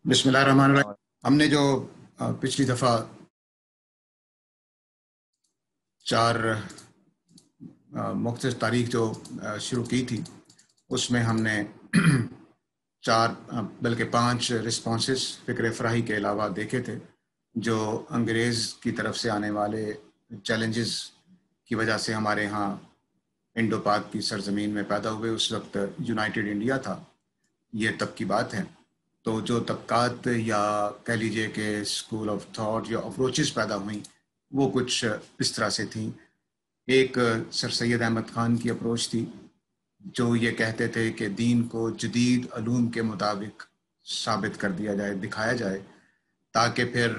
بسم اللہ الرحمن السلام الرحیم۔ ہم نے جو پچھلی دفعہ 4 مختصر تاریخ جو شروع کی تھی، اس میں ہم نے 4 بلکہ 5 رسپانسز فکر فراہی کے علاوہ دیکھے تھے، جو انگریز کی طرف سے آنے والے چیلنجز کی وجہ سے ہمارے ہاں انڈو پاک کی سرزمین میں پیدا ہوئے۔ اس وقت یونائٹڈ انڈیا تھا، یہ تب کی بات ہے۔ تو جو طبقات یا کہہ لیجئے کہ اسکول آف تھاٹ یا اپروچز پیدا ہوئیں، وہ کچھ اس طرح سے تھیں۔ ایک سر سید احمد خان کی اپروچ تھی، جو یہ کہتے تھے کہ دین کو جدید علوم کے مطابق ثابت کر دیا جائے، دکھایا جائے، تاکہ پھر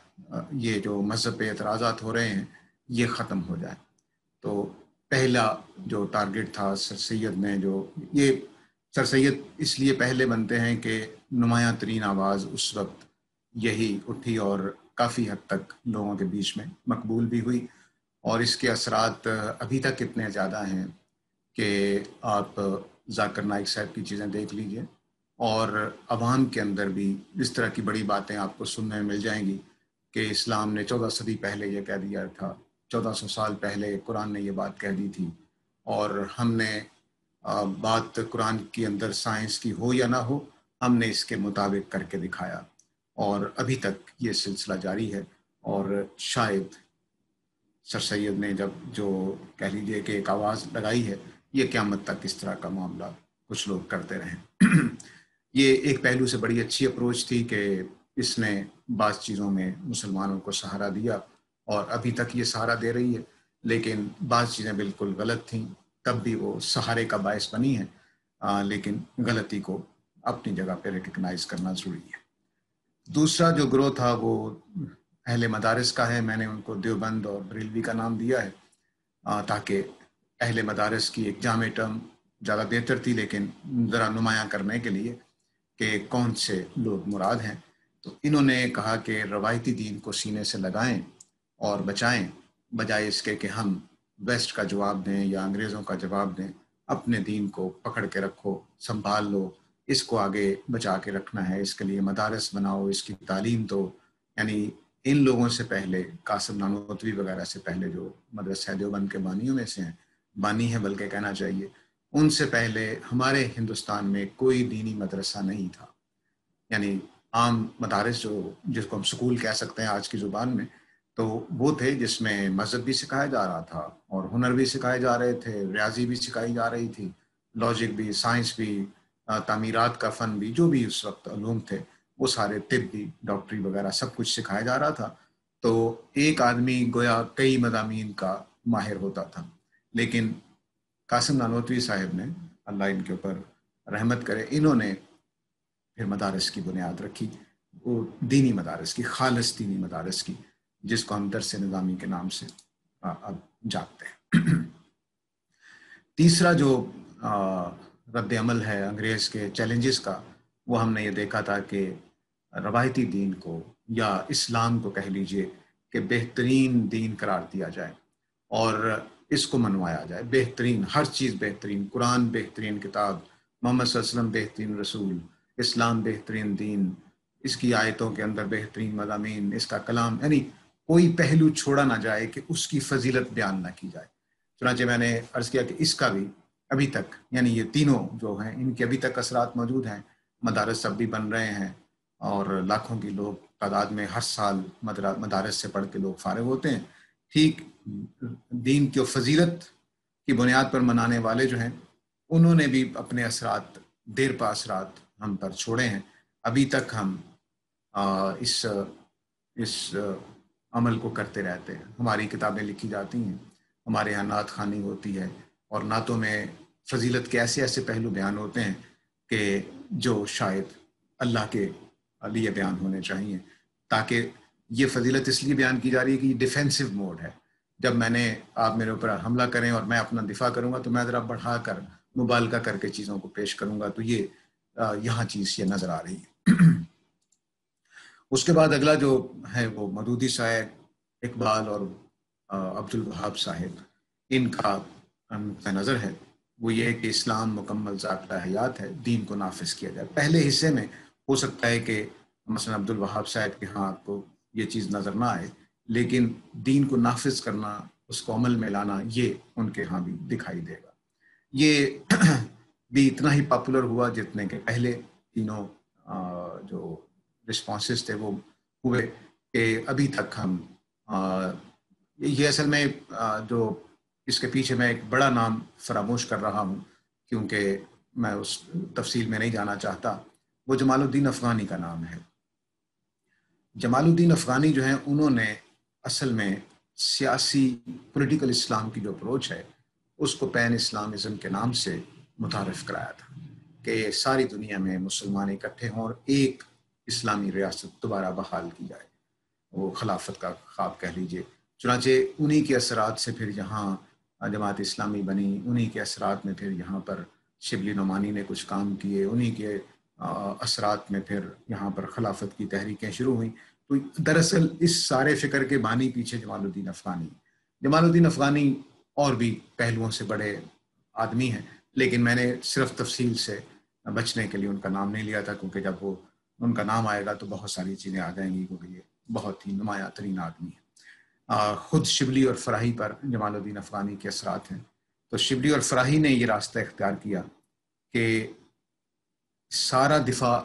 یہ جو مذہب پہ اعتراضات ہو رہے ہیں یہ ختم ہو جائے۔ تو پہلا جو ٹارگٹ تھا سر سید نے، جو یہ سر سید اس لیے پہلے بنتے ہیں کہ نمایاں ترین آواز اس وقت یہی اٹھی اور کافی حد تک لوگوں کے بیچ میں مقبول بھی ہوئی، اور اس کے اثرات ابھی تک اتنے زیادہ ہیں کہ آپ ذاکر نائک صاحب کی چیزیں دیکھ لیجئے، اور عوام کے اندر بھی اس طرح کی بڑی باتیں آپ کو سننے میں مل جائیں گی کہ اسلام نے 14 صدی پہلے یہ کہہ دیا تھا، 1400 سال پہلے قرآن نے یہ بات کہہ دی تھی، اور ہم نے بات قرآن کے اندر سائنس کی ہو یا نہ ہو، ہم نے اس کے مطابق کر کے دکھایا، اور ابھی تک یہ سلسلہ جاری ہے۔ اور شاید سر سید نے جب جو کہہ لیجئے کہ ایک آواز لگائی ہے، یہ قیامت تک اس طرح کا معاملہ کچھ لوگ کرتے رہیں۔ یہ ایک پہلو سے بڑی اچھی اپروچ تھی کہ اس نے بعض چیزوں میں مسلمانوں کو سہارا دیا، اور ابھی تک یہ سہارا دے رہی ہے، لیکن بعض چیزیں بالکل غلط تھیں، تب بھی وہ سہارے کا باعث بنی ہیں، لیکن غلطی کو اپنی جگہ پہ ریکگنائز کرنا ضروری ہے۔ دوسرا جو گروہ تھا وہ اہل مدارس کا ہے۔ میں نے ان کو دیوبند اور بریلوی کا نام دیا ہے، تاکہ اہل مدارس کی ایک جامع ٹرم زیادہ بہتر تھی، لیکن ذرا نمایاں کرنے کے لیے کہ کون سے لوگ مراد ہیں۔ تو انہوں نے کہا کہ روایتی دین کو سینے سے لگائیں اور بچائیں، بجائے اس کے کہ ہم ویسٹ کا جواب دیں یا انگریزوں کا جواب دیں۔ اپنے دین کو پکڑ کے رکھو، سنبھال لو، اس کو آگے بچا کے رکھنا ہے، اس کے لیے مدارس بناؤ، اس کی تعلیم دو۔ یعنی ان لوگوں سے پہلے، قاسم نانوتوی وغیرہ سے پہلے، جو مدرسہ دیوبند کے بانیوں میں سے ہیں، بانی ہیں بلکہ کہنا چاہیے، ان سے پہلے ہمارے ہندوستان میں کوئی دینی مدرسہ نہیں تھا۔ یعنی عام مدارس جس کو ہم سکول کہہ سکتے ہیں آج کی زبان میں، تو وہ تھے جس میں مذہب بھی سکھایا جا رہا تھا، اور ہنر بھی سکھائے جا رہے تھے، ریاضی بھی سکھائی جا رہی تھی، لاجک بھی، سائنس بھی، تعمیرات کا فن بھی، جو بھی اس وقت علوم تھے وہ سارے، طب بھی، ڈاکٹری وغیرہ سب کچھ سکھایا جا رہا تھا۔ تو ایک آدمی گویا کئی مضامین کا ماہر ہوتا تھا۔ لیکن قاسم نانوتوی صاحب نے، اللہ ان کے اوپر رحمت کرے، انہوں نے پھر مدارس کی بنیاد رکھی، وہ دینی مدارس کی، خالص دینی مدارس کی، جس کو ہم درس نظامی کے نام سے اب جانتے ہیں۔ تیسرا جو رد عمل ہے انگریز کے چیلنجز کا، وہ ہم نے یہ دیکھا تھا کہ روایتی دین کو یا اسلام کو کہہ لیجئے کہ بہترین دین قرار دیا جائے اور اس کو منوایا جائے، بہترین، ہر چیز بہترین، قرآن بہترین کتاب، محمد صلی اللہ علیہ وسلم بہترین رسول، اسلام بہترین دین، اس کی آیتوں کے اندر بہترین مضامین، اس کا کلام، یعنی کوئی پہلو چھوڑا نہ جائے کہ اس کی فضیلت بیان نہ کی جائے۔ چنانچہ میں نے عرض کیا کہ اس کا بھی ابھی تک، یعنی یہ تینوں جو ہیں، ان کے ابھی تک اثرات موجود ہیں۔ مدارس اب بھی بن رہے ہیں، اور لاکھوں کی لوگ تعداد میں ہر سال مدارس سے پڑھ کے لوگ فارغ ہوتے ہیں۔ ٹھیک دین کی فضیلت کی بنیاد پر منانے والے جو ہیں، انہوں نے بھی اپنے اثرات، دیر پا اثرات ہم پر چھوڑے ہیں۔ ابھی تک ہم اس عمل کو کرتے رہتے ہیں۔ ہماری کتابیں لکھی جاتی ہیں، ہمارے یہاں نعت خوانی ہوتی ہے، اور نعتوں میں فضیلت کے ایسے ایسے پہلو بیان ہوتے ہیں کہ جو شاید اللہ کے لیے بیان ہونے چاہیے، تاکہ یہ فضیلت اس لیے بیان کی جا رہی ہے کہ یہ ڈیفینسو موڈ ہے۔ جب آپ میرے اوپر حملہ کریں اور میں اپنا دفاع کروں گا، تو میں ذرا بڑھا کر، مبالغہ کر کے چیزوں کو پیش کروں گا، تو یہ یہاں چیز یہ نظر آ رہی ہے۔ اس کے بعد اگلا جو ہے وہ مودودی صاحب، اقبال اور عبد الوہاب صاحب، ان کا نقطہ نظر ہے وہ یہ ہے کہ اسلام مکمل ضابطہ حیات ہے، دین کو نافذ کیا جائے۔ پہلے حصے میں ہو سکتا ہے کہ مثلا عبد الوہاب صاحب کے ہاں آپ کو یہ چیز نظر نہ آئے، لیکن دین کو نافذ کرنا، اس کو عمل میں لانا، یہ ان کے ہاں بھی دکھائی دے گا۔ یہ بھی اتنا ہی پاپولر ہوا جتنے کہ پہلے تینوں جو رسپانسز تھے وہ ہوئے، کہ ابھی تک ہم یہ اصل میں جو اس کے پیچھے میں ایک بڑا نام فراموش کر رہا ہوں، کیونکہ میں اس تفصیل میں نہیں جانا چاہتا، وہ جمال الدین افغانی کا نام ہے۔ جمال الدین افغانی جو ہیں، انہوں نے اصل میں سیاسی پولیٹیکل اسلام کی جو اپروچ ہے اس کو پین اسلامزم کے نام سے متعارف کرایا تھا، کہ ساری دنیا میں مسلمان اکٹھے ہوں اور ایک اسلامی ریاست دوبارہ بحال کی جائے، وہ خلافت کا خواب کہہ لیجئے۔ چنانچہ انہی کے اثرات سے پھر یہاں جماعت اسلامی بنی، انہی کے اثرات میں پھر یہاں پر شبلی نعمانی نے کچھ کام کیے، انہی کے اثرات میں پھر یہاں پر خلافت کی تحریکیں شروع ہوئیں۔ تو دراصل اس سارے فکر کے بانی پیچھے جمال الدین افغانی۔ جمال الدین افغانی اور بھی پہلوؤں سے بڑے آدمی ہیں، لیکن میں نے صرف تفصیل سے بچنے کے لیے ان کا نام نہیں لیا تھا، کیونکہ جب وہ ان کا نام آئے گا تو بہت ساری چیزیں آ جائیں گی، کیونکہ یہ بہت ہی نمایاں ترین آدمی ہے۔ خود شبلی اور فراہی پر جمال الدین افغانی کے اثرات ہیں۔ تو شبلی اور فراہی نے یہ راستہ اختیار کیا کہ سارا دفاع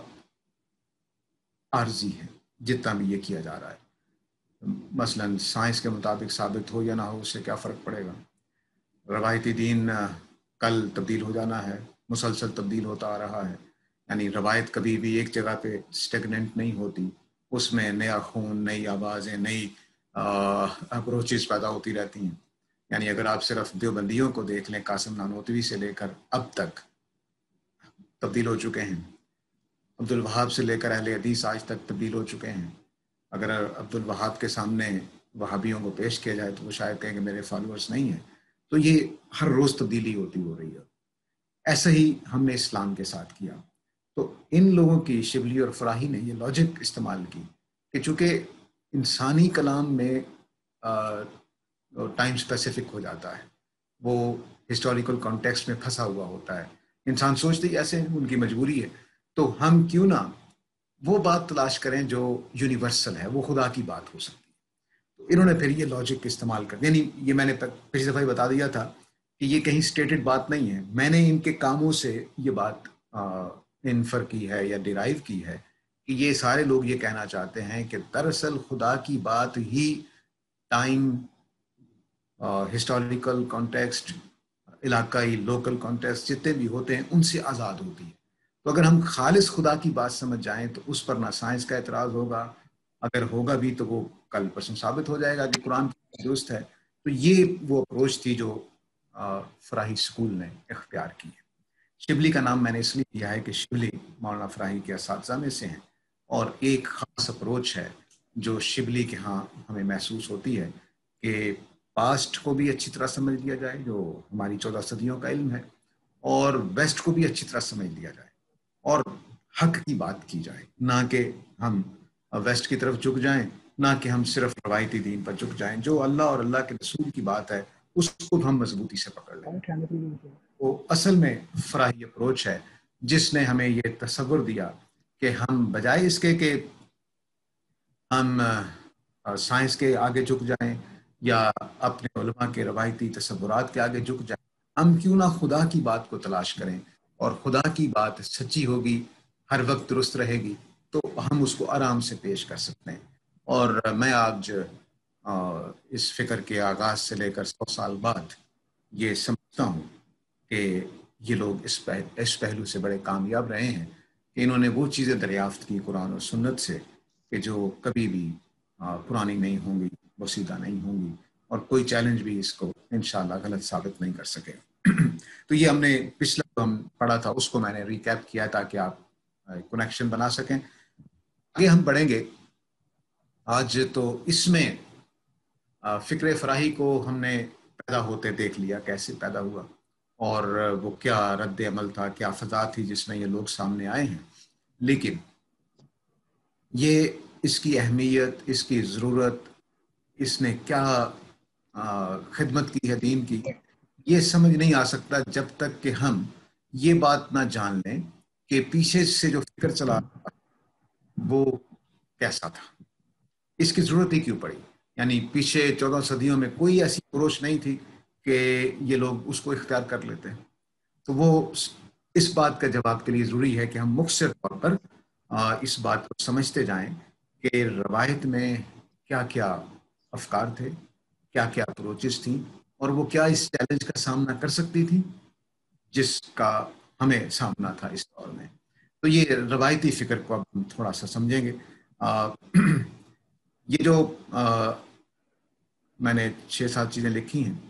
عارضی ہے، جتنا بھی یہ کیا جا رہا ہے، مثلا سائنس کے مطابق ثابت ہو یا نہ ہو، اس سے کیا فرق پڑے گا؟ روایتی دین کل تبدیل ہو جانا ہے، مسلسل تبدیل ہوتا آ رہا ہے، یعنی روایت کبھی بھی ایک جگہ پہ سٹیگننٹ نہیں ہوتی، اس میں نیا خون، نئی آوازیں، نئی اپروچز پیدا ہوتی رہتی ہیں۔ یعنی اگر آپ صرف دیوبندیوں کو دیکھ لیں، قاسم نانوتوی سے لے کر اب تک تبدیل ہو چکے ہیں، عبد الوہاب سے لے کر اہل حدیث آج تک تبدیل ہو چکے ہیں۔ اگر عبد الوہاب کے سامنے وہابیوں کو پیش کیا جائے تو وہ شاید کہیں کہ میرے فالوورز نہیں ہیں۔ تو یہ ہر روز تبدیلی ہوتی ہو رہی ہے۔ ایسا ہی ہم نے اسلام کے ساتھ کیا۔ تو ان لوگوں کی، شبلی اور فراہی نے یہ لاجک استعمال کی کہ چونکہ انسانی کلام میں ٹائم اسپیسیفک ہو جاتا ہے، وہ ہسٹوریکل کانٹیکسٹ میں پھنسا ہوا ہوتا ہے، انسان سوچتے ہی ایسے ان کی مجبوری ہے، تو ہم کیوں نہ وہ بات تلاش کریں جو یونیورسل ہے، وہ خدا کی بات ہو سکتی ہے۔ تو انہوں نے پھر یہ لاجک استعمال کر، یعنی یہ میں نے پچھلی دفعہ بتا دیا تھا کہ یہ کہیں سٹیٹڈ بات نہیں ہے، میں نے ان کے کاموں سے یہ بات انفر کی ہے یا ڈیرائیو کی ہے کہ یہ سارے لوگ یہ کہنا چاہتے ہیں کہ دراصل خدا کی بات ہی ٹائم، ہسٹوریکل کانٹیکسٹ، علاقائی لوکل کانٹیکسٹ جتنے بھی ہوتے ہیں ان سے آزاد ہوتی ہے۔ تو اگر ہم خالص خدا کی بات سمجھ جائیں تو اس پر نہ سائنس کا اعتراض ہوگا، اگر ہوگا بھی تو وہ کل پرسوں ثابت ہو جائے گا کہ قرآن درست ہے۔ تو یہ وہ اپروچ تھی جو فراہی سکول نے اختیار کی ہے۔ شبلی کا نام میں نے اس لیے دیا ہے کہ شبلی مولانا فراہی کے اساتذہ میں سے ہیں، اور ایک خاص اپروچ ہے جو شبلی کے ہاں ہمیں محسوس ہوتی ہے کہ پاسٹ کو بھی اچھی طرح سمجھ لیا جائے، جو ہماری 14 صدیوں کا علم ہے، اور ویسٹ کو بھی اچھی طرح سمجھ لیا جائے، اور حق کی بات کی جائے، نہ کہ ہم ویسٹ کی طرف جھک جائیں، نہ کہ ہم صرف روایتی دین پر جھک جائیں۔ جو اللہ اور اللہ کے رسول کی بات ہے اس کو ہم مضبوطی سے پکڑ لیں۔ وہ اصل میں فراہی اپروچ ہے جس نے ہمیں یہ تصور دیا کہ ہم بجائے اس کے کہ ہم سائنس کے آگے جھک جائیں یا اپنے علماء کے روایتی تصورات کے آگے جھک جائیں، ہم کیوں نہ خدا کی بات کو تلاش کریں، اور خدا کی بات سچی ہوگی، ہر وقت درست رہے گی، تو ہم اس کو آرام سے پیش کر سکتے ہیں۔ اور میں آج اس فکر کے آغاز سے لے کر 100 سال بعد یہ سمجھتا ہوں کہ یہ لوگ اس پہلو سے بڑے کامیاب رہے ہیں کہ انہوں نے وہ چیزیں دریافت کی قرآن اور سنت سے کہ جو کبھی بھی پرانی نہیں ہوں گی، وسیدہ نہیں ہوں گی، اور کوئی چیلنج بھی اس کو انشاءاللہ غلط ثابت نہیں کر سکے۔ تو یہ ہم نے پچھلا جو ہم پڑھا تھا اس کو میں نے ریکیپ کیا تاکہ آپ کنیکشن بنا سکیں۔ آگے ہم پڑھیں گے۔ آج تو اس میں فکر فراہی کو ہم نے پیدا ہوتے دیکھ لیا، کیسے پیدا ہوا اور وہ کیا رد عمل تھا، کیا فضا تھی جس میں یہ لوگ سامنے آئے ہیں، لیکن یہ اس کی اہمیت، اس کی ضرورت، اس نے کیا خدمت کی ہے دین کی، یہ سمجھ نہیں آ سکتا جب تک کہ ہم یہ بات نہ جان لیں کہ پیچھے سے جو فکر چلا وہ कैसा था, इसकी ज़रूरत ही क्यों पड़ी। यानी पीछे 14 सदियों में कोई ऐसी अप्रोच नहीं थी कि ये लोग उसको इख्तियार कर लेते हैं। तो वो इस बात का जवाब के लिए ज़रूरी है कि हम मुख्तसर तौर पर इस बात को समझते जाएं कि रवायत में क्या क्या अफकार थे, क्या क्या अप्रोचेस थी, और वो क्या इस चैलेंज का सामना कर सकती थी जिसका हमें सामना था इस दौर में। तो ये रवायती फ़िक्र को अब हम थोड़ा सा समझेंगे। ये जो मैंने 6-7 चीज़ें लिखी हैं,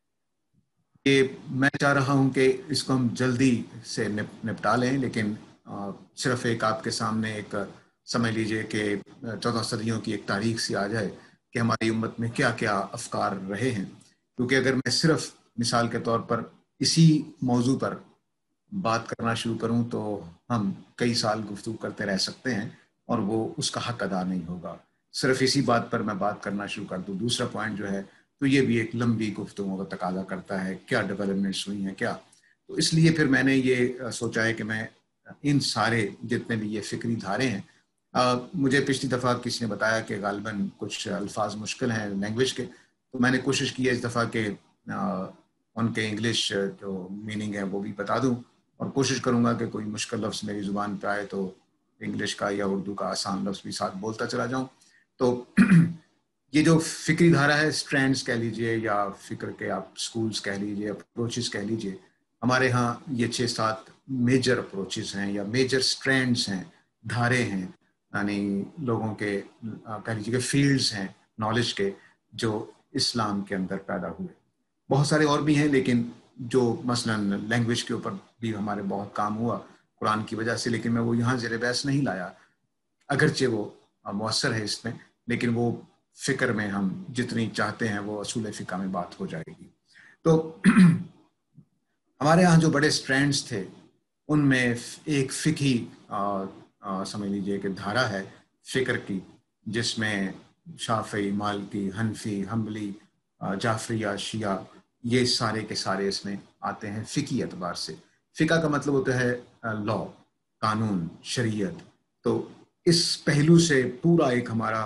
ये मैं चाह रहा हूं कि इसको हम जल्दी से निपटा लें, लेकिन सिर्फ एक आपके सामने एक समझ लीजिए कि 14 सदियों की एक तारीख सी आ जाए कि हमारी उम्मत में क्या क्या अफकार रहे हैं। क्योंकि अगर मैं सिर्फ मिसाल के तौर पर इसी मौजू पर बात करना शुरू करूं तो हम कई साल गुफ्तगू करते रह सकते हैं और वो उसका हक अदा नहीं होगा। सिर्फ इसी बात पर मैं बात करना शुरू कर दूं, दूसरा पॉइंट जो है, तो ये भी एक लंबी गुफ्तगू का तकाजा करता है, क्या डेवलपमेंट्स हुई हैं क्या। तो इसलिए फिर मैंने ये सोचा है कि मैं इन सारे जितने भी ये फिक्री धारे हैं, मुझे पिछली दफ़ा किसी ने बताया कि गालिबन कुछ अल्फाज मुश्किल हैं लैंग्वेज के, तो मैंने कोशिश की है इस दफ़ा के उनके इंग्लिश जो मीनिंग है वो भी बता दूं, और कोशिश करूंगा कि कोई मुश्किल लफ्ज़ मेरी ज़ुबान पे आए तो इंग्लिश का या उर्दू का आसान लफ्ज़ भी साथ बोलता चला जाऊं। तो ये जो फिक्री धारा है, स्ट्रैंड्स कह लीजिए या फिक्र के आप स्कूल्स कह लीजिए, अप्रोचेस कह लीजिए, हमारे यहाँ ये 6-7 मेजर अप्रोचेस हैं या मेजर स्ट्रैंड्स हैं, धारे हैं, यानी लोगों के कह लीजिए कि फील्ड्स हैं नॉलेज के, जो इस्लाम के अंदर पैदा हुए। बहुत सारे और भी हैं, लेकिन जो मसलन लैंग्वेज के ऊपर भी हमारे बहुत काम हुआ कुरान की वजह से, लेकिन मैं वो यहाँ ज़ेर बहस नहीं लाया, अगरचे वो मौसर है इसमें, लेकिन वो फिक्र में हम जितनी चाहते हैं वो असूल फ़िक़्ह में बात हो जाएगी। तो हमारे यहाँ जो बड़े स्ट्रैंड्स थे उनमें एक फ़िक़ही समझ लीजिए कि धारा है फ़िक्र की, जिसमें शाफ़ी, मालिकी, हनफी, हम्बली, जाफरिया, शिया, ये सारे के सारे इसमें आते हैं फ़िक़ही एतबार से। फ़िक़्ह का मतलब होता है लॉ, कानून, शरीयत। तो इस पहलू से पूरा एक हमारा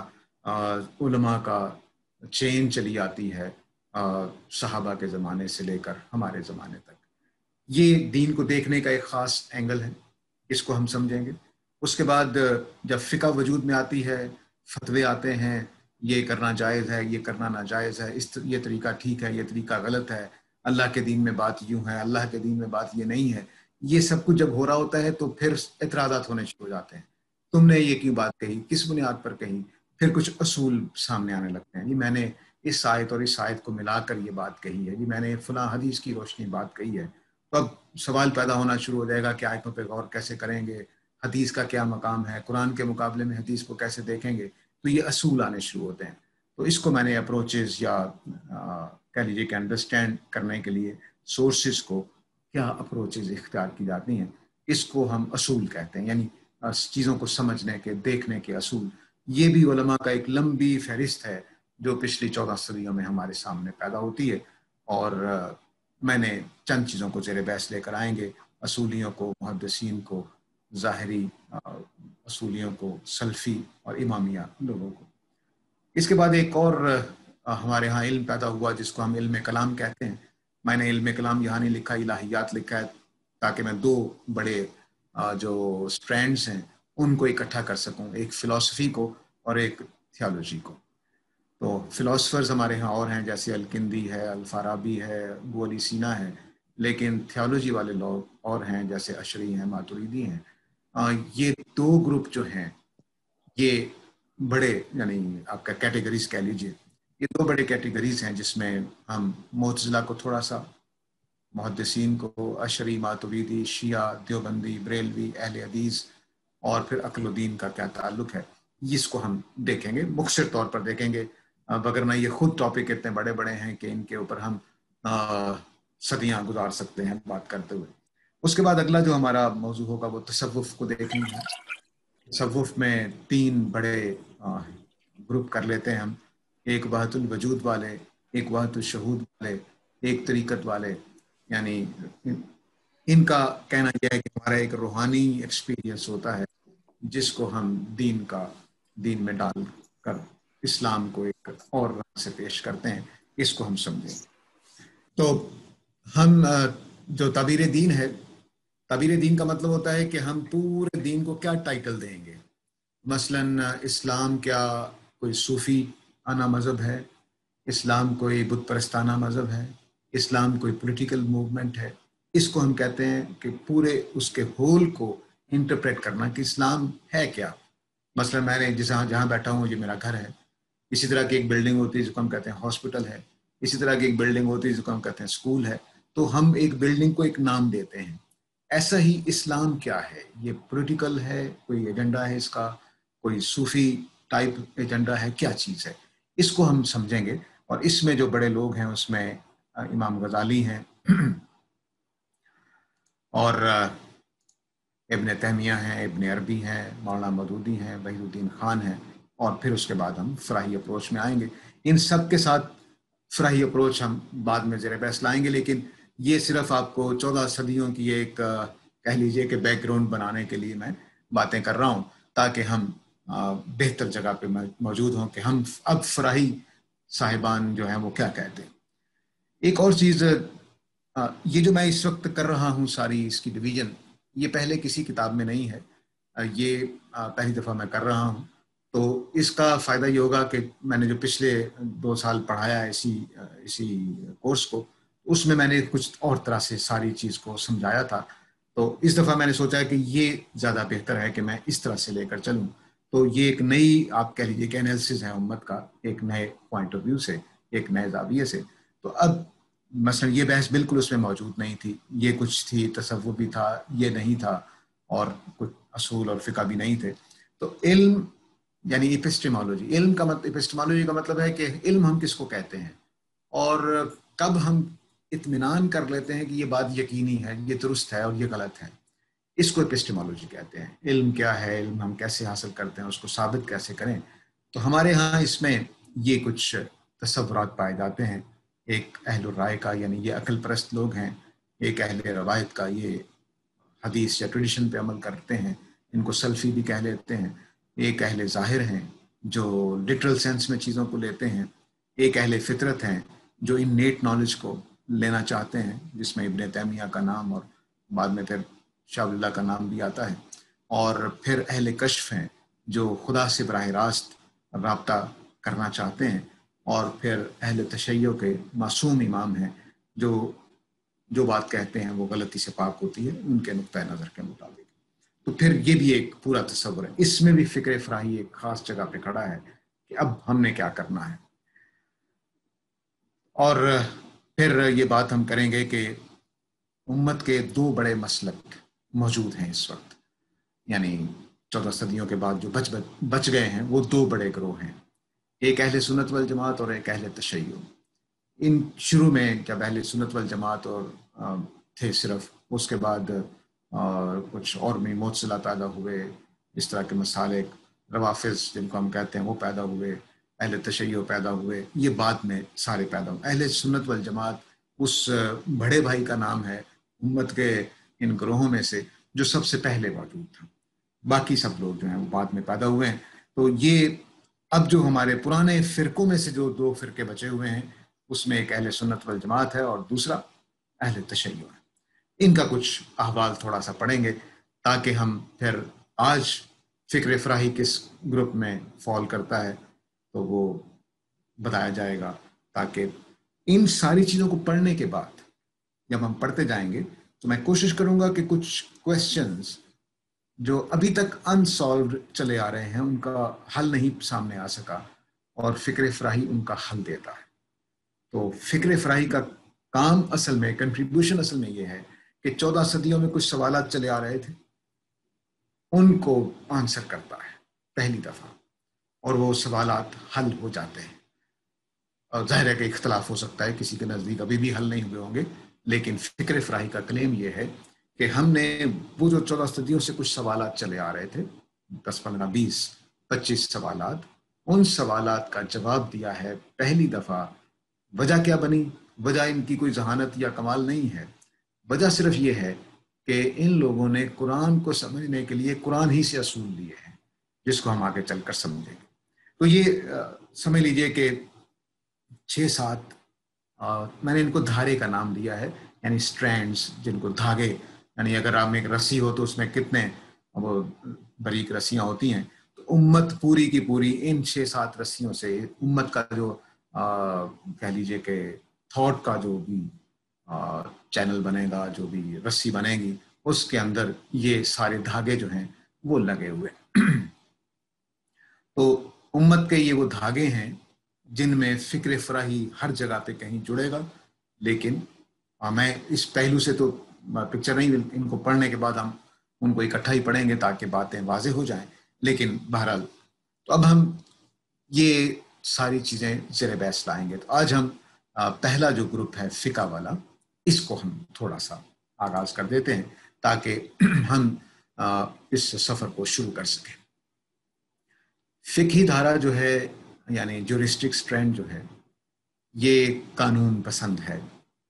उलमा का चेन चली आती है सहाबा के ज़माने से लेकर हमारे ज़माने तक। ये दीन को देखने का एक ख़ास एंगल है, इसको हम समझेंगे। उसके बाद जब फ़िक़्ह वजूद में आती है, फतवे आते हैं, ये करना जायज़ है, ये करना नाजायज़ है, ये तरीका ठीक है, ये तरीका गलत है, अल्लाह के दीन में बात यूँ है, अल्लाह के दीन में बात ये नहीं है। ये सब कुछ जब हो रहा होता है तो फिर एतराज़ात होने शुरू हो जाते हैं। तुमने ये क्यों बात कही, किस बुनियाद पर कही? फिर कुछ असूल सामने आने लगते हैं, जी मैंने इस आयत और इस आयत को मिलाकर ये बात कही है, जी मैंने फ़लाँ हदीस की रोशनी बात कही है। तो अब सवाल पैदा होना शुरू हो जाएगा कि आयतों पे गौर कैसे करेंगे, हदीस का क्या मकाम है, कुरान के मुकाबले में हदीस को कैसे देखेंगे। तो ये असूल आने शुरू होते हैं। तो इसको मैंने अप्रोचेस या कह लीजिए कि अंडरस्टैंड करने के लिए सोर्सेज को क्या अप्रोचेस इख्तियार की जाती हैं, इसको हम असूल कहते हैं, यानी चीज़ों को समझने के, देखने के असूल। ये भी उलमा का एक लंबी फहरिस्त है जो पिछली 14 सदियों में हमारे सामने पैदा होती है, और मैंने चंद चीज़ों को ज़ेर बहस लेकर आएंगे, असूलियों को, मुहद्दिसीन को, ज़ाहिरी असूलियों को, सल्फ़ी और इमामिया लोगों को। इसके बाद एक और हमारे यहाँ इल्म पैदा हुआ जिसको हम इल्म कलाम कहते हैं। मैंने इल्म कलाम यहाँ नहीं लिखा, इलाहियात लिखा है, ताकि मैं दो बड़े जो स्ट्रैंड्स हैं उनको इकट्ठा कर सकूं, एक फ़िलासफ़ी को और एक थियोलॉजी को। तो फ़िलासफ़र्स हमारे यहाँ और हैं, जैसे अल-किंदी है, अल-फ़ाराबी है, अबू अली सीना है, लेकिन थियोलॉजी वाले लोग और हैं जैसे अशरी हैं, मातुरीदी हैं। ये दो ग्रुप जो हैं, ये बड़े, यानी आपका कैटेगरीज कह लीजिए, ये दो बड़े कैटेगरीज हैं जिसमें हम मुअतज़िला को थोड़ा सा, मुहद्दिसीन को, अशरी, मातुरीदी, शिया, देवबंदी, बरेलवी, अहले हदीस, और फिर अक्लुद्दीन का क्या ताल्लुक है, इसको हम देखेंगे, मुख्तसर तौर पर देखेंगे, वगरना ये खुद टॉपिक इतने बड़े बड़े हैं कि इनके ऊपर हम सदियां गुजार सकते हैं बात करते हुए। उसके बाद अगला जो हमारा मौजू होगा वो तसव्वुफ़ को देखेंगे। तसव्वुफ़ में 3 बड़े ग्रुप कर लेते हैं हम, एक वहदतुल वजूद वाले, एक वहदतुल शहूद वाले, एक तरीक़त वाले। यानी इनका कहना यह है कि हमारा एक रूहानी एक्सपीरियंस होता है जिसको हम दीन का دین میں ڈال کر اسلام کو ایک اور رنگ سے پیش کرتے ہیں، اس کو ہم سمجھیں۔ تو ہم جو تعبیر دین ہے، تعبیر دین کا مطلب ہوتا ہے کہ ہم پورے دین کو کیا ٹائٹل دیں گے۔ مثلاً اسلام کیا کوئی صوفی آنا مذہب ہے، اسلام کوئی بت پرستانہ مذہب ہے، اسلام کوئی پولیٹیکل موومنٹ ہے، اس کو ہم کہتے ہیں کہ پورے اس کے ہول کو انٹرپریٹ کرنا کہ اسلام ہے کیا۔ مثلا میں نے جہاں بیٹھا ہوں یہ میرا گھر ہے، اسی طرح کی ایک بلڈنگ ہوتی ہے جس کو ہم کہتے ہیں ہاسپٹل ہے، اسی طرح کی ایک بلڈنگ ہوتی ہے جس کو ہم کہتے ہیں اسکول ہے، تو ہم ایک بلڈنگ کو ایک نام دیتے ہیں۔ ایسا ہی اسلام کیا ہے، یہ پولیٹیکل ہے، کوئی ایجنڈا ہے اس کا، کوئی صوفی ٹائپ ایجنڈا ہے، کیا چیز ہے، اس کو ہم سمجھیں گے۔ اور اس میں جو بڑے لوگ ہیں اس میں امام غزالی ہیں اور ابن تیمیہ ہیں، ابن عربی ہیں، مولانا مودودی ہیں، وحید الدین خان ہیں، اور پھر اس کے بعد ہم فراہی اپروچ میں آئیں گے۔ ان سب کے ساتھ فراہی اپروچ ہم بعد میں زیر بحث لائیں گے، لیکن یہ صرف آپ کو 14 صدیوں کی ایک کہہ لیجئے کہ بیک گراؤنڈ بنانے کے لیے میں باتیں کر رہا ہوں، تاکہ ہم بہتر جگہ پہ موجود ہوں کہ ہم اب فراہی صاحبان جو ہیں وہ کیا کہتے ہیں۔ ایک اور چیز، یہ جو میں اس وقت کر رہا ہوں ساری اس کی ڈویژن، یہ پہلے کسی کتاب میں نہیں ہے، یہ پہلی دفعہ میں کر رہا ہوں۔ تو اس کا فائدہ یہ ہوگا کہ میں نے جو پچھلے 2 سال پڑھایا ہے اسی کورس کو، اس میں نے کچھ اور طرح سے ساری چیز کو سمجھایا تھا، تو اس دفعہ میں نے سوچا کہ یہ زیادہ بہتر ہے کہ میں اس طرح سے لے کر چلوں۔ تو یہ ایک نئی آپ کہہ لیجیے کہ انالیسس ہے امت کا، ایک نئے پوائنٹ آف ویو سے، ایک نئے زاویے سے۔ تو اب مثلا یہ بحث بالکل اس میں موجود نہیں تھی، یہ کچھ تھی، تصوف بھی تھا، یہ نہیں تھا، اور کچھ اصول اور فقہ بھی نہیں تھے۔ تو علم یعنی ایپسٹیمالوجی، ایپسٹیمالوجی کا مطلب ہے کہ علم ہم کس کو کہتے ہیں، اور کب ہم اطمینان کر لیتے ہیں کہ یہ بات یقینی ہے، یہ درست ہے اور یہ غلط ہے، اس کو ایپسٹیمالوجی کہتے ہیں۔ علم کیا ہے، علم ہم کیسے حاصل کرتے ہیں، اس کو ثابت کیسے کریں۔ تو ہمارے ہاں اس میں یہ کچھ تصورات پائے جاتے ہیں، ایک اہل الرائے کا، یعنی یہ عقل پرست لوگ ہیں، ایک اہل روایت کا، یہ حدیث یا ٹریڈیشن پہ عمل کرتے ہیں، ان کو سلفی بھی کہہ لیتے ہیں، ایک اہل ظاہر ہیں جو لٹرل سینس میں چیزوں کو لیتے ہیں، ایک اہل فطرت ہیں جو ان نیٹ نالج کو لینا چاہتے ہیں، جس میں ابن تیمیہ کا نام اور بعد میں پھر شاہ ولی اللہ کا نام بھی آتا ہے، اور پھر اہل کشف ہیں جو خدا سے براہ راست رابطہ کرنا چاہتے ہیں، اور پھر اہل تشیع کے معصوم امام ہیں جو بات کہتے ہیں وہ غلطی سے پاک ہوتی ہے ان کے نقطۂ نظر کے مطابق۔ تو پھر یہ بھی ایک پورا تصور ہے، اس میں بھی فکر فراہی ایک خاص جگہ پہ کھڑا ہے کہ اب ہم نے کیا کرنا ہے۔ اور پھر یہ بات ہم کریں گے کہ امت کے 2 بڑے مسلک موجود ہیں اس وقت، یعنی 14 صدیوں کے بعد جو بچ گئے ہیں وہ 2 بڑے گروہ ہیں، ایک اہل سنت والجماعت اور ایک اہل تشیع۔ ان شروع میں جب اہل سنت والجماعت اور تھے صرف، اس کے بعد کچھ اور بھی معتزلہ پیدا ہوئے، اس طرح کے مسالک، روافض جن کو ہم کہتے ہیں وہ پیدا ہوئے، اہل تشیع پیدا ہوئے، یہ بعد میں سارے پیدا ہوئے۔ اہل سنت والجماعت اس بڑے بھائی کا نام ہے امت کے ان گروہوں میں سے جو سب سے پہلے موجود تھا، باقی سب لوگ جو ہیں وہ بعد میں پیدا ہوئے ہیں۔ تو یہ اب جو ہمارے پرانے فرقوں میں سے جو 2 فرقے بچے ہوئے ہیں، اس میں ایک اہل سنت والجماعت ہے اور دوسرا اہل تشیع ہے۔ ان کا کچھ احوال تھوڑا سا پڑھیں گے تاکہ ہم پھر آج فکر فراہی کس گروپ میں فال کرتا ہے تو وہ بتایا جائے گا، تاکہ ان ساری چیزوں کو پڑھنے کے بعد جب ہم پڑھتے جائیں گے تو میں کوشش کروں گا کہ کچھ کویسچنز جو ابھی تک انسالوڈ چلے آ رہے ہیں ان کا حل نہیں سامنے آ سکا، اور فکر فراہی ان کا حل دیتا ہے۔ تو فکر فراہی کا کام اصل میں، کنٹریبیوشن اصل میں یہ ہے کہ 14 صدیوں میں کچھ سوالات چلے آ رہے تھے، ان کو آنسر کرتا ہے پہلی دفعہ، اور وہ سوالات حل ہو جاتے ہیں۔ اور ظاہر ہے کہ اختلاف ہو سکتا ہے، کسی کے نزدیک ابھی بھی حل نہیں ہوئے ہوں گے، لیکن فکر فراہی کا کلیم یہ ہے کہ ہم نے وہ جو 14 صدیوں سے کچھ سوالات چلے آ رہے تھے، 10 15 20 25 سوالات، ان سوالات کا جواب دیا ہے پہلی دفعہ۔ وجہ کیا بنی؟ وجہ ان کی کوئی ذہانت یا کمال نہیں ہے، وجہ صرف یہ ہے کہ ان لوگوں نے قرآن کو سمجھنے کے لیے قرآن ہی سے اصول لیے ہیں، جس کو ہم آگے چل کر سمجھیں گے. تو یہ سمجھ لیجئے کہ 6-7 میں نے ان کو دھارے کا نام دیا ہے، یعنی سٹرینڈز، جن کو دھاگے، یعنی اگر آپ ایک رسی ہو تو اس میں کتنے وہ باریک رسیاں ہوتی ہیں. تو امت پوری کی پوری ان 6-7 رسیوں سے امت کا جو کہہ لیجئے کہ تھاٹ کا جو بھی چینل بنے گا، جو بھی رسی بنے گی، اس کے اندر یہ سارے دھاگے جو ہیں وہ لگے ہوئے. تو امت کے یہ وہ دھاگے ہیں جن میں فکر فراہی ہر جگہ پہ کہیں جڑے گا. لیکن میں اس پہلو سے تو پکچر نہیں، ان کو پڑھنے کے بعد ہم ان کو اکٹھا ہی پڑھیں گے تاکہ باتیں واضح ہو جائیں. لیکن بہرحال تو اب ہم یہ ساری چیزیں زیر بحث لائیں گے. تو آج ہم پہلا جو گروپ ہے فقہ والا، اس کو ہم تھوڑا سا آغاز کر دیتے ہیں تاکہ ہم اس سفر کو شروع کر سکیں. فقہی دھارا جو ہے، یعنی جورسٹک سٹرینڈ جو ہے، یہ قانون پسند ہے،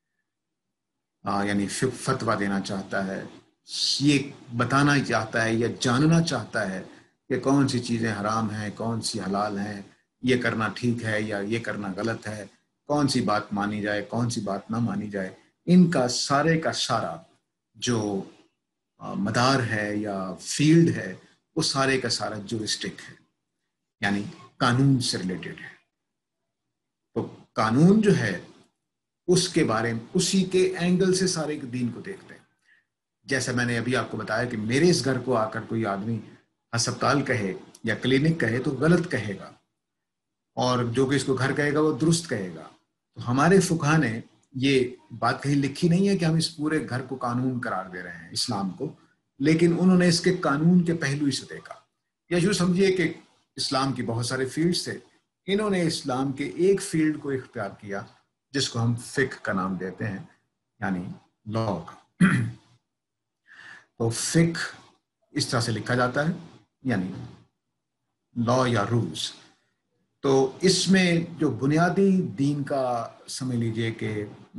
یعنی فتویٰ دینا چاہتا ہے، یہ بتانا چاہتا ہے یا جاننا چاہتا ہے کہ کون سی چیزیں حرام ہیں، کون سی حلال ہیں، یہ کرنا ٹھیک ہے یا یہ کرنا غلط ہے، کون سی بات مانی جائے، کون سی بات نہ مانی جائے. ان کا سارے کا سارا جو مدار ہے یا فیلڈ ہے، وہ سارے کا سارا جورسٹک ہے، یعنی قانون سے ریلیٹڈ ہے. تو قانون جو ہے اس کے بارے میں اسی کے اینگل سے سارے دین کو دیکھتے ہیں. جیسے میں نے ابھی آپ کو بتایا کہ میرے اس گھر کو آ کر کوئی آدمی ہسپتال کہے یا کلینک کہے تو غلط کہے گا، اور جو کہ اس کو گھر کہے گا وہ درست کہے گا. تو ہمارے فقہا نے یہ بات کہیں لکھی نہیں ہے کہ ہم اس پورے گھر کو قانون قرار دے رہے ہیں، اسلام کو، لیکن انہوں نے اس کے قانون کے پہلو ہی سے دیکھا. یا یوں سمجھیے کہ اسلام کی بہت سارے فیلڈز تھے، انہوں نے اسلام کے ایک فیلڈ کو اختیار کیا جس کو ہم فقہ کا نام دیتے ہیں، یعنی لا کا. تو فقہ اس طرح سے لکھا جاتا ہے، یعنی لا یا رولز. تو اس میں جو بنیادی دین کا سمجھ لیجئے کہ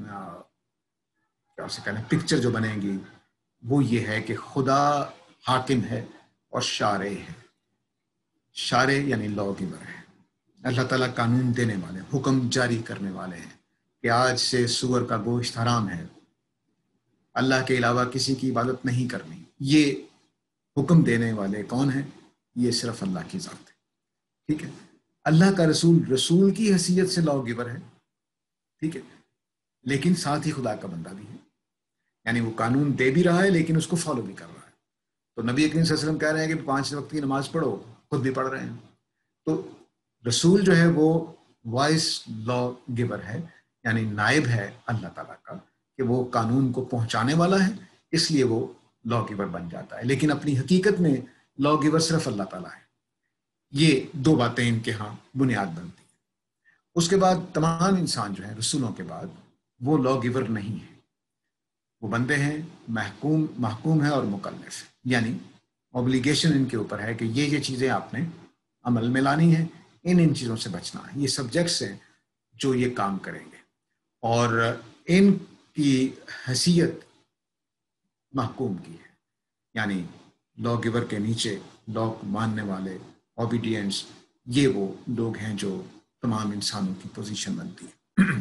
کیا سے کہنا پکچر جو بنے گی وہ یہ ہے کہ خدا حاکم ہے اور شارع ہے. شارع یعنی لا گیور ہے، اللہ تعالیٰ قانون دینے والے، حکم جاری کرنے والے ہیں کہ آج سے سور کا گوشت حرام ہے، اللہ کے علاوہ کسی کی عبادت نہیں کرنی. یہ حکم دینے والے کون ہیں؟ یہ صرف اللہ کی ذات ہے. ٹھیک ہے، اللہ کا رسول کی حیثیت سے لا گیور ہے، ٹھیک ہے، لیکن ساتھ ہی خدا کا بندہ بھی ہے، یعنی وہ قانون دے بھی رہا ہے لیکن اس کو فالو بھی کر رہا ہے. تو نبی کریم صلی اللہ علیہ وسلم کہہ رہے ہیں کہ 5 وقت کی نماز پڑھو، خود بھی پڑھ رہے ہیں. تو رسول جو ہے وہ وائس لا گیور ہے، یعنی نائب ہے اللہ تعالیٰ کا، کہ وہ قانون کو پہنچانے والا ہے، اس لیے وہ لا گیور بن جاتا ہے. لیکن اپنی حقیقت میں لا گیور صرف اللہ تعالیٰ ہے. یہ 2 باتیں ان کے ہاں بنیاد بنتی ہیں. اس کے بعد تمام انسان جو ہیں رسولوں کے بعد وہ لا گیور نہیں ہیں، وہ بندے ہیں، محکوم ہے اور مکلف ہے، یعنی اوبلیگیشن ان کے اوپر ہے کہ یہ چیزیں آپ نے عمل میں لانی ہے، ان چیزوں سے بچنا ہے. یہ سبجیکٹس ہیں جو یہ کام کریں گے، اور ان کی حیثیت محکوم کی ہے، یعنی لا گیور کے نیچے لا ماننے والے، اوبیڈینس، یہ وہ لوگ ہیں جو تمام انسانوں کی پوزیشن بنتی ہے.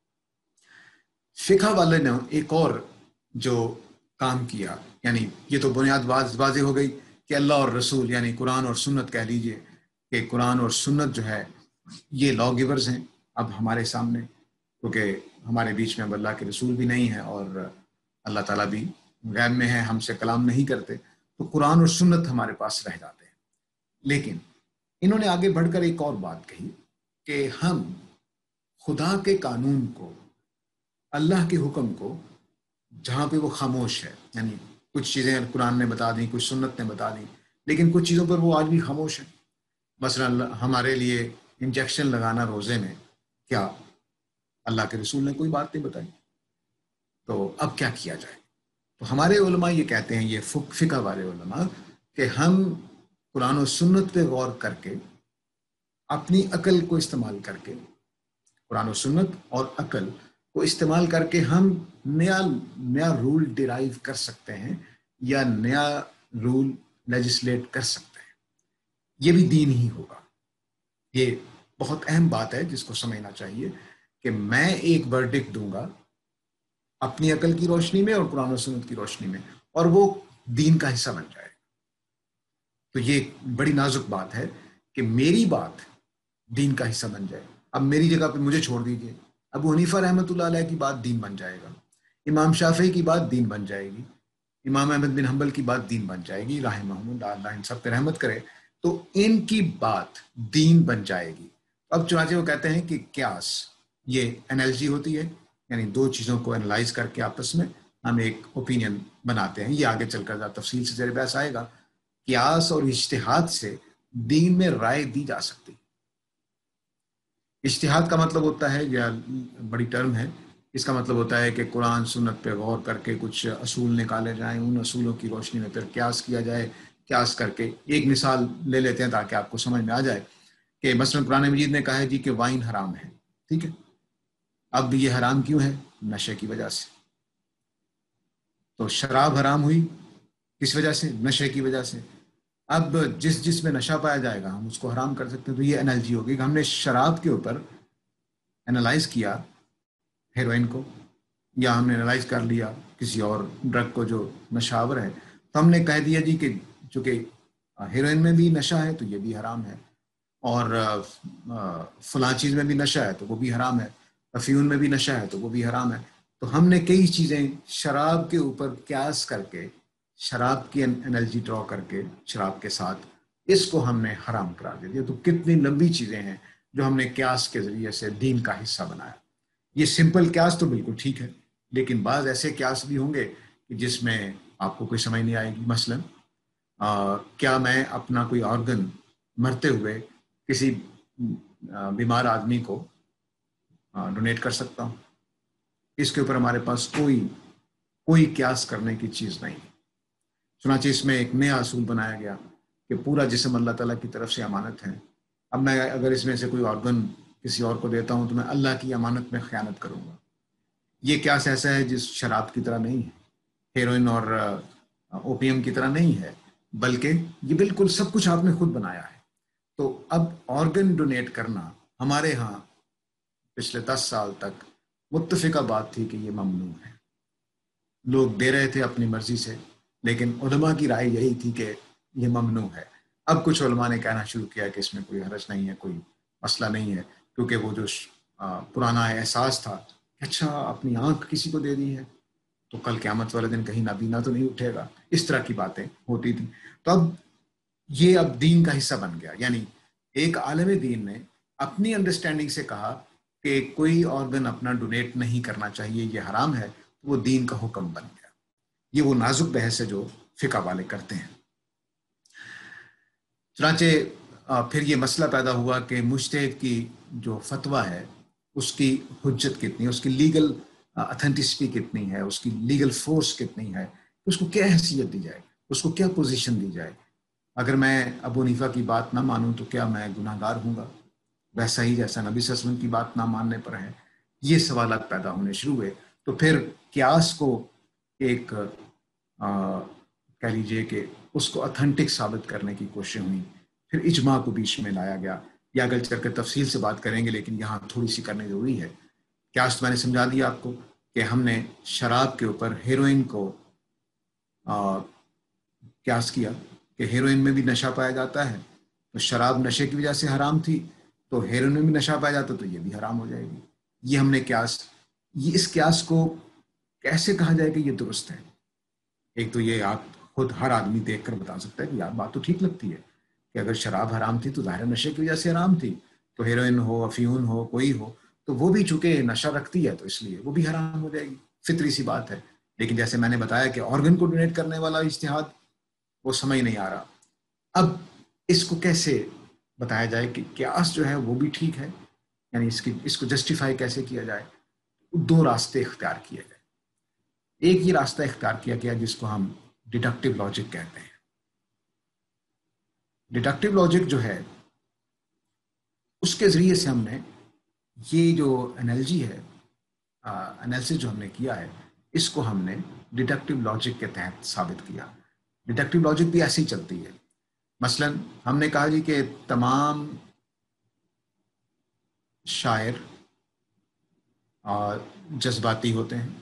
فقہ والے نے ایک اور جو کام کیا، یعنی یہ تو بنیاد واضح ہو گئی کہ اللہ اور رسول، یعنی قرآن اور سنت کہہ لیجئے کہ قرآن اور سنت جو ہے یہ لا گیورز ہیں اب ہمارے سامنے، کیونکہ ہمارے بیچ میں اب اللہ کے رسول بھی نہیں ہیں اور اللہ تعالیٰ بھی غیب میں ہے، ہم سے کلام نہیں کرتے، تو قرآن اور سنت ہمارے پاس رہ جاتے ہیں. لیکن انہوں نے آگے بڑھ کر ایک اور بات کہی کہ ہم خدا کے قانون کو، اللہ کے حکم کو، جہاں پہ وہ خاموش ہے، یعنی کچھ چیزیں قرآن نے بتا دیں، کچھ سنت نے بتا دیں، لیکن کچھ چیزوں پر وہ آج بھی خاموش ہے. مثلا ہمارے لیے انجیکشن لگانا روزے میں، کیا اللہ کے رسول نے کوئی بات نہیں بتائی؟ تو اب کیا کیا جائے؟ تو ہمارے علماء یہ کہتے ہیں، یہ فقہ والے علماء، کہ ہم قرآن و سنت پہ غور کر کے، اپنی عقل کو استعمال کر کے، قرآن و سنت اور عقل کو استعمال کر کے ہم نیا رول ڈیرائیو کر سکتے ہیں یا نیا رول لیجسلیٹ کر سکتے ہیں. یہ بھی دین ہی ہوگا. یہ بہت اہم بات ہے جس کو سمجھنا چاہیے کہ میں ایک ورڈکٹ دوں گا اپنی عقل کی روشنی میں اور قرآن و سنت کی روشنی میں، اور وہ دین کا حصہ بن جائے. تو یہ بڑی نازک بات ہے کہ میری بات دین کا حصہ بن جائے. اب میری جگہ پہ مجھے چھوڑ دیجیے، ابو حنیفہ رحمۃ اللہ علیہ کی بات دین بن جائے گا، امام شافعی کی بات دین بن جائے گی، امام احمد بن حنبل کی بات دین بن جائے گی، رحمہ اللہ ان سب پہ رحمت کرے. تو ان کی بات دین بن جائے گی. اب چنانچہ وہ کہتے ہیں کہ قیاس یہ انالوجی ہوتی ہے، یعنی دو چیزوں کو انالائز کر کے آپس میں ہم ایک اوپینین بناتے ہیں. یہ آگے چل کر تفصیل سے زیر بحث آئے گا. قیاس اور اجتہاد سے دین میں رائے دی جا سکتی. اجتہاد کا مطلب ہوتا ہے، یا بڑی ٹرم ہے، اس کا مطلب ہوتا ہے کہ قرآن سنت پہ غور کر کے کچھ اصول نکالے جائیں، ان اصولوں کی روشنی میں پھر قیاس کیا جائے. قیاس کر کے ایک مثال لے لیتے ہیں تاکہ آپ کو سمجھ میں آ جائے کہ مثلا قرآن مجید نے کہا ہے جی کہ وائن حرام ہے، ٹھیک ہے. اب یہ حرام کیوں ہے؟ نشے کی وجہ سے. تو شراب حرام ہوئی کس وجہ سے؟ نشے کی وجہ سے. اب جس میں نشہ پایا جائے گا ہم اس کو حرام کر سکتے ہیں. تو یہ انالوجی ہوگی کہ ہم نے شراب کے اوپر انالائز کیا ہیروئن کو، یا ہم نے انالائز کر لیا کسی اور ڈرگ کو جو نشاور ہے، تو ہم نے کہہ دیا جی کہ چونکہ ہیروئن میں بھی نشہ ہے تو یہ بھی حرام ہے، اور فلاں چیز میں بھی نشہ ہے تو وہ بھی حرام ہے، افیون میں بھی نشہ ہے تو وہ بھی حرام ہے. تو ہم نے کئی چیزیں شراب کے اوپر قیاس کر کے، شراب کی انالوجی ڈرا کر کے شراب کے ساتھ اس کو ہم نے حرام قرار دے دیا. تو کتنی لمبی چیزیں ہیں جو ہم نے قیاس کے ذریعے سے دین کا حصہ بنایا. یہ سمپل قیاس تو بالکل ٹھیک ہے، لیکن بعض ایسے قیاس بھی ہوں گے کہ جس میں آپ کو کوئی سمجھ نہیں آئے گی. مثلا کیا میں اپنا کوئی آرگن مرتے ہوئے کسی بیمار آدمی کو ڈونیٹ کر سکتا ہوں؟ اس کے اوپر ہمارے پاس کوئی قیاس کرنے کی چیز نہیں. چنانچہ اس میں ایک نیا اصول بنایا گیا کہ پورا جسم اللہ تعالیٰ کی طرف سے امانت ہے. اب میں اگر اس میں سے کوئی آرگن کسی اور کو دیتا ہوں تو میں اللہ کی امانت میں خیانت کروں گا. یہ قیاس ایسا ہے جس شراب کی طرح نہیں ہے، ہیروئن اور اوپیم کی طرح نہیں ہے، بلکہ یہ بالکل سب کچھ آپ نے خود بنایا ہے. تو اب آرگن ڈونیٹ کرنا ہمارے ہاں پچھلے 10 سال تک متفقہ بات تھی کہ یہ ممنوع ہے. لوگ دے رہے تھے اپنی مرضی سے، لیکن علماء کی رائے یہی تھی کہ یہ ممنوع ہے. اب کچھ علماء نے کہنا شروع کیا کہ اس میں کوئی حرج نہیں ہے، کوئی مسئلہ نہیں ہے، کیونکہ وہ جو پرانا احساس تھا کہ اچھا اپنی آنکھ کسی کو دے دی ہے تو کل قیامت والے دن کہیں نابینا تو نہیں اٹھے گا، اس طرح کی باتیں ہوتی تھیں. تو اب دین کا حصہ بن گیا. یعنی ایک عالم دین نے اپنی انڈرسٹینڈنگ سے کہا کہ کوئی آرگن اپنا ڈونیٹ نہیں کرنا چاہیے، یہ حرام ہے، وہ دین کا حکم بن گیا. یہ وہ نازک بحث ہے جو فقہ والے کرتے ہیں. چنانچہ پھر یہ مسئلہ پیدا ہوا کہ مجتہد کی جو فتویٰ ہے اس کی حجت کتنی ہے، اس کی لیگل اتھینٹسٹی کتنی ہے، اس کی لیگل فورس کتنی ہے، اس کو کیا حیثیت دی جائے، اس کو کیا پوزیشن دی جائے. اگر میں ابو حنیفہ کی بات نہ مانوں تو کیا میں گناہ گار ہوں گا، ویسا ہی جیسا نبی صلی اللہ علیہ وسلم کی بات نہ ماننے پر ہے؟ یہ سوالات پیدا ہونے شروع ہوئے. تو پھر قیاس کو ایک کہہ لیجئے کہ اس کو اتھینٹک ثابت کرنے کی کوششیں ہوئیں. پھر اجماع کو بیچ میں لایا گیا. یہ اگر چل کر تفصیل سے بات کریں گے، لیکن یہاں تھوڑی سی کرنے ضروری ہے. قیاس تو میں نے سمجھا دیا آپ کو کہ ہم نے شراب کے اوپر ہیروئن کو قیاس کیا کہ ہیروئن میں بھی نشہ پایا جاتا ہے، تو شراب نشے کی وجہ سے حرام تھی، تو ہیروئن میں بھی نشہ پایا جاتا تو یہ بھی حرام ہو جائے گی. یہ ہم نے اس قیاس کو کیسے کہا جائے کہ یہ درست ہے؟ ایک تو یہ آپ خود ہر آدمی دیکھ کر بتا سکتا ہے کہ یار بات تو ٹھیک لگتی ہے کہ اگر شراب حرام تھی تو ظاہر نشے کی وجہ سے حرام تھی، تو ہیروئن ہو، افیون ہو، کوئی ہو، تو وہ بھی چونکہ نشہ رکھتی ہے تو اس لیے وہ بھی حرام ہو جائے گی. فطری سی بات ہے. لیکن جیسے میں نے بتایا کہ آرگن کو ڈونیٹ کرنے والا اجتہاد وہ سمجھ نہیں آ رہا. اب اس کو کیسے بتایا جائے کہ قیاس جو ہے وہ بھی ٹھیک ہے، یعنی اس کو جسٹیفائی کیسے کیا جائے؟ دو راستے اختیار کیے گئے. ایک یہ راستہ اختیار کیا گیا جس کو ہم ڈیڈکٹیو لاجک کہتے ہیں. ڈیڈکٹیو لاجک جو ہے اس کے ذریعے سے ہم نے یہ جو انالوجی ہے، انالیسس جو ہم نے کیا ہے، اس کو ہم نے ڈیڈکٹیو لاجک کے تحت ثابت کیا. ڈیڈکٹیو لاجک بھی ایسی چلتی ہے مثلاً ہم نے کہا جی کہ تمام شاعر جذباتی ہوتے ہیں.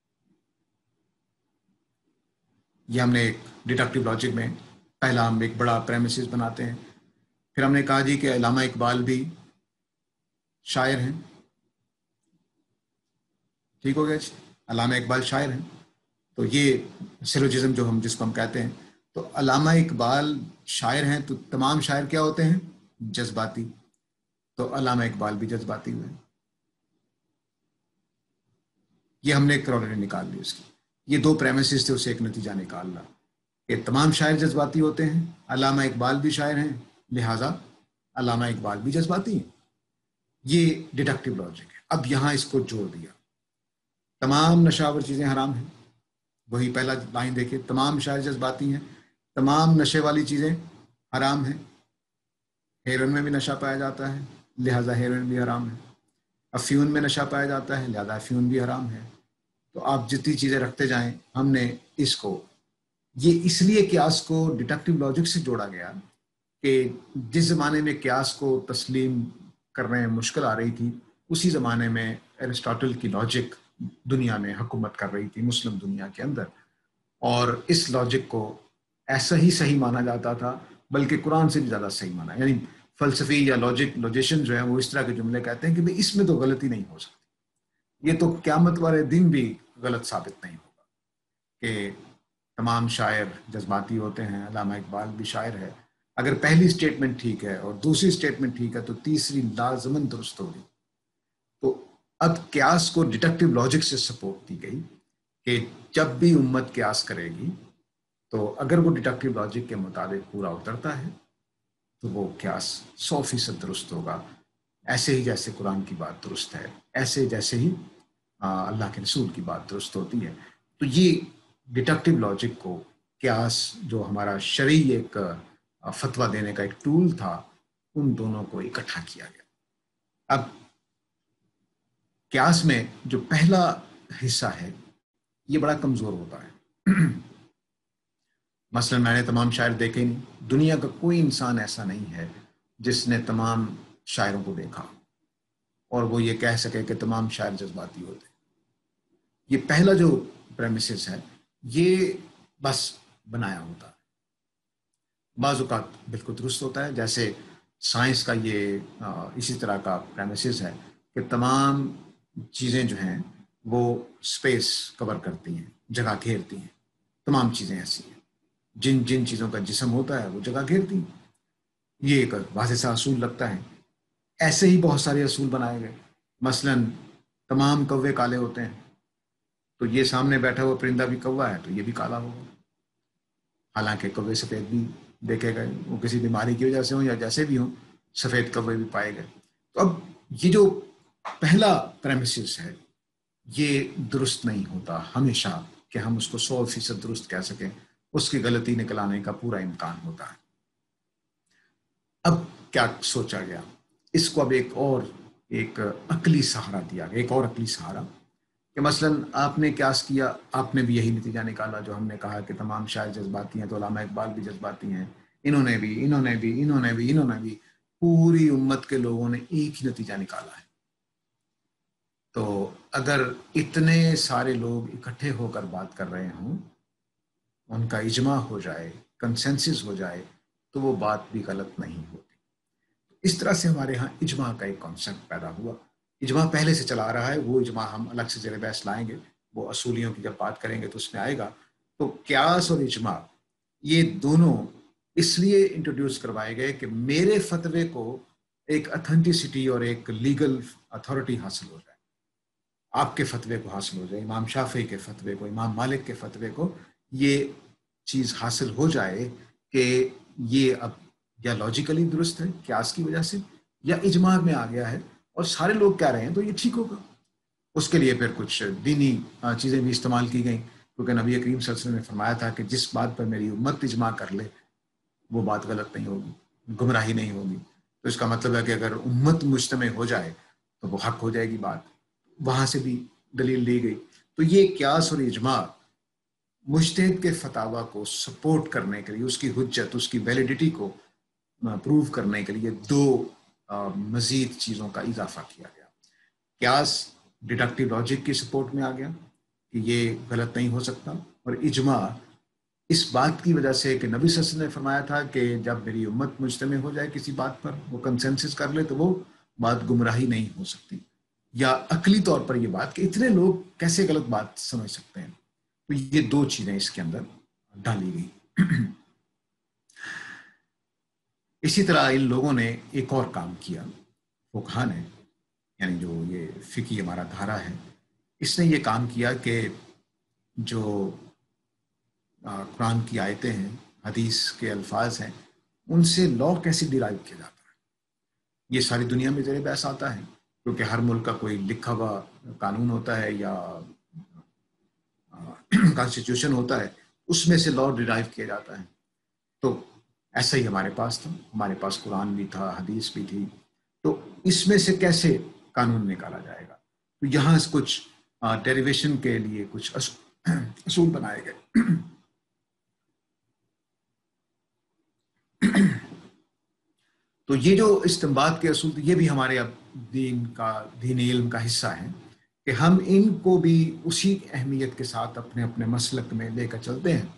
یہ ہم نے ایک ڈیڈکٹیو لاجک میں پہلا ہم ایک بڑا پریمیسز بناتے ہیں. پھر ہم نے کہا جی کہ علامہ اقبال بھی شاعر ہیں. ٹھیک ہو گیا جی, علامہ اقبال شاعر ہیں. تو یہ سیلوجزم جو ہم جس کو ہم کہتے ہیں, تو علامہ اقبال شاعر ہیں تو تمام شاعر کیا ہوتے ہیں؟ جذباتی. تو علامہ اقبال بھی جذباتی ہوئے. یہ ہم نے ایک کورولری نکال لی اس کی. یہ دو پریمیسز تھے, اسے ایک نتیجہ نکالنا کہ تمام شاعر جذباتی ہوتے ہیں, علامہ اقبال بھی شاعر ہیں, لہٰذا علامہ اقبال بھی جذباتی ہیں. یہ ڈیڈکٹیو لاجک ہے. اب یہاں اس کو جوڑ دیا, تمام نشاور چیزیں حرام ہیں. وہی پہلا لائن دیکھیں, تمام شاعر جذباتی ہیں, تمام نشے والی چیزیں حرام ہیں. ہیروئن میں بھی نشہ پایا جاتا ہے, لہٰذا ہیروئن بھی حرام ہے. افیون میں نشہ پایا جاتا ہے, لہٰذا افیون بھی حرام ہے. تو آپ جتنی چیزیں رکھتے جائیں, ہم نے اس کو, یہ اس لیے قیاس کو ڈیڈکٹیو لاجک سے جوڑا گیا کہ جس زمانے میں قیاس کو تسلیم کرنے میں مشکل آ رہی تھی, اسی زمانے میں ایرسٹاٹل کی لاجک دنیا میں حکومت کر رہی تھی, مسلم دنیا کے اندر. اور اس لاجک کو ایسا ہی صحیح مانا جاتا تھا, بلکہ قرآن سے بھی زیادہ صحیح مانا. یعنی فلسفی یا لاجیشن جو ہے وہ اس طرح کے جملے کہتے ہیں کہ بھئی اس میں تو غلطی نہیں ہو سکتی, یہ تو قیامت والے دن بھی غلط ثابت نہیں ہوگا کہ تمام شاعر جذباتی ہوتے ہیں, علامہ اقبال بھی شاعر ہے. اگر پہلی سٹیٹمنٹ ٹھیک ہے اور دوسری سٹیٹمنٹ ٹھیک ہے تو تیسری لازماً درست ہوگی. تو اب قیاس کو ڈیڈکٹیو لاجک سے سپورٹ دی گئی کہ جب بھی امت قیاس کرے گی تو اگر وہ ڈیڈکٹیو لاجک کے مطابق پورا اترتا ہے تو وہ قیاس 100% درست ہوگا, ایسے ہی جیسے قرآن کی بات درست ہے, ایسے جیسے ہی اللہ کے رسول کی بات درست ہوتی ہے. تو یہ ڈیڈکٹیو لاجک کو, قیاس جو ہمارا شرعی ایک فتویٰ دینے کا ایک ٹول تھا, ان دونوں کو اکٹھا کیا گیا. اب قیاس میں جو پہلا حصہ ہے یہ بڑا کمزور ہوتا ہے. مثلا میں نے تمام شاعر دیکھے نہیں, دنیا کا کوئی انسان ایسا نہیں ہے جس نے تمام شاعروں کو دیکھا اور وہ یہ کہہ سکے کہ تمام شاعر جذباتی ہوتے. یہ پہلا جو پریمیسز ہے یہ بس بنایا ہوتا ہے. بعض اوقات بالکل درست ہوتا ہے, جیسے سائنس کا یہ اسی طرح کا پریمیسز ہے کہ تمام چیزیں جو ہیں وہ اسپیس کور کرتی ہیں, جگہ گھیرتی ہیں. تمام چیزیں ایسی ہیں, جن جن چیزوں کا جسم ہوتا ہے وہ جگہ گھیرتی ہیں. یہ ایک واضح سا اصول لگتا ہے. ایسے ہی بہت سارے اصول بنائے گئے. مثلا تمام کوے کالے ہوتے ہیں, تو یہ سامنے بیٹھا ہوا پرندہ بھی کوا ہے تو یہ بھی کالا ہوگا, حالانکہ کوے سفید بھی دیکھے گئے, وہ کسی بیماری کی وجہ سے ہوں یا جیسے بھی ہوں, سفید کوے بھی پائے گئے. تو اب یہ جو پہلا پریمیسز ہے یہ درست نہیں ہوتا ہمیشہ کہ ہم اس کو 100% درست کہہ سکیں, اس کی غلطی نکلانے کا پورا امکان ہوتا ہے. اب کیا سوچا گیا, اس کو اب ایک عقلی سہارا دیا گیا, ایک اور عقلی سہارا کہ مثلا آپ نے قیاس کیا, آپ نے بھی یہی نتیجہ نکالا جو ہم نے کہا کہ تمام شاعر جذباتی ہیں تو علامہ اقبال بھی جذباتی ہیں, انہوں نے بھی پوری امت کے لوگوں نے ایک ہی نتیجہ نکالا ہے. تو اگر اتنے سارے لوگ اکٹھے ہو کر بات کر رہے ہوں, ان کا اجماع ہو جائے, کنسنسس ہو جائے, تو وہ بات بھی غلط نہیں ہوتی. اس طرح سے ہمارے ہاں اجماع کا ایک کانسیپٹ پیدا ہوا. اجماع پہلے سے چلا آ رہا ہے, وہ اجماع ہم الگ سے زیر بحث لائیں گے, وہ اصولیوں کی جب بات کریں گے تو اس میں آئے گا. تو قیاس اور اجماع یہ دونوں اس لیے انٹروڈیوس کروائے گئے کہ میرے فتوے کو ایک اتھینٹسٹی اور ایک لیگل اتھارٹی حاصل ہو جائے, آپ کے فتوے کو حاصل ہو جائے, امام شافعی کے فتوے کو, امام مالک کے فتوے کو یہ چیز حاصل ہو جائے کہ یہ اب یا لاجیکلی درست ہے قیاس کی وجہ سے, یا اجماع میں آ گیا ہے اور سارے لوگ کہہ رہے ہیں تو یہ ٹھیک ہوگا. اس کے لیے پھر کچھ دینی چیزیں بھی استعمال کی گئیں, کیونکہ نبی کریم صلی اللہ علیہ وسلم نے فرمایا تھا کہ جس بات پر میری امت اجماع کر لے وہ بات غلط نہیں ہوگی, گمراہی نہیں ہوگی. تو اس کا مطلب ہے کہ اگر امت مجتمع ہو جائے تو وہ حق ہو جائے گی بات. وہاں سے بھی دلیل لی گئی. تو یہ قیاس اور اجماع मुज्तहिद के फतावा को सपोर्ट करने के लिए, उसकी हुज्जत, उसकी वैलिडिटी को प्रूव करने के लिए दो मज़ीद चीज़ों का इजाफा किया गया। क्यास डिडक्टिव लॉजिक की सपोर्ट में आ गया कि ये गलत नहीं हो सकता, और इजमा इस बात की वजह से कि नबी सल्लल्लाहु अलैहि वसल्लम ने फरमाया था कि जब मेरी उम्मत मुज्तमे हो जाए किसी बात पर, वो कंसेंसस कर ले, तो वो बात गुमराही नहीं हो सकती। या अकली तौर पर ये बात कि इतने लोग कैसे गलत बात समझ सकते हैं, तो ये दो चीज़ें इसके अंदर डाली गई। इसी तरह इन लोगों ने एक और काम किया, फुकहा ने, यानी जो ये फ़िकी हमारा धारा है, इसने ये काम किया कि जो कुरान की आयतें हैं, हदीस के अल्फाज हैं, उनसे लॉ कैसे डिराइव किया जाता है। ये सारी दुनिया में ज़ेर बहस आता है, क्योंकि हर मुल्क का कोई लिखा हुआ कानून होता है या कॉन्स्टिट्यूशन होता है, उसमें से लॉ डिराइव किया जाता है। तो ऐसा ही हमारे पास था, हमारे पास कुरान भी था, हदीस भी थी, तो इसमें से कैसे कानून निकाला जाएगा। तो यहाँ कुछ डेरिवेशन के लिए कुछ असूल बनाए गए। तो ये जो इस्तिंबात के असूल, ये भी हमारे अब दीन इल्म का हिस्सा है कि हम इनको भी उसी अहमियत के साथ अपने अपने मसलक में लेकर चलते हैं।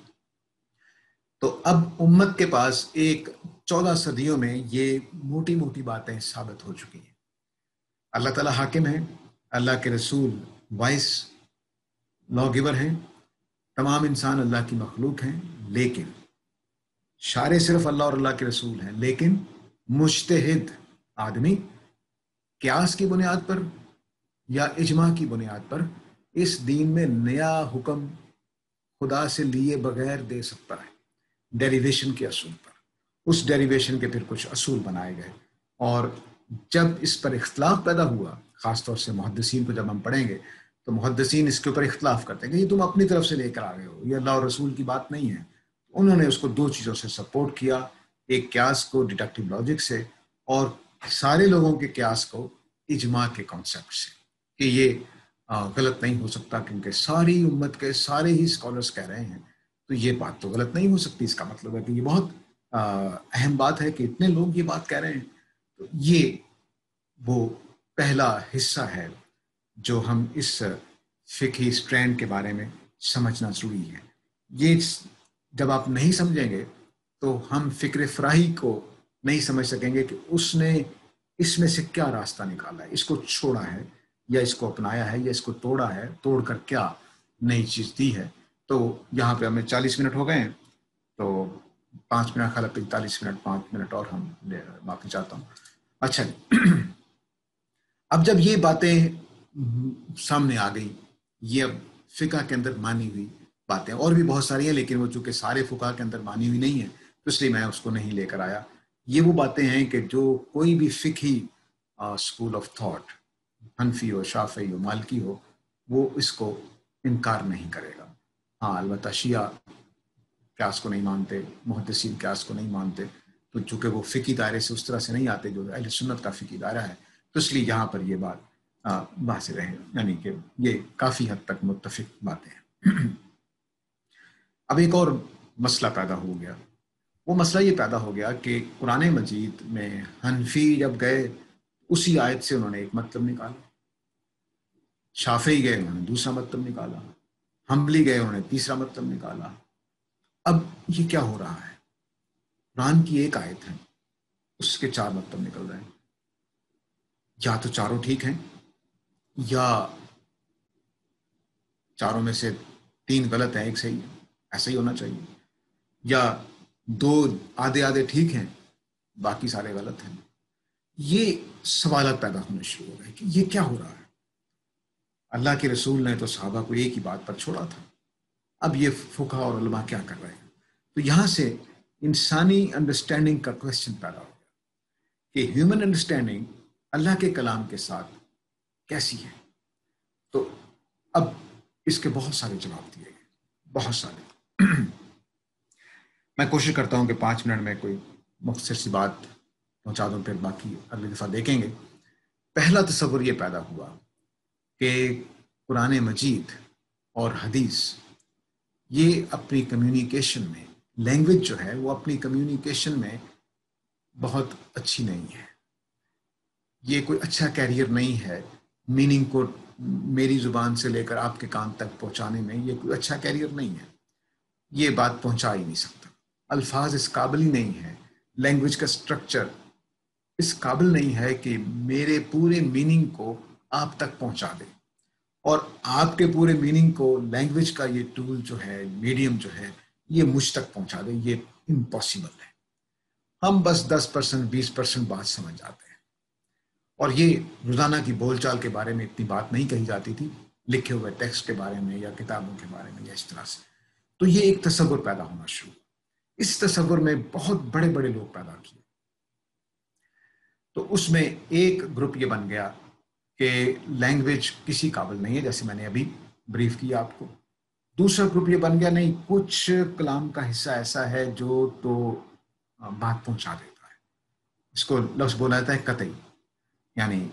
तो अब उम्मत के पास एक 14 सदियों में ये मोटी मोटी बातें साबित हो चुकी हैं। अल्लाह ताला हाकिम है, अल्लाह के रसूल वाइस लॉ गिवर हैं, तमाम इंसान अल्लाह की मखलूक हैं, लेकिन शारे सिर्फ अल्लाह और अल्लाह के रसूल हैं, लेकिन मुज्तहिद आदमी क्यास की बुनियाद पर या इजमा की बुनियाद पर इस दीन में नया हुक्म खुदा से लिए बगैर दे सकता है, डेरिवेशन के असूल पर। उस डेरिवेशन के फिर कुछ असूल बनाए गए, और जब इस पर इख्तलाफ पैदा हुआ, ख़ासतौर से मुहद्दिसीन को जब हम पढ़ेंगे तो मुहद्दिसीन इसके ऊपर इख्तलाफ करते हैं कि ये तुम अपनी तरफ से लेकर आ गए हो, ये अल्लाह और रसूल की बात नहीं है। उन्होंने उसको दो चीज़ों से सपोर्ट किया, एक क्यास को डिडक्टिव लॉजिक से, और सारे लोगों के क्यास को इजमा के कॉन्सेप्ट से, कि ये गलत नहीं हो सकता क्योंकि सारी उम्मत के सारे ही स्कॉलर्स कह रहे हैं, तो ये बात तो गलत नहीं हो सकती। इसका मतलब है कि ये बहुत अहम बात है कि इतने लोग ये बात कह रहे हैं। तो ये वो पहला हिस्सा है जो हम इस फिकी स्ट्रैंड के बारे में समझना ज़रूरी है। ये जब आप नहीं समझेंगे तो हम फ़िक्र फ़राही को नहीं समझ सकेंगे कि उसने इसमें से क्या रास्ता निकाला है, इसको छोड़ा है या इसको अपनाया है या इसको तोड़ा है, तोड़कर क्या नई चीज़ दी है। तो यहाँ पे हमें 40 मिनट हो गए हैं, तो 5 मिनट खाला 45 मिनट, 5 मिनट और हम माफ़ी चाहता हूँ। अच्छा अब जब ये बातें सामने आ गई, ये अब फ़िक़्ह के अंदर मानी हुई बातें, और भी बहुत सारी हैं, लेकिन वो चूँकि सारे फ़ुक़हा के अंदर मानी हुई नहीं है, तो इसलिए मैं उसको नहीं लेकर आया। ये वो बातें हैं कि जो कोई भी फ़िक़ही स्कूल ऑफ थॉट, हनफी हो, शाफ़ी हो, मालिकी हो, वो इसको इनकार नहीं करेगा। हाँ, अलबत्ता शिया क्यास को नहीं मानते, मुहद्दिसीन क्यास को नहीं मानते, तो चूँकि वो फ़िक़ही दायरे से उस तरह से नहीं आते जो अहले सुन्नत का फ़िक़ही दायरा है, तो इसलिए यहाँ पर ये बात वाज़ेह रहे, यानी कि ये काफ़ी हद तक मुत्तफ़िक बातें हैं। अब एक और मसला पैदा हो गया। वो मसला ये पैदा हो गया कि कुरान मजीद में हनफी जब गए, उसी आयत से उन्होंने एक मतलब निकाला, शाफ़ी गए उन्होंने दूसरा मतलब निकाला, हम्बली गए उन्होंने तीसरा मतलब निकाला। अब ये क्या हो रहा है? कुरान की एक आयत है, उसके 4 मतलब निकल रहे हैं। या तो चारों ठीक हैं, या चारों में से 3 गलत हैं, 1 सही है, ऐसा ही होना चाहिए। या 2 आधे आधे ठीक हैं, बाकी सारे गलत हैं। ये सवाल पैदा होने शुरू हो गए कि ये क्या हो रहा है। अल्लाह के रसूल ने तो सहाबा को एक ही बात पर छोड़ा था, अब ये फुक़हा और उलमा क्या कर रहे हैं। तो यहाँ से इंसानी अंडरस्टैंडिंग का क्वेश्चन पैदा हो गया कि ह्यूमन अंडरस्टैंडिंग अल्लाह के कलाम के साथ कैसी है। तो अब इसके बहुत सारे जवाब दिए गए, बहुत सारे। मैं कोशिश करता हूँ कि 5 मिनट में कोई मुख्तसर सी बात पहुँचा दूँ, फिर बाकी अगली दफ़ा देखेंगे। पहला तसव्वुर ये पैदा हुआ कि कुरान मजीद और हदीस یہ اپنی کمیونیکیشن میں، لینگویج جو ہے وہ اپنی کمیونیکیشن میں بہت اچھی نہیں ہے. یہ کوئی اچھا کیریئر نہیں ہے میننگ کو میری زبان سے لے کر آپ کے کان تک پہنچانے میں. یہ کوئی اچھا کیریئر نہیں ہے، یہ بات پہنچا ہی نہیں سکتا. الفاظ اس قابل ہی نہیں ہے، لینگویج کا سٹرکچر اس قابل نہیں ہے کہ میرے پورے میننگ کو آپ تک پہنچا دے، اور آپ کے پورے میننگ کو لینگویج کا یہ ٹول جو ہے، میڈیم جو ہے، یہ مجھ تک پہنچا دے. یہ امپاسبل ہے. ہم بس 10% 20% بات سمجھ جاتے ہیں، اور یہ روزانہ کی بول چال کے بارے میں اتنی بات نہیں کہی جاتی تھی، لکھے ہوئے ٹیکسٹ کے بارے میں یا کتابوں کے بارے میں یا اس طرح سے. تو یہ ایک تصور پیدا ہونا شروع. اس تصور میں بہت بڑے بڑے لوگ پیدا کیے. تو اس میں ایک گروپ یہ بن گیا کہ لینگویج کسی قابل نہیں ہے، جیسے میں نے ابھی بریف کیا آپ کو. دوسرا گروپ یہ بن گیا نہیں، کچھ کلام کا حصہ ایسا ہے جو تو بات پہنچا دیتا ہے. اس کو لفظ بولا جاتا ہے قطعی، یعنی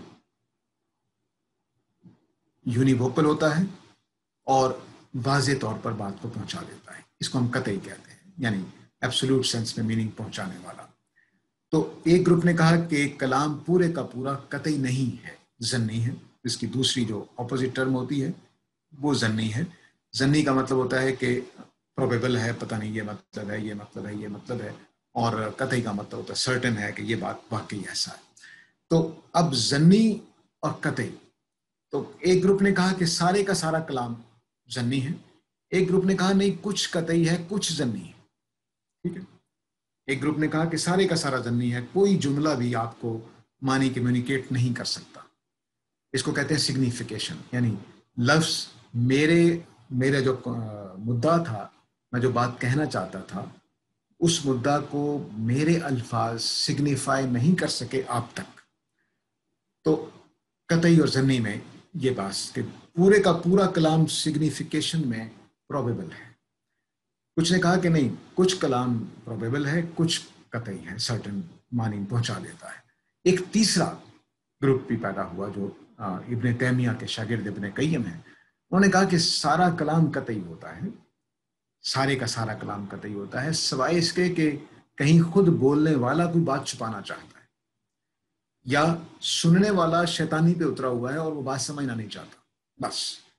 یونیووکل ہوتا ہے اور واضح طور پر بات کو پہنچا دیتا ہے. اس کو ہم قطعی کہتے ہیں، یعنی ایبسولوٹ سینس میں میننگ پہنچانے والا. تو ایک گروپ نے کہا کہ کلام پورے کا پورا قطعی نہیں ہے، ظنی ہے. اس کی دوسری جو اپوزٹ ٹرم ہوتی ہے وہ ظنی ہے. ظنی کا مطلب ہوتا ہے کہ پروبیبل ہے، پتہ نہیں یہ مطلب ہے، یہ مطلب ہے، یہ مطلب ہے. اور قطعی کا مطلب ہوتا ہے سرٹن ہے کہ یہ بات واقعی ایسا ہے. تو اب ظنی اور قطعی، تو ایک گروپ نے کہا کہ سارے کا سارا کلام ظنی ہے. ایک گروپ نے کہا نہیں، کچھ قطعی ہے، کچھ ظنی ہے. ٹھیک ہے. ایک گروپ نے کہا کہ سارے کا سارا ظنی ہے، کوئی جملہ بھی آپ کو معنی کمیونیکیٹ نہیں کر سکتا. اس کو کہتے ہیں سگنیفیکیشن، یعنی لفظ میرا جو مدعا تھا، میں جو بات کہنا چاہتا تھا، اس مدعا کو میرے الفاظ سگنیفائی نہیں کر سکے آپ تک. تو قطعی اور ظنی میں یہ بات کہ پورے کا پورا کلام سگنیفیکیشن میں پروبیبل ہے. کچھ نے کہا کہ نہیں، کچھ کلام پروبیبل ہے، کچھ قطعی ہے، سرٹن معنی پہنچا دیتا ہے. ایک تیسرا گروپ بھی پیدا ہوا جو ابن تیمیہ کے شاگرد ابن قیم ہیں. انہوں نے کہا کہ سارا کلام قطعی ہوتا ہے، سارے کا سارا کلام قطعی ہوتا ہے، سوائے اس کے کہ کہیں خود بولنے والا کوئی بات چھپانا چاہتا ہے، یا سننے والا شیطانی پہ اترا ہوا ہے اور وہ بات سمجھنا نہیں چاہتا. بس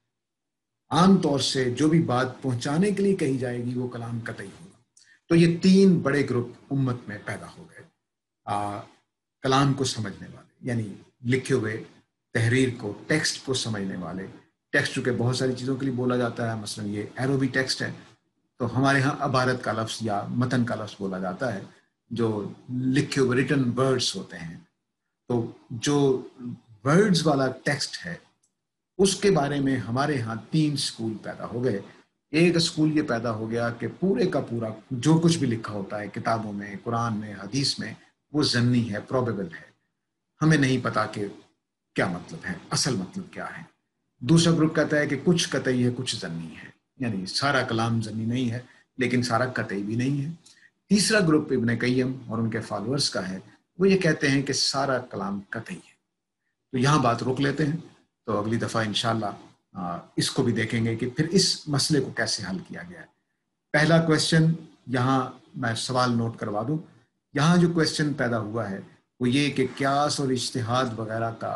عام طور سے جو بھی بات پہنچانے کے لیے کہی جائے گی وہ کلام قطعی ہوگا. تو یہ تین بڑے گروپ امت میں پیدا ہو گئے. کلام کو سمجھنے والے، یعنی لکھے ہوئے تحریر کو، ٹیکسٹ کو سمجھنے والے. ٹیکسٹ چونکہ بہت ساری چیزوں کے لیے بولا جاتا ہے، مثلا یہ عربی ٹیکسٹ ہے، تو ہمارے ہاں عبارت کا لفظ یا متن کا لفظ بولا جاتا ہے، جو لکھے ہوئے ریٹن ورڈز ہوتے ہیں. تو جو ورڈز والا ٹیکسٹ ہے اس کے بارے میں ہمارے ہاں تین سکول پیدا ہو گئے. ایک سکول یہ پیدا ہو گیا کہ پورے کا پورا جو کچھ بھی لکھا ہوتا ہے کتابوں میں، قرآن میں، حدیث میں، وہ ظنی ہے، پروبیبل ہے، ہمیں نہیں پتا کہ کیا مطلب ہے، اصل مطلب کیا ہے. دوسرا گروپ کہتا ہے کہ کچھ قطعی ہے، کچھ ظنی ہے، یعنی سارا کلام ظنی نہیں ہے لیکن سارا قطعی بھی نہیں ہے. تیسرا گروپ ابن قیم اور ان کے فالوورز کا ہے، وہ یہ کہتے ہیں کہ سارا کلام قطعی ہے. تو یہاں بات روک لیتے ہیں، تو اگلی دفعہ انشاءاللہ اس کو بھی دیکھیں گے کہ پھر اس مسئلے کو کیسے حل کیا گیا ہے. پہلا کویسچن یہاں میں سوال نوٹ کروا دوں. یہاں جو کویسچن پیدا ہوا ہے وہ یہ کہ قیاس اور اجتہاد وغیرہ کا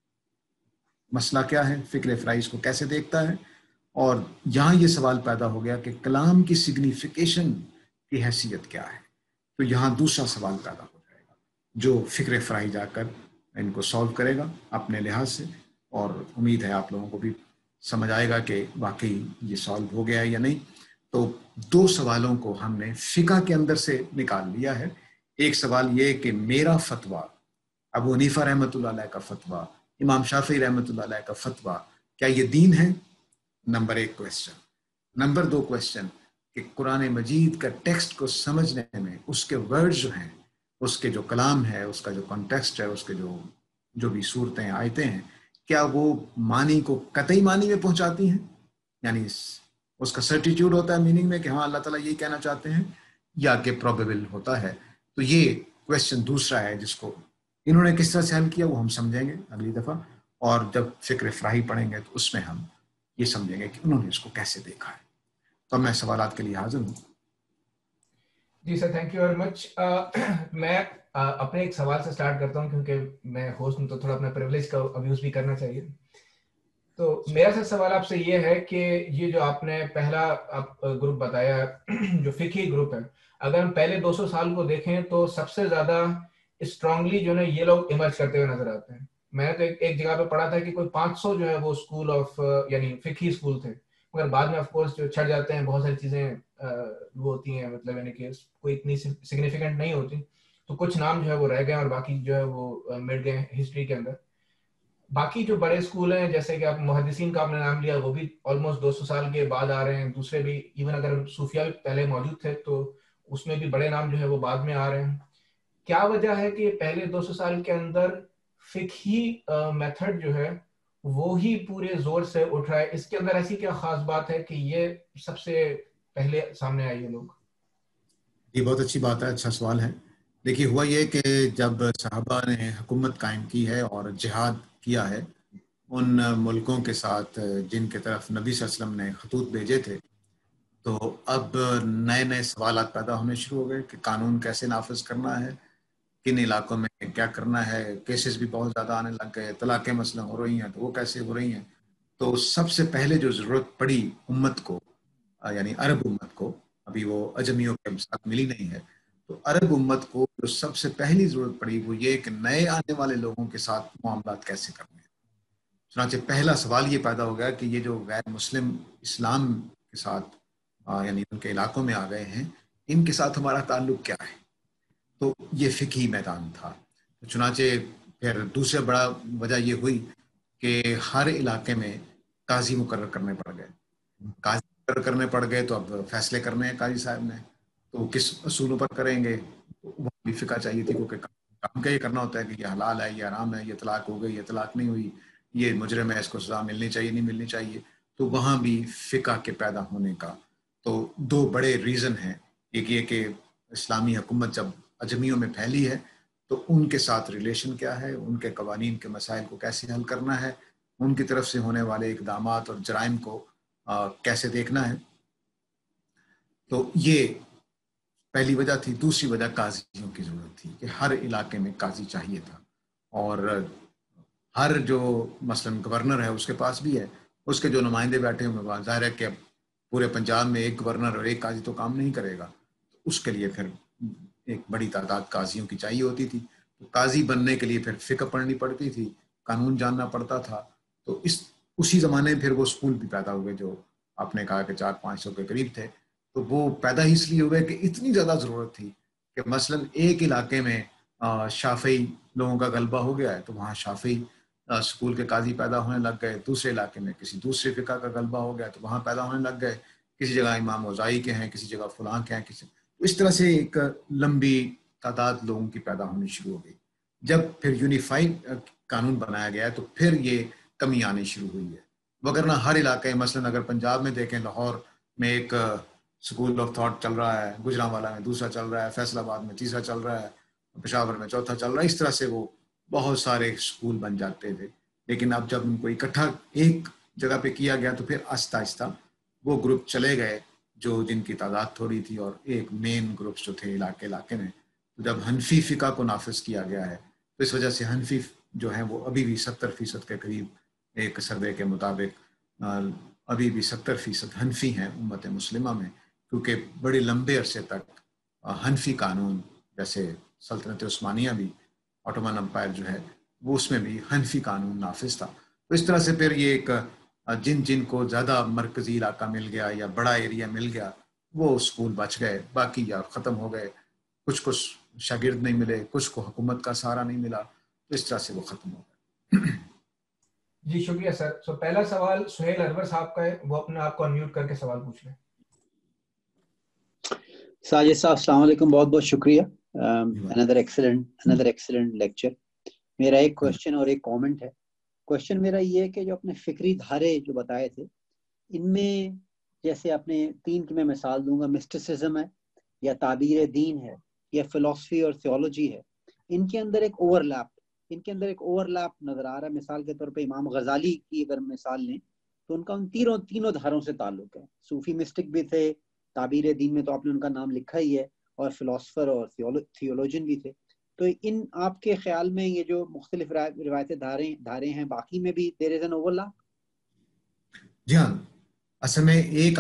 مسئلہ کیا ہے، فکر فرائض کو کیسے دیکھتا ہے. اور یہاں یہ سوال پیدا ہو گیا کہ کلام کی سگنیفیکیشن کی حیثیت کیا ہے. تو یہاں دوسرا سوال پیدا ہو جائے گا جو فکر فرائی جا کر ان کو سالو کرے گا اپنے لحاظ سے. اور امید ہے آپ لوگوں کو بھی سمجھ آئے گا کہ واقعی یہ سالو ہو گیا ہے یا نہیں. تو دو سوالوں کو ہم نے فقہ کے اندر سے نکال لیا ہے. ایک سوال یہ کہ میرا فتویٰ، ابو حنیفہ رحمۃ اللہ علیہ کا فتویٰ، امام شافعی رحمۃ اللہ علیہ کا فتویٰ، کیا یہ دین ہے؟ نمبر ایک کویسچن. نمبر دو کویسچن کہ قرآن مجید کا ٹیکسٹ کو سمجھنے میں اس کے ورڈ جو ہیں، اس کے جو کلام ہے، اس کا جو کانٹیکسٹ ہے، اس کے جو بھی صورتیں آیتیں ہیں، کیا وہ معنی کو قطعی معنی میں پہنچاتی ہیں، یعنی اس کا سرٹیٹیوڈ ہوتا ہے میننگ میں کہ ہاں اللہ تعالیٰ یہی کہنا چاہتے ہیں، یا کہ پروبیبل ہوتا ہے. تو یہ کویسچن دوسرا ہے جس کو انہوں نے کس طرح سے حل کیا وہ ہم سمجھیں گے اگلی دفعہ. اور جب فکر فراہی پڑھیں گے تو اس میں ہم یہ سمجھیں گے کہ انہوں نے اس کو کیسے دیکھا ہے. تو میں سوالات کے لیے حاضر ہوں. جی sir, thank you very much. میں اپنے ایک سوال سے سٹارٹ کرتا ہوں کیونکہ میں ہوسٹ ہوں تو تھوڑا اپنا پریولیج کا ابیوز بھی کرنا چاہیے. تو میرا سر سوال آپ سے یہ ہے کہ یہ جو آپ نے پہلا گروپ بتایا جو فقہی گروپ ہے، اگر ہم پہلے 200 سال کو دیکھیں تو سب سے زیادہ اسٹرانگلی جو ہے یہ لوگ ایمرج کرتے ہوئے نظر آتے ہیں. میں نے تو ایک جگہ پہ پڑھا تھا کہ کوئی 500 جو ہے وہ اسکول آف یعنی فقہی اسکول تھے، مگر بعد میں آف کورس جو چھٹ جاتے ہیں، بہت ساری چیزیں وہ ہوتی ہیں، مطلب یعنی کہ کوئی اتنی سگنیفیکنٹ نہیں ہوتی، تو کچھ نام جو ہے وہ رہ گئے اور باقی جو ہے وہ مٹ گئے ہسٹری کے اندر. باقی جو بڑے اسکول ہیں جیسے کہ آپ محدثین کا آپ نے نام لیا، وہ بھی آلموسٹ 200 سال کے بعد آ رہے ہیں. دوسرے بھی ایون اگر صوفیہ پہلے موجود تھے تو اس میں بھی بڑے نام جو ہے وہ بعد میں آ رہے ہیں. کیا وجہ ہے کہ پہلے 200 سال کے اندر فقہی میتھڈ جو ہے وہی پورے زور سے اٹھ رہا ہے؟ اس کے اندر ایسی کیا خاص بات ہے کہ یہ سب سے پہلے سامنے آئی ہے لوگ؟ یہ بہت اچھی بات ہے، اچھا سوال ہے. دیکھیے ہوا یہ کہ جب صحابہ نے حکومت قائم کی ہے اور جہاد کیا ہے ان ملکوں کے ساتھ جن کے طرف نبی صلی اللہ علیہ وسلم نے خطوط بھیجے تھے، تو اب نئے نئے سوالات پیدا ہونے شروع ہو گئے کہ قانون کیسے نافذ کرنا ہے، کن علاقوں میں کیا کرنا ہے. کیسز بھی بہت زیادہ آنے لگ گئے، طلاقیں مثلا ہو رہی ہیں تو وہ کیسے ہو رہی ہیں. تو سب سے پہلے جو ضرورت پڑی امت کو، یعنی عرب امت کو، ابھی وہ اجمیوں کے ساتھ ملی نہیں ہے، تو عرب امت کو جو سب سے پہلی ضرورت پڑی وہ یہ کہ نئے آنے والے لوگوں کے ساتھ معاملات کیسے کرنے ہیں. چنانچہ پہلا سوال یہ پیدا ہو گیا کہ یہ جو غیر مسلم اسلام کے ساتھ یعنی ان کے علاقوں میں آ گئے ہیں، ان کے ساتھ ہمارا تعلق کیا ہے. تو یہ فقہی میدان تھا. چنانچہ پھر دوسرا بڑا وجہ یہ ہوئی کہ ہر علاقے میں قاضی مقرر کرنے پڑ گئے. قاضی مقرر کرنے پڑ گئے تو اب فیصلے کرنے ہیں قاضی صاحب نے، تو کس اصولوں پر کریں گے. وہاں بھی فقہ چاہیے تھی، کیونکہ کام کا یہ کرنا ہوتا ہے کہ یہ حلال ہے، یہ حرام ہے، یہ طلاق ہو گئی، یہ طلاق نہیں ہوئی، یہ مجرم ہے، اس کو سزا ملنی چاہیے نہیں ملنی چاہیے. تو وہاں بھی فقہ کے پیدا ہونے کا تو دو بڑے ریزن ہیں. ایک یہ کہ اسلامی حکومت جب اجمیوں میں پھیلی ہے تو ان کے ساتھ ریلیشن کیا ہے، ان کے قوانین کے مسائل کو کیسے حل کرنا ہے، ان کی طرف سے ہونے والے اقدامات اور جرائم کو کیسے دیکھنا ہے. تو یہ پہلی وجہ تھی. دوسری وجہ قاضیوں کی ضرورت تھی کہ ہر علاقے میں قاضی چاہیے تھا، اور ہر جو مثلا گورنر ہے اس کے پاس بھی ہے، اس کے جو نمائندے بیٹھے ہوئے، ظاہر ہے کہ اب پورے پنجاب میں ایک گورنر اور ایک قاضی تو کام نہیں کرے گا. اس کے لیے پھر ایک بڑی تعداد قاضیوں کی چاہیے ہوتی تھی. تو قاضی بننے کے لیے پھر فقہ پڑھنی پڑتی تھی، قانون جاننا پڑتا تھا. تو اسی زمانے میں پھر وہ اسکول بھی پیدا ہوئے جو آپ نے کہا کہ 400-500 کے قریب تھے. تو وہ پیدا ہی اس لیے ہوئے کہ اتنی زیادہ ضرورت تھی کہ مثلا ایک علاقے میں شافعی لوگوں کا غلبہ ہو گیا ہے تو وہاں شافعی اسکول کے قاضی پیدا ہونے لگ گئے. دوسرے علاقے میں کسی دوسرے فقہ کا غلبہ ہو گیا تو وہاں پیدا ہونے لگ گئے. کسی جگہ امام اوزاعی کے ہیں، کسی جگہ فلاں کے ہیں، اس طرح سے ایک لمبی تعداد لوگوں کی پیدا ہونی شروع ہو گئی. جب پھر یونیفائڈ قانون بنایا گیا تو پھر یہ کمی آنی شروع ہوئی ہے. وگرنہ ہر علاقے مثلا اگر پنجاب میں دیکھیں، لاہور میں ایک اسکول آف تھاٹ چل رہا ہے، گجرانوالہ میں دوسرا چل رہا ہے، فیصل آباد میں تیسرا چل رہا ہے، پشاور میں چوتھا چل رہا ہے. اس طرح سے وہ بہت سارے اسکول بن جاتے تھے. لیکن اب جب ان کو اکٹھا ایک جگہ پہ کیا گیا تو پھر آہستہ آہستہ وہ گروپ چلے گئے جو جن کی تعداد تھوڑی تھی، اور ایک مین گروپس جو تھے علاقے میں. جب حنفی فقہ کو نافذ کیا گیا ہے تو اس وجہ سے حنفی جو ہیں وہ ابھی بھی 70% کے قریب، ایک سروے کے مطابق ابھی بھی 70% حنفی ہیں امت مسلمہ میں، کیونکہ بڑے لمبے عرصے تک حنفی قانون، جیسے سلطنت عثمانیہ بھی، آٹومن امپائر جو ہے وہ، اس میں بھی حنفی قانون نافذ تھا. تو اس طرح سے پھر یہ ایک جن کو زیادہ مرکزی علاقہ مل گیا یا بڑا ایریا مل گیا وہ اسکول بچ گئے، باقی یا ختم ہو گئے. کچھ شاگرد نہیں ملے، کچھ کو حکومت کا سہارا نہیں ملا، تو اس طرح سے وہ ختم ہو گئے. جی شکریہ سر. پہلا سوال سہیل ارور صاحب کا ہے، وہ اپنے آپ کو انمیوٹ کر کے سوال پوچھ لیں. ساجد صاحب السلام علیکم، بہت بہت شکریہ. another excellent lecture. میرا ایک کوشچن اور ایک کامنٹ ہے. کوشچن میرا یہ ہے کہ جو اپنے فکری دھارے جو بتائے تھے، ان میں جیسے اپنے 3 کی میں مثال دوں گا، مسٹسزم ہے یا تعبیر دین ہے یا فلسفی اور تھیولوجی ہے. ان کے اندر ایک اوور لیپ نظر آ رہا ہے. مثال کے طور پہ امام غزالی کی اگر مثال لیں تو ان کا ان تینوں دھاروں سے تعلق ہے. صوفی مسٹک بھی تھے, تعبیر دین میں تو آپ نے ان کا نام لکھا ہی ہے, اور فلاسفر اور تھیولوجن بھی تھے. تو ان آپ کے خیال میں یہ جو مختلف روایتیں دھارے ہیں, باقی میں بھی دیر از این اوورلپ؟ جی ہاں, اصل میں ایک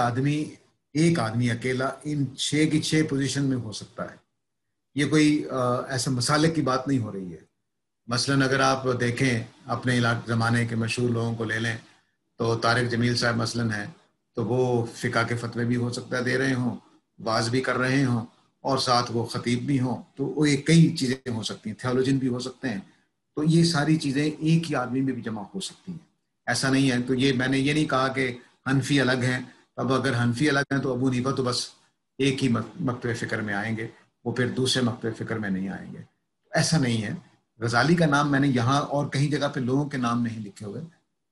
آدمی اکیلا ان 6 کی 6 پوزیشن میں ہو سکتا ہے. یہ کوئی ایسا مسالک کی بات نہیں ہو رہی ہے. مثلاً اگر آپ دیکھیں اپنے زمانے کے مشہور لوگوں کو لے لیں تو طارق جمیل صاحب مثلاً ہیں, تو وہ فقہ کے فتوے بھی ہو سکتا ہے دے رہے ہوں, واز بھی کر رہے ہوں, اور ساتھ وہ خطیب بھی ہوں, تو وہ کئی چیزیں ہو سکتی ہیں, تھیولوجن بھی ہو سکتے ہیں. تو یہ ساری چیزیں ایک ہی آدمی میں بھی جمع ہو سکتی ہیں, ایسا نہیں ہے. تو یہ میں نے یہ نہیں کہا کہ حنفی الگ ہیں, اب اگر حنفی الگ ہیں تو ابو حنیفہ تو بس ایک ہی مکتب فکر میں آئیں گے, وہ پھر دوسرے مکتب فکر میں نہیں آئیں گے. ایسا نہیں ہے. غزالی کا نام میں نے یہاں اور کہیں جگہ پہ لوگوں کے نام نہیں لکھے ہوئے,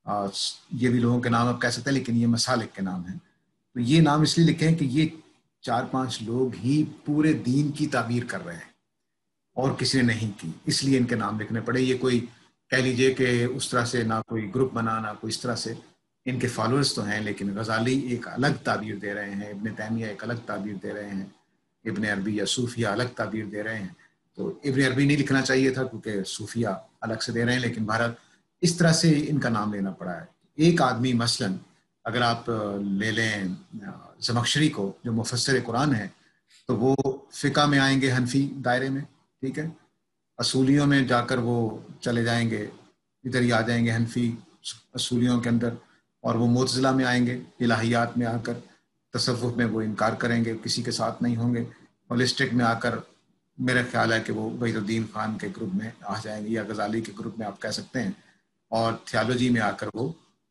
یہ بھی لوگوں کے نام آپ کہہ سکتے ہیں, لیکن یہ مسالک کے نام ہیں. تو یہ نام اس لیے لکھے ہیں کہ یہ 4-5 لوگ ہی پورے دین کی تعبیر کر رہے ہیں اور کسی نے نہیں کی, اس لیے ان کے نام لکھنے پڑے. یہ کوئی کہہ لیجئے کہ اس طرح سے نہ کوئی گروپ بنا نہ کوئی اس طرح سے, ان کے فالوورز تو ہیں, لیکن غزالی ایک الگ تعبیر دے رہے ہیں, ابن تیمیہ ایک الگ تعبیر دے رہے ہیں, ابن عربی یا صوفیہ الگ تعبیر دے رہے ہیں. تو ابن عربی نہیں لکھنا چاہیے تھا کیونکہ صوفیہ الگ سے دے رہے ہیں, لیکن بہرحال اس طرح سے ان کا نام لینا پڑا ہے. ایک آدمی مثلاً اگر آپ لے لیں زمخشری کو جو مفسر قرآن ہے, تو وہ فقہ میں آئیں گے حنفی دائرے میں, ٹھیک ہے, اصولیوں میں جا کر وہ چلے جائیں گے, ادھر ہی آ جائیں گے حنفی اصولیوں کے اندر, اور وہ معتزلہ میں آئیں گے, الہیات میں آ کر تصوف میں وہ انکار کریں گے, کسی کے ساتھ نہیں ہوں گے. ہولسٹک میں آ کر میرا خیال ہے کہ وہ وحید الدین خان کے گروپ میں آ جائیں گے, یا غزالی کے گروپ میں آپ کہہ سکتے ہیں. اور تھیالوجی میں آ کر وہ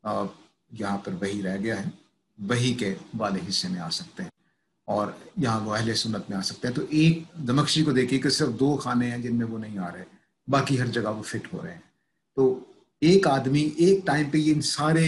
یہاں پر وحی رہ گیا ہے, وحی کے والے حصے میں آ سکتے ہیں, اور یہاں وہ اہل سنت میں آ سکتے ہیں. تو ایک زمخشری کو دیکھیے کہ صرف 2 خانے ہیں جن میں وہ نہیں آ رہے, باقی ہر جگہ وہ فٹ ہو رہے ہیں. تو ایک آدمی ایک ٹائم پہ ان سارے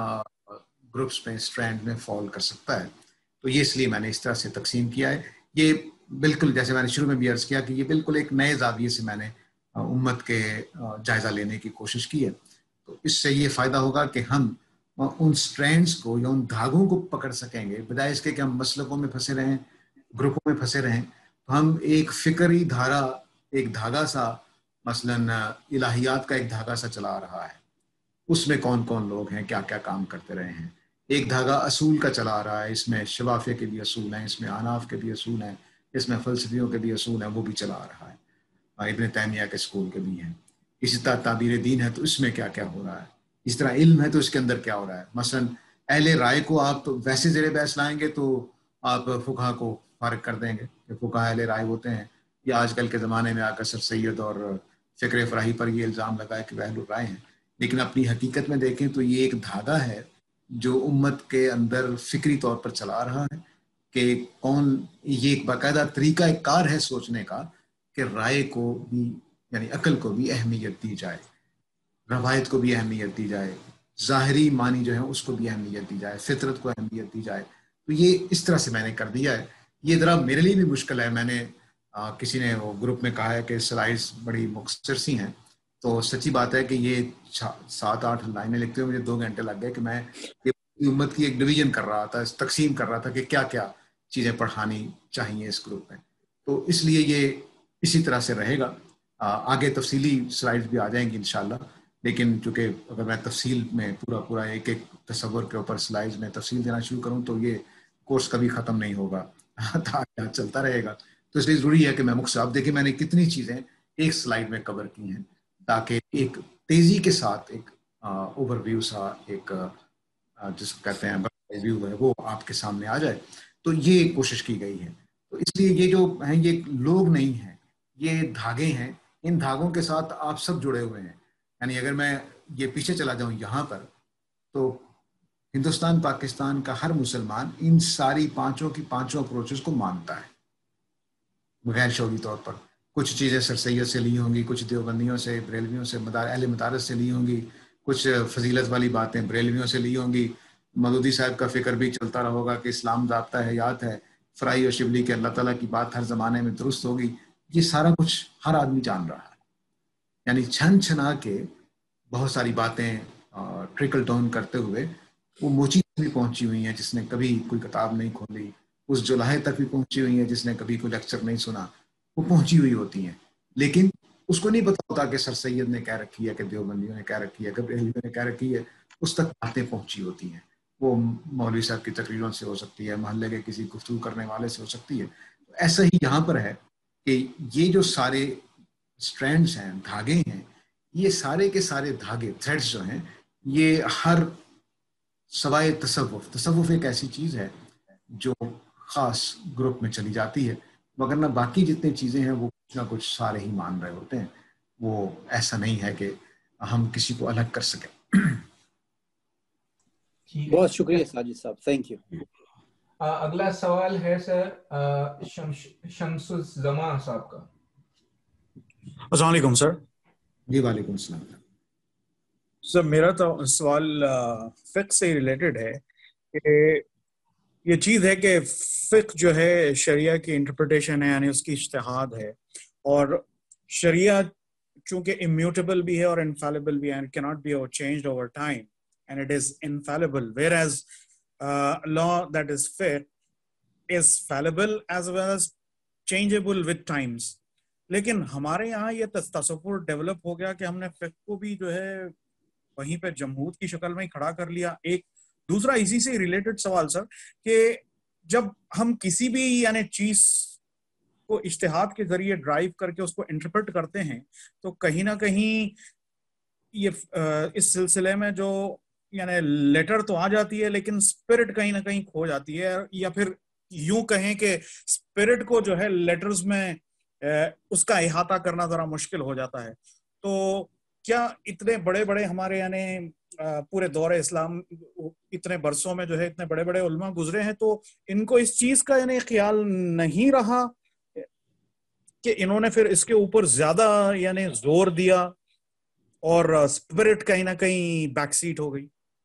گروپس میں اسٹرینڈ میں فال کر سکتا ہے. تو یہ اس لیے میں نے اس طرح سے تقسیم کیا ہے. یہ بالکل جیسے میں نے شروع میں بھی عرض کیا کہ یہ بالکل ایک نئے زاویے سے میں نے امت کے جائزہ لینے کی کوشش کی ہے. تو اس سے یہ فائدہ ہوگا کہ ہم ان سٹرینڈز کو یا ان دھاگوں کو پکڑ سکیں گے, بجائے اس کے کہ ہم مسلکوں میں پھنسے رہیں, گروپوں میں پھنسے رہیں. تو ہم ایک فکری دھارا, ایک دھاگا سا, مثلاً الہیات کا ایک دھاگا سا چلا رہا ہے, اس میں کون کون لوگ ہیں, کیا کیا کام کرتے رہے ہیں. ایک دھاگا اصول کا چلا آ رہا ہے, اس میں شوافیہ کے بھی اصول ہیں, اس میں اناف کے بھی اصول ہیں, اس میں فلسفیوں کے بھی اصول ہیں, وہ بھی چلا آ رہا ہے. ابن تیمیہ کے اسکول کے بھی ہیں. اسی طرح تعبیر دین ہے تو اس میں کیا کیا ہو رہا ہے. اس طرح علم ہے تو اس کے اندر کیا ہو رہا ہے. مثلاً اہل رائے کو آپ ویسے زیر بحث لائیں گے تو آپ فقہا کو فارغ کر دیں گے کہ فقہا اہل رائے ہوتے ہیں, یا آج کل کے زمانے میں آ کر سر سید اور فکر فراہی پر یہ الزام لگا ہے کہ وہ اہل رائے ہیں. لیکن اپنی حقیقت میں دیکھیں تو یہ ایک دھاگا ہے جو امت کے اندر فکری طور پر چلا رہا ہے کہ کون, یہ ایک باقاعدہ طریقہ کار ہے سوچنے کا کہ رائے کو بھی یعنی عقل کو بھی اہمیت دی جائے, روایت کو بھی اہمیت دی جائے, ظاہری معنی جو ہے اس کو بھی اہمیت دی جائے, فطرت کو اہمیت دی جائے. تو یہ اس طرح سے میں نے کر دیا ہے. یہ ذرا میرے لیے بھی مشکل ہے. میں نے کسی نے وہ گروپ میں کہا ہے کہ سلائڈز بڑی مختصر سی ہیں, تو سچی بات ہے کہ یہ 7-8 لائنیں لکھتے ہوئے مجھے 2 گھنٹے لگ گئے کہ میں امت کی ایک ڈویژن کر رہا تھا, تقسیم کر رہا تھا کہ کیا کیا چیزیں پڑھانی چاہیے اس گروپ میں. تو اس لیے یہ اسی طرح سے رہے گا. آگے تفصیلی سلائڈز بھی آ جائیں گی انشاءاللہ, لیکن چونکہ اگر میں تفصیل میں پورا ایک ایک تصور کے اوپر سلائڈز میں تفصیل دینا شروع کروں تو یہ کورس کبھی ختم نہیں ہوگا, چلتا رہے گا. تو اس لیے ضروری ہے کہ میں مختصر, آپ دیکھیں میں نے کتنی چیزیں ایک سلائڈ میں کور کی ہیں تاکہ ایک تیزی کے ساتھ ایک اوور ویو سا, ایک جس کو کہتے ہیں ویو ہے, وہ آپ کے سامنے آ جائے. تو یہ کوشش کی گئی ہے. تو اس لیے یہ جو ہیں یہ لوگ نہیں ہیں, یہ دھاگے ہیں. ان دھاگوں کے ساتھ آپ سب جڑے ہوئے ہیں. یعنی اگر میں یہ پیچھے چلا جاؤں یہاں پر, تو ہندوستان پاکستان کا ہر مسلمان ان ساری پانچوں اپروچز کو مانتا ہے غیر شعوری طور پر. کچھ چیزیں سر سید سے لی ہوں گی, کچھ دیوبندیوں سے, بریلویوں سے, اہل مدارس سے لی ہوں گی, کچھ فضیلت والی باتیں بریلویوں سے لی ہوں گی. مودودی صاحب کا فکر بھی چلتا رہے گا کہ اسلام ضابطہ حیات ہے, فرائی اور شبلی کے اللہ تعالیٰ کی بات ہر زمانے میں درست ہوگی. یہ سارا کچھ ہر آدمی جان رہا ہے. یعنی چھن چھنا کے بہت ساری باتیں ٹرکل ڈاؤن کرتے ہوئے وہ موچی تک بھی پہنچی ہوئی ہیں جس نے کبھی کوئی کتاب نہیں کھولی، اس جولاہے تک بھی پہنچی ہوئی ہیں جس نے کبھی کوئی لیکچر نہیں سنا، وہ پہنچی ہوئی ہوتی ہیں، لیکن اس کو نہیں پتا ہوتا کہ سر سید نے کہہ رکھی ہے، کہ دیوبندیوں نے کہہ رکھی ہے، کہ بریلویوں نے کہہ رکھی ہے. اس تک باتیں پہنچی ہوتی ہیں، وہ مولوی صاحب کی تقریروں سے ہو سکتی ہے، محلے کے کسی گفتگو کرنے والے سے ہو سکتی ہے. ایسا ہی یہاں پر ہے کہ یہ جو سارے سٹرینڈز ہیں، دھاگے ہیں، یہ سارے کے سارے دھاگے، تھریڈز جو ہیں، یہ ہر سوائے تصوف ایک ایسی چیز ہے جو خاص گروپ میں چلی جاتی ہے، مگر نہ باقی جتنی چیزیں ہیں وہ کچھ نہ کچھ سارے ہی مان رہے ہوتے ہیں. وہ ایسا نہیں ہے کہ ہم کسی کو الگ کر سکیں. بہت شکریہ ساجد صاحب، تھینک یو. اگلا سوال ہے سر شمس الزمان صاحب کا. السلام علیکم سر. جی وعلیکم السلام. سر میرا تو سوال فقہ سے ریلیٹڈ ہے کہ یہ چیز ہے کہ فقہ جو ہے شریعہ کی انٹرپریٹیشن ہے، یعنی اس کی اجتہاد ہے، اور شریعہ چونکہ امیوٹیبل بھی ہے اور انفیلیبل بھی ہے، and cannot be changed over time and it is infallible, whereas law that is fiqh is fallible as well as changeable with times. لیکن ہمارے یہاں یہ تصور ڈیولپ ہو گیا کہ ہم نے فقہ کو بھی جو ہے وہیں پہ جمہور کی شکل میں ہی کھڑا کر لیا. ایک دوسرا اسی سے ریلیٹڈ سوال سر، کہ جب ہم کسی بھی یعنی چیز کو اجتہاد کے ذریعے ڈرائیو کر کے اس کو انٹرپریٹ کرتے ہیں تو کہیں نہ کہیں یہ اس سلسلے میں جو یعنی لیٹر تو آ جاتی ہے لیکن اسپرٹ کہیں نہ کہیں کھو جاتی ہے، یا پھر یوں کہیں کہ اسپرٹ کو جو ہے لیٹرز میں اس کا احاطہ کرنا ذرا مشکل ہو جاتا ہے. تو کیا اتنے بڑے بڑے ہمارے یعنی پورے دور اسلام اتنے برسوں میں جو ہے اتنے بڑے بڑے علماء گزرے ہیں، تو ان کو اس چیز کا یعنی خیال نہیں رہا کہ انہوں نے پھر اس کے اوپر زیادہ یعنی زور دیا اور اسپرٹ کہیں نہ کہیں بیک سیٹ ہو گئی؟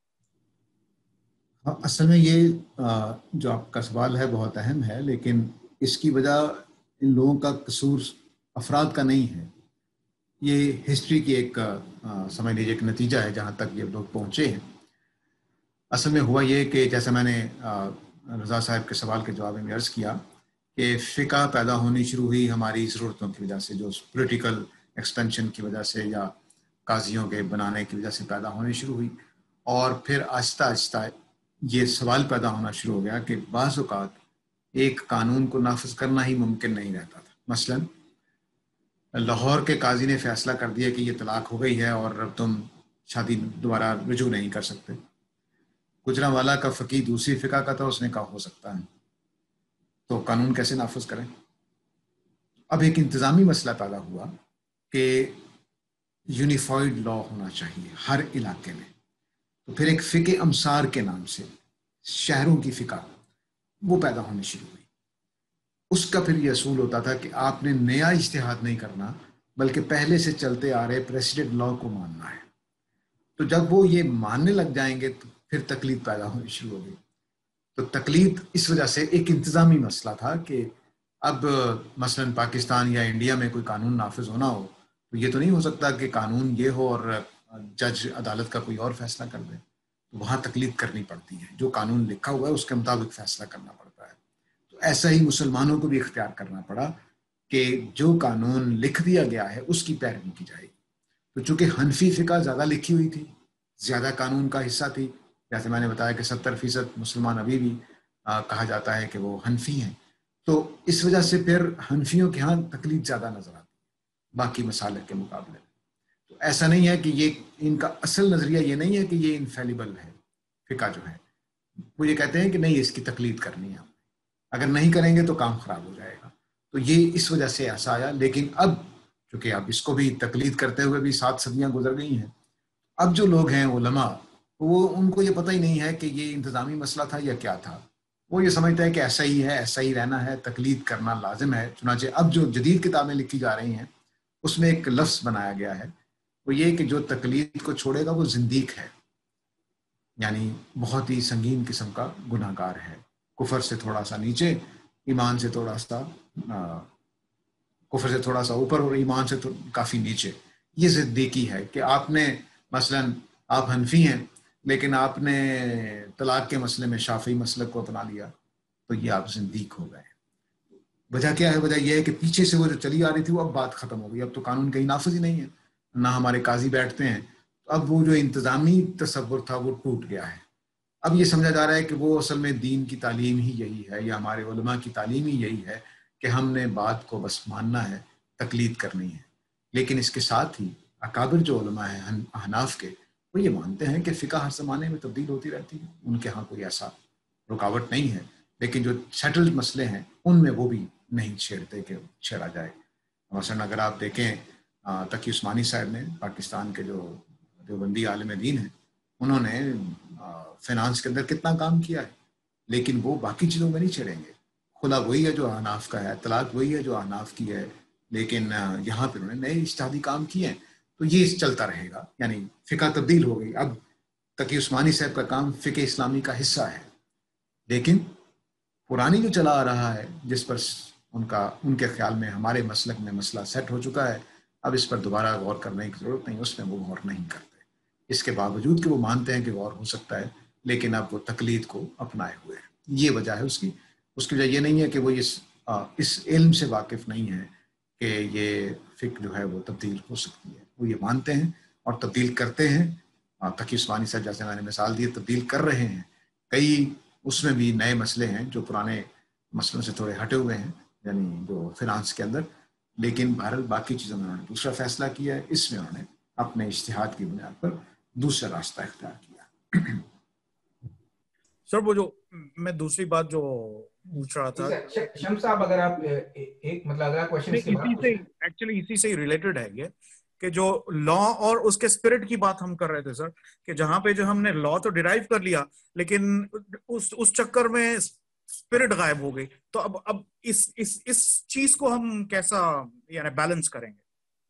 اصل میں یہ جو آپ کا سوال ہے بہت اہم ہے، لیکن اس کی وجہ ان لوگوں کا قصور افراد کا نہیں ہے، یہ ہسٹری کی ایک سمجھ لیجیے ایک نتیجہ ہے جہاں تک یہ لوگ پہنچے ہیں. اصل میں ہوا یہ کہ جیسا میں نے رضا صاحب کے سوال کے جواب میں عرض کیا کہ فقہ پیدا ہونی شروع ہوئی ہماری ضرورتوں کی وجہ سے، جو پولیٹیکل ایکسپینشن کی وجہ سے یا قاضیوں کے بنانے کی وجہ سے پیدا ہونی شروع ہوئی، اور پھر آہستہ آہستہ یہ سوال پیدا ہونا شروع ہو گیا کہ بعض اوقات ایک قانون کو نافذ کرنا ہی ممکن نہیں رہتا تھا. مثلا لاہور کے قاضی نے فیصلہ کر دیا کہ یہ طلاق ہو گئی ہے اور اب تم شادی دوبارہ رجوع نہیں کر سکتے. گجرانوالہ کا فقیہ دوسری فقہ کا تھا، اس نے کہا ہو سکتا ہے، تو قانون کیسے نافذ کریں؟ اب ایک انتظامی مسئلہ پیدا ہوا کہ یونیفائڈ لا ہونا چاہیے ہر علاقے میں. تو پھر ایک فقہ امصار کے نام سے شہروں کی فقہ وہ پیدا ہونی شروع ہوئی. اس کا پھر یہ اصول ہوتا تھا کہ آپ نے نیا اجتہاد نہیں کرنا بلکہ پہلے سے چلتے آ رہے پریسیڈنٹ لا کو ماننا ہے. تو جب وہ یہ ماننے لگ جائیں گے تو پھر تقلید پیدا ہونی شروع ہو گئی. تو تقلید اس وجہ سے ایک انتظامی مسئلہ تھا کہ اب مثلا پاکستان یا انڈیا میں کوئی قانون نافذ ہونا ہو تو یہ تو نہیں ہو سکتا کہ قانون یہ ہو اور جج عدالت کا کوئی اور فیصلہ کر دے. وہاں تقلید کرنی پڑتی ہے، جو قانون لکھا ہوا ہے اس کے مطابق فیصلہ کرنا پڑتا ہے. تو ایسا ہی مسلمانوں کو بھی اختیار کرنا پڑا کہ جو قانون لکھ دیا گیا ہے اس کی پیروی کی جائے. تو چونکہ حنفی فقہ زیادہ لکھی ہوئی تھی، زیادہ قانون کا حصہ تھی، جیسے میں نے بتایا کہ 70% مسلمان ابھی بھی کہا جاتا ہے کہ وہ حنفی ہیں، تو اس وجہ سے پھر حنفیوں کے ہاں تقلید زیادہ نظر آتی ہے باقی مسالک کے مقابلے. تو ایسا نہیں ہے کہ یہ ان کا اصل نظریہ یہ نہیں ہے کہ یہ انفیلیبل ہے. فقہ جو ہے وہ یہ کہتے ہیں کہ نہیں، اس کی تقلید کرنی ہے، اگر نہیں کریں گے تو کام خراب ہو جائے گا. تو یہ اس وجہ سے ایسا آیا. لیکن اب چونکہ اب اس کو بھی تقلید کرتے ہوئے بھی 7 صدیاں گزر گئی ہیں، اب جو لوگ ہیں علماء، وہ ان کو یہ پتہ ہی نہیں ہے کہ یہ انتظامی مسئلہ تھا یا کیا تھا. وہ یہ سمجھتے ہیں کہ ایسا ہی ہے، ایسا ہی رہنا ہے، تقلید کرنا لازم ہے. چنانچہ اب جو جدید کتابیں لکھی جا رہی ہیں اس میں ایک لفظ بنایا گیا ہے، وہ یہ کہ جو تقلید کو چھوڑے گا وہ زندیق ہے، یعنی بہت ہی سنگین قسم کا گناہ گار ہے. کفر سے تھوڑا سا نیچے، ایمان سے تھوڑا سا کفر سے تھوڑا سا اوپر اور ایمان سے کافی نیچے. یہ زندیقی ہے کہ آپ نے مثلا آپ حنفی ہیں لیکن آپ نے طلاق کے مسئلے میں شافعی مسلک کو اپنا لیا تو یہ آپ زندیق ہو گئے. وجہ کیا ہے؟ وجہ یہ ہے کہ پیچھے سے وہ جو چلی آ رہی تھی وہ اب بات ختم ہو گئی, اب تو قانون کہیں نافذ ہی نہیں ہے, نہ ہمارے قاضی بیٹھتے ہیں. تو اب وہ جو انتظامی تصور تھا وہ ٹوٹ گیا ہے. اب یہ سمجھا جا رہا ہے کہ وہ اصل میں دین کی تعلیم ہی یہی ہے, یا ہمارے علماء کی تعلیم ہی یہی ہے کہ ہم نے بات کو بس ماننا ہے, تقلید کرنی ہے. لیکن اس کے ساتھ ہی اکابر جو علماء ہیں احناف کے, وہ یہ مانتے ہیں کہ فقہ ہر زمانے میں تبدیل ہوتی رہتی ہے, ان کے ہاں کوئی ایسا رکاوٹ نہیں ہے. لیکن جو سیٹلڈ مسئلے ہیں ان میں وہ بھی نہیں چھیڑتے کہ چھیڑا جائے. مثلا اگر آپ دیکھیں تقی عثمانی صاحب نے, پاکستان کے جو دیوبندی عالم دین ہیں, انہوں نے فائنانس کے اندر کتنا کام کیا ہے, لیکن وہ باقی چیزوں میں نہیں چھیڑیں گے. خلا وہی ہے جو احناف کا ہے, طلاق وہی ہے جو احناف کی ہے, لیکن یہاں پہ انہوں نے نئے اجتہادی کام کیے ہیں. تو یہ چلتا رہے گا, یعنی فقہ تبدیل ہو گئی. اب تقی عثمانی صاحب کا کام فقہ اسلامی کا حصہ ہے, لیکن پرانی جو چلا آ رہا ہے جس پر ان کے خیال میں ہمارے مسلک میں مسئلہ سیٹ ہو چکا ہے, اب اس پر دوبارہ غور کرنے کی ضرورت نہیں, اس میں وہ غور نہیں کرتے. اس کے باوجود کہ وہ مانتے ہیں کہ غور ہو سکتا ہے, لیکن اب وہ تقلید کو اپنائے ہوئے ہیں. یہ وجہ ہے اس کی وجہ یہ نہیں ہے کہ وہ اس علم سے واقف نہیں ہے کہ یہ فقہ جو ہے وہ تبدیل ہو سکتی ہے. وہ یہ مانتے ہیں اور تبدیل کرتے ہیں. تقی عثمانی صاحب جیسے میں نے مثال دی, تبدیل کر رہے ہیں. کئی اس میں بھی نئے مسئلے ہیں جو پرانے مسئلوں سے تھوڑے ہٹے ہوئے ہیں, یعنی جو فائنانس کے اندر. لیکن بہرحال باقی چیزوں میں انہوں نے دوسرا فیصلہ کیا ہے. اس میں انہوں نے اپنے اجتہاد کی بنیاد پر دوسرا راستہ اختیار کیا. سر وہ جو میں دوسری بات جو پوچھ رہا تھا, شمس صاحب اگر آپ ایک مطلب اگر کویسچن اس کے بعد ایکچولی اسی سے ریلیٹڈ ہے یہ کہ جو لا اور اس کے اسپرٹ کی بات ہم کر رہے تھے سر, کہ جہاں پہ جو ہم نے لا تو ڈیرائیو کر لیا لیکن اس چکر میں اسپرٹ غائب ہو گئی. تو اب اس چیز کو ہم کیسا یعنی بیلنس کریں گے؟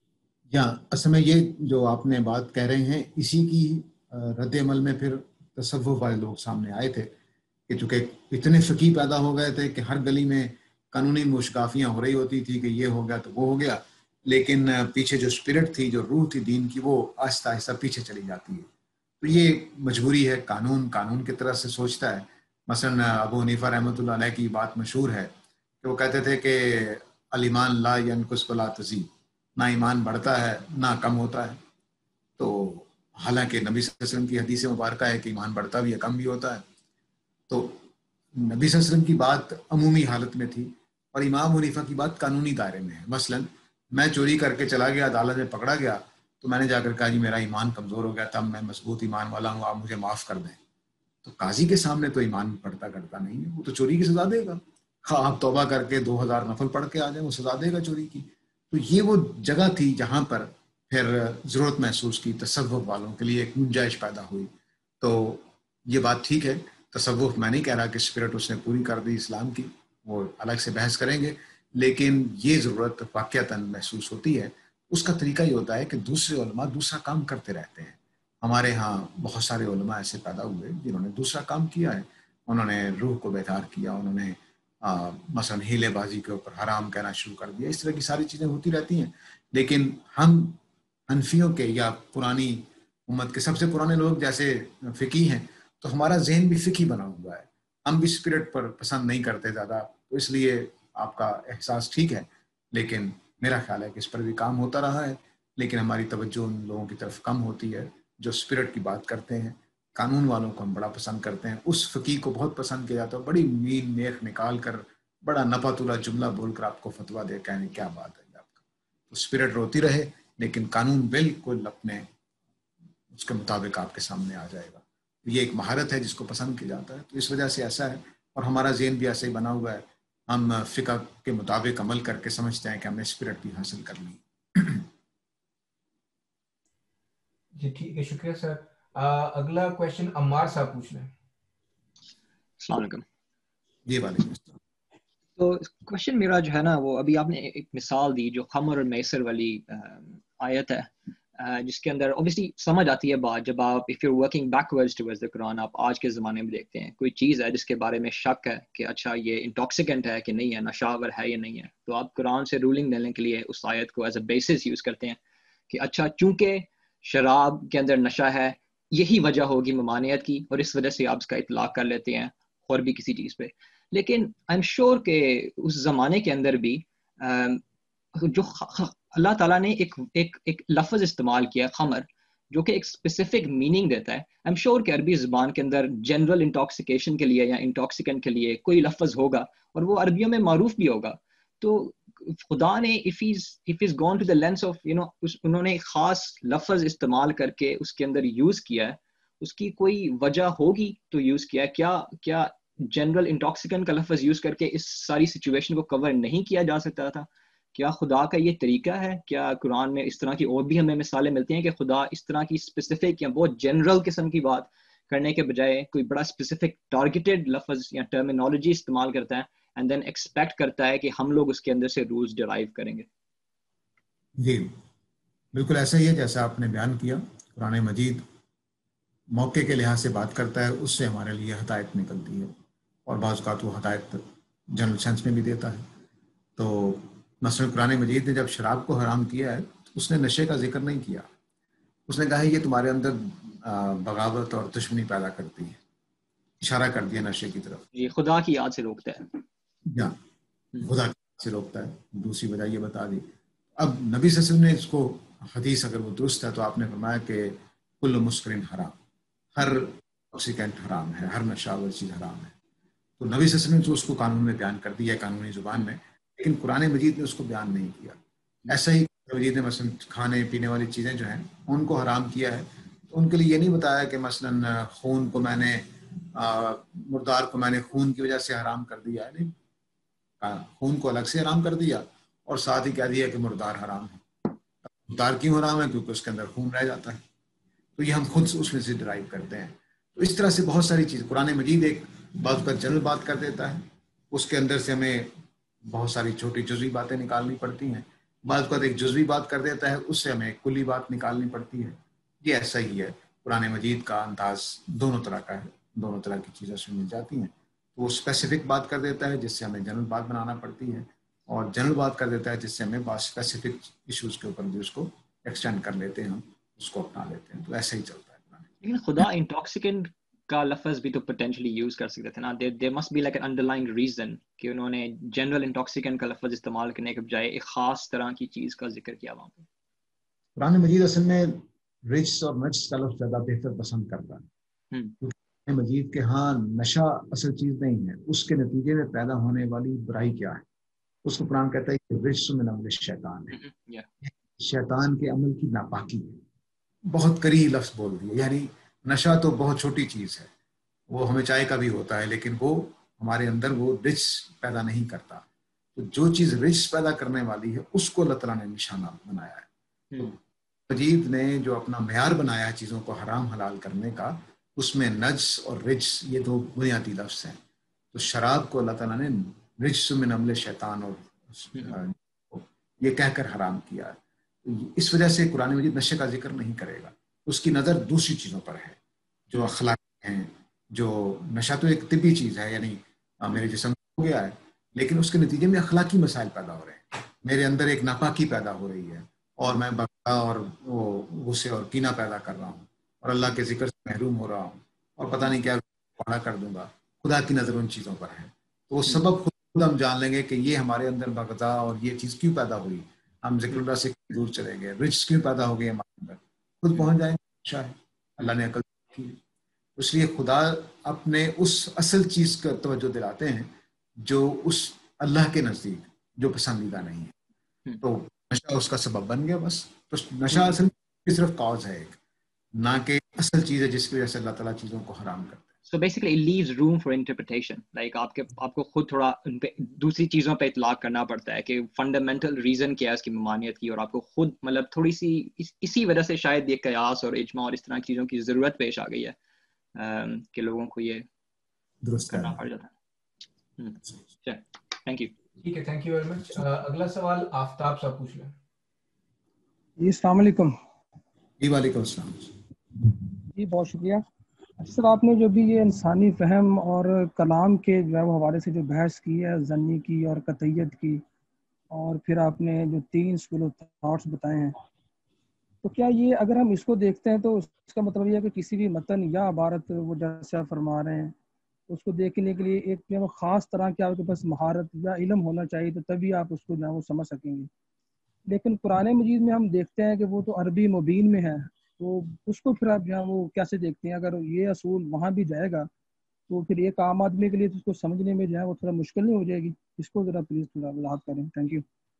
یا اصل میں یہ جو آپ نے بات کہہ رہے ہیں, اسی کی رد عمل میں پھر تصوف والے لوگ سامنے آئے تھے کہ چونکہ اتنے فقی پیدا ہو گئے تھے کہ ہر گلی میں قانونی مشکافیاں ہو رہی ہوتی تھی کہ یہ ہو گیا تو وہ ہو گیا, لیکن پیچھے جو اسپرٹ تھی, جو روح تھی دین کی, وہ آہستہ آہستہ پیچھے چلی جاتی ہے. تو یہ مجبوری ہے. قانون کی طرح سے سوچتا ہے. مثلا ابو حنیفہ رحمۃ اللہ علیہ کی بات مشہور ہے کہ وہ کہتے تھے کہ الایمان لا ینقص ولا تزید, نہ ایمان بڑھتا ہے نہ کم ہوتا ہے. تو حالانکہ نبی صلی اللہ علیہ وسلم کی حدیث مبارکہ ہے کہ ایمان بڑھتا بھی ہے کم بھی ہوتا ہے. تو نبی صلی اللہ علیہ وسلم کی بات عمومی حالت میں تھی اور امام حنیفہ کی بات قانونی دائرے میں ہے. مثلا میں چوری کر کے چلا گیا, عدالت میں پکڑا گیا, تو میں نے جا کر کہا جی میرا ایمان کمزور ہو گیا تھا, میں مضبوط ایمان والا ہوں, آپ مجھے معاف کر دیں. تو قاضی کے سامنے تو ایمان بڑھتا کرتا نہیں ہے, وہ تو چوری کی سزا دے گا. آپ توبہ کر کے 2000 نفل پڑھ کے آ جائیں, وہ سزا دے گا چوری کی. تو یہ وہ جگہ تھی جہاں پر پھر ضرورت محسوس کی, تصوف والوں کے لیے ایک گنجائش پیدا ہوئی. تو یہ بات ٹھیک ہے, تصوف میں نہیں کہہ رہا کہ اسپرٹ اس نے پوری کر دی اسلام کی, وہ الگ سے بحث کریں گے, لیکن یہ ضرورت واقعتاً محسوس ہوتی ہے. اس کا طریقہ یہ ہوتا ہے کہ دوسرے علماء دوسرا کام کرتے رہتے ہیں. ہمارے ہاں بہت سارے علماء ایسے پیدا ہوئے جنہوں نے دوسرا کام کیا ہے. انہوں نے روح کو بیدار کیا, انہوں نے مثلا ہیلے بازی کے اوپر حرام کہنا شروع کر دیا. اس طرح کی ساری چیزیں ہوتی رہتی ہیں. لیکن ہم حنفیوں کے یا پرانی امت کے سب سے پرانے لوگ جیسے فقی ہیں, تو ہمارا ذہن بھی فقی بنا ہوا ہے. ہم بھی اسپرٹ پر پسند نہیں کرتے زیادہ, تو اس لیے آپ کا احساس ٹھیک ہے, لیکن میرا خیال ہے کہ اس پر بھی کام ہوتا رہا ہے. لیکن ہماری توجہ ان لوگوں کی طرف کم ہوتی ہے جو اسپرٹ کی بات کرتے ہیں. قانون والوں کو ہم بڑا پسند کرتے ہیں. اس فقی کو بہت پسند کیا جاتا ہے, بڑی مین میخ نکال کر بڑا نپا تلا جملہ بول کر آپ کو فتویٰ دے, کہنے کیا بات ہے آپ کا. تو اسپرٹ روتی رہے, لیکن قانون بالکل اپنے اس کے مطابق آپ کے سامنے آ جائے گا. یہ ایک مہارت ہے جس کو پسند کیا جاتا ہے. تو اس وجہ سے ایسا ہے, اور ہمارا ذہن بھی ایسے ہی بنا ہوا ہے. ہم فقہ کے مطابق عمل کر کے سمجھتے ہیں کہ ہم نے اسپرٹ بھی حاصل کر لی. جی ٹھیک ہے, شکریہ سر. اگلا کویشچن عمار صاحب پوچھ لیں. السلام علیکم. جی وعلیکم السلام. تو کویشچن میرا جو ہے نا, وہ ابھی آپ نے ایک مثال دی جو خمر اور میسر والی آیت ہے, جس کے اندر obviously سمجھ آتی ہے بات جب آپ if you're working backwards towards the Quran, آپ آج کے زمانے میں دیکھتے ہیں کوئی چیز ہے جس کے بارے میں شک ہے کہ اچھا یہ انٹاکسیکنٹ ہے کہ نہیں ہے, نشاور ہے یا نہیں ہے, تو آپ قرآن سے رولنگ لینے کے لیے اس آیت کو ایز اے بیسس یوز کرتے ہیں کہ اچھا چونکہ شراب کے اندر نشہ ہے یہی وجہ ہوگی ممانعت کی اور اس وجہ سے آپ اس کا اطلاق کر لیتے ہیں اور بھی کسی چیز پہ. لیکن آئی ایم شیور کہ اس زمانے کے اندر بھی جو اللہ تعالیٰ نے ایک لفظ استعمال کیا خمر جو کہ ایک اسپیسیفک میننگ دیتا ہے. آئی ایم شیور کہ عربی زبان کے اندر جنرل انٹاکسیکیشن کے لیے یا انٹاکسیکنٹ کے لیے کوئی لفظ ہوگا اور وہ عربیوں میں معروف بھی ہوگا. تو خدا نے if he's gone to the lens of انہوں نے خاص لفظ استعمال کر کے اس کے اندر یوز کیا ہے, اس کی کوئی وجہ ہوگی تو یوز کیا ہے. کیا جنرل انٹاکسیکنٹ کا لفظ یوز کر کے اس ساری سچویشن کو کور نہیں کیا جا سکتا تھا؟ کیا خدا کا یہ طریقہ ہے؟ کیا قرآن میں اس طرح کی اور بھی ہمیں مثالیں ملتی ہیں کہ خدا اس طرح کی اسپیسیفک یا بہت جنرل قسم کی بات کرنے کے بجائے کوئی بڑا اسپیسیفک ٹارگیٹڈ لفظ یا ٹرمینالوجی استعمال کرتا ہے اینڈ دین ایکسپیکٹ کرتا ہے کہ ہم لوگ اس کے اندر سے رولز ڈرائیو کریں گے؟ جی بالکل ایسا ہی ہے جیسا آپ نے بیان کیا. قرآن مجید موقع کے لحاظ سے بات کرتا ہے, اس سے ہمارے لیے ہدایت نکلتی ہے اور بعض اوقات وہ ہدایت جنرل سینس میں بھی دیتا ہے. تو مثلا قرآن مجید نے جب شراب کو حرام کیا ہے اس نے نشے کا ذکر نہیں کیا. اس نے کہا ہے یہ تمہارے اندر بغاوت اور دشمنی پیدا کرتی ہے, اشارہ کر دیا نشے کی طرف. جی خدا کی یاد سے روکتا ہے. یا خدا کی یاد سے روکتا ہے. دوسری وجہ یہ بتا دی. اب نبی صلی اللہ علیہ وسلم نے اس کو حدیث اگر وہ درست ہے تو آپ نے فرمایا کہ کل مسکرن حرام, ہر آکسیکینٹ حرام ہے, ہر نشہ آور چیز حرام ہے. تو نبی صلی اللہ علیہ وسلم نے اس کو قانون میں بیان کر دیا ہے قانونی زبان میں, لیکن قرآن مجید نے اس کو بیان نہیں کیا. ایسا ہی قرآن مجید نے مثلا کھانے پینے والی چیزیں جو ہیں ان کو حرام کیا ہے, تو ان کے لیے یہ نہیں بتایا کہ مثلا خون کو میں نے مردار کو میں نے خون کی وجہ سے حرام کر دیا ہے. نہیں, خون کو الگ سے حرام کر دیا اور ساتھ ہی کہہ دیا کہ مردار حرام ہے. مردار کیوں حرام ہے؟ کیونکہ اس کے اندر خون رہ جاتا ہے. تو یہ ہم خود اس میں سے ڈرائیو کرتے ہیں. تو اس طرح سے بہت ساری چیز قرآن مجید ایک بعض کا جنرل بات کر دیتا ہے, اس کے اندر سے ہمیں بہت ساری چھوٹی جزوی باتیں نکالنی پڑتی ہیں. بعض کا ایک جزوی بات کر دیتا ہے, اس سے ہمیں ایک کلی بات نکالنی پڑتی ہے. یہ ایسا ہی ہے. قرآن مجید کا انداز دونوں طرح کا ہے, دونوں طرح کی چیزیں اس میں مل جاتی ہیں. وہ اسپیسیفک بات کر دیتا ہے جس سے ہمیں جنرل بات بنانا پڑتی ہے, اور جنرل بات کر دیتا ہے جس سے ہمیں بات اسپیسیفک ایشوز کے اوپر بھی اس کو ایکسٹینڈ کر لیتے ہیں, ہم اس کو اپنا لیتے ہیں. تو ایسا ہی چلتا ہے. لیکن خدا انٹاکسیکنٹ کا لفظ بھی تو پوٹینشلی یوز کر سکتے تھے نا. There must be like an underlying reason کہ انہوں نے جنرل انٹاکسیکنٹ کا لفظ استعمال کرنے کے بجائے ایک خاص طرح کی چیز کا ذکر کیا وہاں پہ. قرآن مجید اصل میں رچس اور نچس کا لفظ زیادہ بہتر پسند کرتا ہے. قرآن مجید کے ہاں نشہ اصل چیز نہیں ہے, اس کے نتیجے میں پیدا ہونے والی برائی کیا ہے اس کو قرآن کہتا ہے کہ رجس من عمل شیطان ہے, شیطان کے عمل کی ناپاکی ہے. بہت کری لفظ بول دیے. یعنی نشہ تو بہت چھوٹی چیز ہے, وہ ہمیں چائے کا بھی ہوتا ہے, لیکن وہ ہمارے اندر وہ رچس پیدا نہیں کرتا. تو جو چیز رچس پیدا کرنے والی ہے اس کو اللہ تعالیٰ نے نشانہ بنایا ہے. مجید نے جو اپنا معیار بنایا ہے چیزوں کو حرام حلال کرنے کا, اس میں نجس اور رجس یہ دو بنیادی لفظ ہیں. تو شراب کو اللہ تعالیٰ نے رجس من عمل شیطان اور یہ کہہ کر حرام کیا ہے. اس وجہ سے قرآن مجید نشے کا ذکر نہیں کرے گا. اس کی نظر دوسری چیزوں پر ہے جو اخلاق ہیں. جو نشہ تو ایک طبی چیز ہے, یعنی میرے جسم ہو گیا ہے, لیکن اس کے نتیجے میں اخلاقی مسائل پیدا ہو رہے ہیں. میرے اندر ایک ناپاکی پیدا ہو رہی ہے اور میں بغض اور غصے اور کینہ پیدا کر رہا ہوں اور اللہ کے ذکر سے محروم ہو رہا ہوں اور پتہ نہیں کیا پڑھا کر دوں گا. خدا کی نظر ان چیزوں پر ہے. تو وہ سبب خود ہم جان لیں گے کہ یہ ہمارے اندر بغض اور یہ چیز کیوں پیدا ہوئی. ہم ذکر اللہ سے دور چلے گئے, رچس کیوں پیدا ہو گئی ہمارے اندر, خود پہنچ جائیں گے. اللہ نے عقل کی. اس لیے خدا اپنے اس اصل چیز کا توجہ دلاتے ہیں جو اس اللہ کے نزدیک جو پسندیدہ نہیں ہے. تو نشہ اس کا سبب بن گیا بس. تو نشہ اصل میں صرف کاز ہے ایک, نہ کہ اصل چیز ہے جس کی وجہ سے اللہ تعالیٰ چیزوں کو حرام کرتا ہے. So basically it leaves room for interpretation. Like آپ کو خود تھوڑا ان پہ دوسری چیزوں پہ اطلاق کرنا پڑتا ہے کہ فنڈامنٹل ریزن کیا ہے اس کی ممانعت کی, اور آپ کو خود مطلب تھوڑی سی اسی وجہ سے شاید یہ قیاس اور اجماع اور اس طرح کی چیزوں کی ضرورت پیش آ گئی ہے کہ لوگوں کو یہ درست کرنا پڑ جاتا ہے. Thank you. ٹھیک ہے, تھینک یو ویری مچ. اگلا سوال آفتاب صاحب پوچھ لیں. جی السلام علیکم. جی وعلیکم السلام. جی بہت شکریہ سر, آپ نے جو بھی یہ انسانی فہم اور کلام کے جو ہے وہ حوالے سے جو بحث کی ہے, ظنی کی اور قطعیت کی, اور پھر آپ نے جو 3 اسکول آف تھاٹس بتائے ہیں, تو کیا یہ اگر ہم اس کو دیکھتے ہیں تو اس کا مطلب یہ ہے کہ کسی بھی متن یا عبارت وہ جیسے آپ فرما رہے ہیں اس کو دیکھنے کے لیے ایک جو ہے خاص طرح کی آپ کے پاس مہارت یا علم ہونا چاہیے، تو تبھی آپ اس کو جو ہے وہ سمجھ سکیں گے. لیکن قرآن مجید میں ہم دیکھتے ہیں کہ وہ تو عربی مبین میں ہے، تو اس کو پھر آپ جو ہے وہ کیسے دیکھتے ہیں؟ اگر یہ اصول وہاں بھی جائے گا تو پھر ایک عام آدمی کے لیے تو اس کو سمجھنے میں جو ہے وہ تھوڑا مشکل نہیں ہو جائے گی؟ اس کو ذرا پلیز تھوڑا وضاحت کریں. Thank you.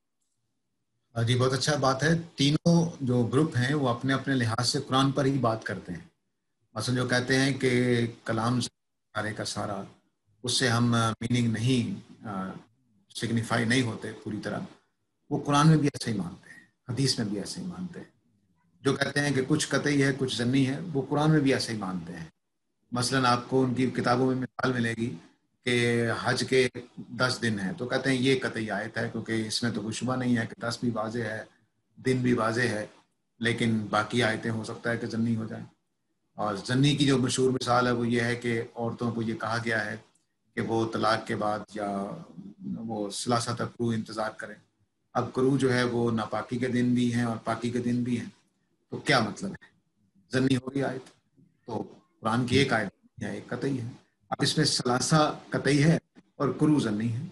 جی بہت اچھا بات ہے. تینوں جو گروپ ہیں وہ اپنے اپنے لحاظ سے قرآن پر ہی بات کرتے ہیں. مثلا جو کہتے ہیں کہ کلام سارے کا سارا، اس سے ہم میننگ نہیں سگنیفائی نہیں ہوتے پوری طرح، وہ قرآن میں بھی ایسے ہی مانتے ہیں، حدیث میں بھی ایسے ہی مانتے ہیں. جو کہتے ہیں کہ کچھ قطعی ہے کچھ ضمنی ہے، وہ قرآن میں بھی ایسے ہی مانتے ہیں. مثلا آپ کو ان کی کتابوں میں مثال ملے گی کہ حج کے 10 دن ہیں تو کہتے ہیں یہ قطعی آیت ہے، کیونکہ اس میں تو کوئی شبہ نہیں ہے کہ 10 بھی واضح ہے، دن بھی واضح ہے، لیکن باقی آیتیں ہو سکتا ہے کہ ضمنی ہو جائیں. اور ضمنی کی جو مشہور مثال ہے وہ یہ ہے کہ عورتوں کو یہ کہا گیا ہے کہ وہ طلاق کے بعد یا وہ ثلاثہ تک کرو انتظار کریں. اب کرو جو ہے وہ ناپاکی کے دن بھی ہیں اور پاکی کے دن بھی ہیں، تو کیا مطلب ہے؟ ضمنی ہوگی آیت. تو قرآن کی ایک آیت ہے ایک قطعی ہے. اب اس میں ثلاثہ قطعی ہے اور کرو ضمنی ہے.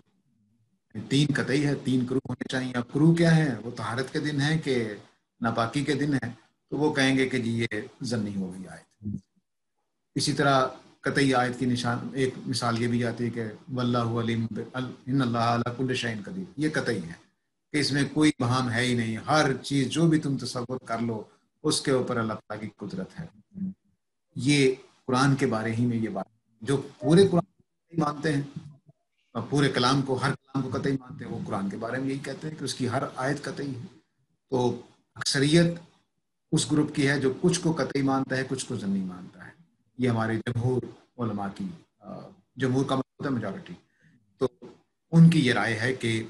3 قطعی ہے، 3 کرو ہونے چاہیے. اب کرو کیا ہے؟ وہ طہارت کے دن ہے کہ ناپاکی کے دن ہے، تو وہ کہیں گے کہ جی یہ ضمنی ہوگی آیت. اسی طرح قطعی آیت کی ایک مثال یہ بھی آتی ہے کہ واللہ علیم ان اللہ علی کل شیء قدیر. یہ قطعی ہے کہ اس میں کوئی بہام ہے ہی نہیں، ہر چیز جو بھی تم تصور کر لو اس کے اوپر اللہ تعالیٰ کی قدرت ہے. یہ قرآن کے بارے ہی میں یہ بات، جو پورے قرآن کو مانتے ہیں اور پورے کلام کو، ہر کلام کو قطعی مانتے ہیں، وہ قرآن کے بارے میں یہی کہتے ہیں کہ اس کی ہر آیت قطعی ہے. تو اکثریت اس گروپ کی ہے جو کچھ کو قطعی مانتا ہے کچھ کو ضمنی مانتا ہے. یہ ہمارے جمہور علماء کی، جمہور کا مطلب ہے میجورٹی، تو ان کی یہ رائے ہے کہ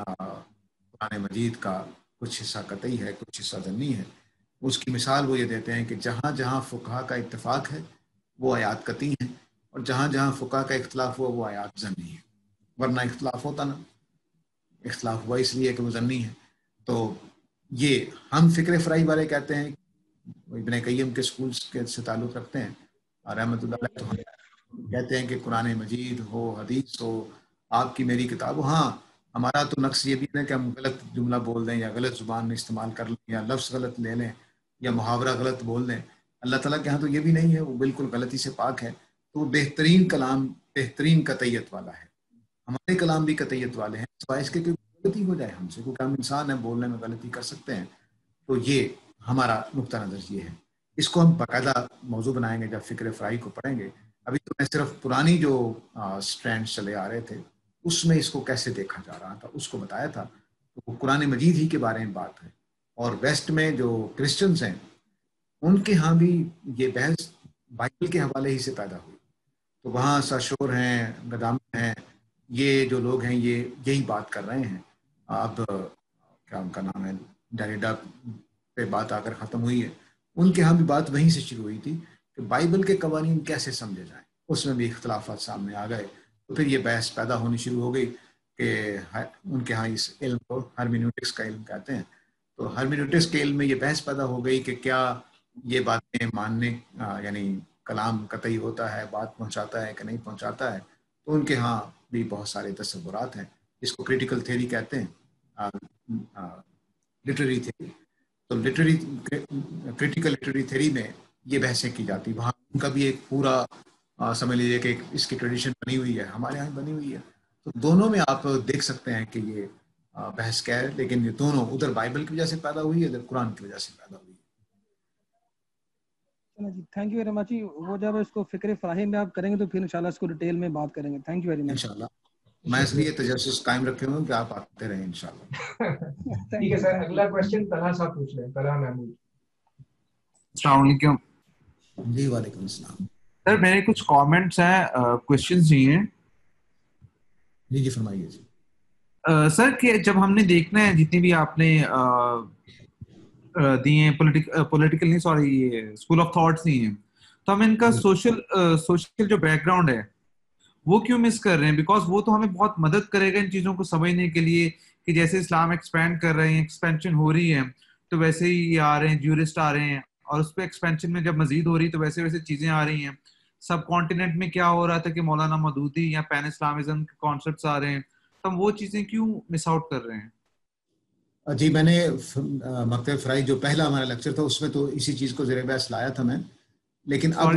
قرآن مجید کا کچھ حصہ قطعی ہے کچھ حصہ ضمنی ہے. اس کی مثال وہ یہ دیتے ہیں کہ جہاں جہاں فقہا کا اتفاق ہے وہ آیات قطعی ہیں، اور جہاں جہاں فقہا کا اختلاف ہوا وہ آیات ضمنی ہیں. ورنہ اختلاف ہوتا نا، اختلاف ہوا اس لیے کہ وہ ضمنی ہے. تو یہ ہم فکر فرائی والے کہتے ہیں، ابن قیم کے سکولز کے سے تعلق رکھتے ہیں رحمۃ اللہ علیہ، تو کہتے ہیں کہ قرآن مجید ہو، حدیث ہو، آپ کی میری کتاب ہو. ہاں ہمارا تو نقص یہ بھی ہے کہ ہم غلط جملہ بول دیں یا غلط زبان استعمال کر لیں یا لفظ غلط لے لیں یا محاورہ غلط بول دیں. اللہ تعالیٰ کے ہاں تو یہ بھی نہیں ہے، وہ بالکل غلطی سے پاک ہے. تو وہ بہترین کلام بہترین قطعیت والا ہے. ہمارے کلام بھی قطعیت والے ہیں، سوائے اس کے کہ غلطی ہو جائے ہم سے، کیونکہ ہم انسان ہیں، بولنے میں غلطی کر سکتے ہیں. تو یہ ہمارا نقطہ نظر یہ ہے. اس کو ہم باقاعدہ موضوع بنائیں گے جب فکر فرائی کو پڑھیں گے. ابھی تو میں صرف پرانی جو سٹرینڈ چلے آ رہے تھے اس میں اس کو کیسے دیکھا جا رہا تھا اس کو بتایا تھا. تو قرآن مجید ہی کے بارے میں بات ہے. اور ویسٹ میں جو کرسچنز ہیں ان کے ہاں بھی یہ بحث بائبل کے حوالے ہی سے پیدا ہوئی. تو وہاں ساشور ہیں، گدام ہیں، یہ جو لوگ ہیں یہ یہی بات کر رہے ہیں. اب کیا ان کا نام ہے، ڈیریڈا پہ بات آ کر ختم ہوئی ہے. ان کے ہاں بھی بات وہیں سے شروع ہوئی تھی کہ بائبل کے قوانین کیسے سمجھے جائیں. اس میں بھی اختلافات سامنے آ گئے. تو پھر یہ بحث پیدا ہونی شروع ہو گئی کہ ان کے ہاں اس علم کو ہرمینوٹکس کا علم کہتے ہیں. تو ہرمینوٹکس کے علم میں یہ بحث پیدا ہو گئی کہ کیا یہ باتیں ماننے یعنی کلام قطعی ہوتا ہے، بات پہنچاتا ہے کہ نہیں پہنچاتا ہے. تو ان کے ہاں بھی بہت سارے تصورات ہیں. اس کو کریٹیکل تھیوری کہتے ہیں، لٹریری تھیوری. تو لٹریری کریٹیکل لٹریری تھیوری میں یہ بحثیں کی جاتی. وہاں ان کا بھی ایک پورا سمجھ لیجیے کہ اس کی ٹریڈیشن بنی ہوئی ہے، ہمارے یہاں بنی ہوئی ہے. تو دونوں میں آپ دیکھ سکتے ہیں کہ یہ بحث کیا ہے، لیکن یہ دونوں ادھر بائبل کی وجہ سے پیدا ہوئی ہے، ادھر قرآن کی وجہ سے پیدا ہوئی ہے. جی تھینک یو ویری مچ. وہ جب اس کو فکر فراہم میں آپ کریں گے تو پھر انشاءاللہ اس کو ڈیٹیل میں بات کریں گے. Thank you very much. انشاءاللہ میں اس لیے تجسس قائم رکھے ہوں کہ آپ آتے رہیں انشاءاللہ. ٹھیک ہے سر، اگلا کوشچن طلحہ صاحب پوچھ لیں. طلحہ محمود. السلام علیکم. جی وعلیکم السلام. سر میرے کچھ کامنٹس ہیں، کوشچنز ہی ہیں. جی فرمائیے. جی سر کہ جب ہم نے دیکھنا ہے جتنی بھی آپ نے دیے ہیں پولیٹیکل نہیں سوری یہ اسکول آف تھاٹس دی ہیں، تو ہم ان کا سوشل جو بیک گراؤنڈ ہے وہ کیوں مس کر رہے ہیں؟ بیکاز وہ تو ہمیں بہت مدد کرے گا ان چیزوں کو سمجھنے کے لیے کہ جیسے اسلام ایکسپینڈ کر رہے ہیں، ایکسپینشن ہو رہی ہے، تو ویسے ہی یہ آ رہے ہیں، جیورسٹ آ رہے ہیں، اور اس پہ ایکسپینشن میں جب مزید ہو رہی تو ویسے ویسے چیزیں آ رہی ہیں. سب کانٹیننٹ میں کیا ہو رہا تھا کہ مولانا مودودی یا پین اسلامزم کے کانسیپٹس آ رہے ہیں، تو ہم وہ چیزیں کیوں مس آؤٹ کر رہے ہیں؟ جی میں نے مکتب فرائی جو پہلا ہمارا لیکچر تھا اس میں تو اسی چیز کو زیر بحث لایا تھا میں، لیکن اب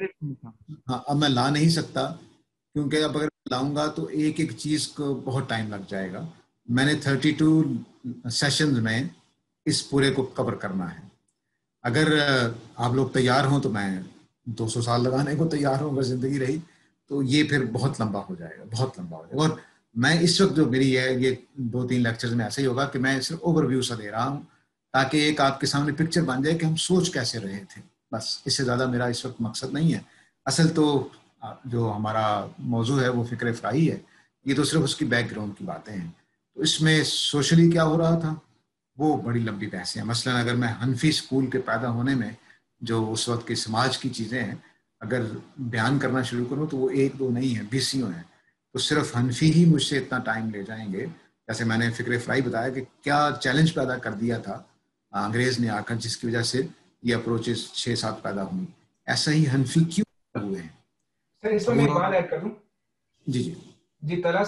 میں لا نہیں سکتا، کیونکہ اب اگر لاؤں گا تو ایک ایک چیز کو بہت ٹائم لگ جائے گا. میں نے 32 سیشنز میں اس پورے کو کور کرنا ہے. اگر آپ لوگ تیار ہوں تو میں 200 سال لگانے کو تیار ہوں، اگر زندگی رہی تو یہ پھر بہت لمبا ہو جائے گا، بہت لمبا ہو جائے گا. اور میں اس وقت جو میری ہے یہ 2-3 لیکچرز میں ایسا ہی ہوگا کہ میں صرف اوور ویو سا دے رہا ہوں تاکہ ایک آپ کے سامنے پکچر بن جائے کہ ہم سوچ کیسے رہے تھے. بس اس سے زیادہ میرا اس وقت مقصد نہیں ہے. اصل تو جو ہمارا موضوع ہے وہ فکر فرائی ہے، یہ تو صرف اس کی بیک گراؤنڈ کی باتیں ہیں. تو اس میں سوشلی کیا ہو رہا تھا وہ بڑی لمبی بحثیں ہیں. مثلا اگر میں حنفی اسکول کے پیدا ہونے میں جو اس وقت کے سماج کی چیزیں ہیں اگر بیان کرنا شروع کروں تو وہ 1-2 نہیں ہیں، 20 ہیں. تو صرف حنفی ہی مجھ سے اتنا ٹائم لے جائیں گے. جیسے میں نے فکر فرائی بتایا کہ کیا چیلنج پیدا کر دیا تھا انگریز نے آ کر، جس کی وجہ سے یہ اپروچز 6-7 پیدا ہوئی. ایسا ہی حنفی کیوں ہوئے ہیں؟ سر اس میں ایک بات ایڈ کر دوں. جی جی جی طلحہ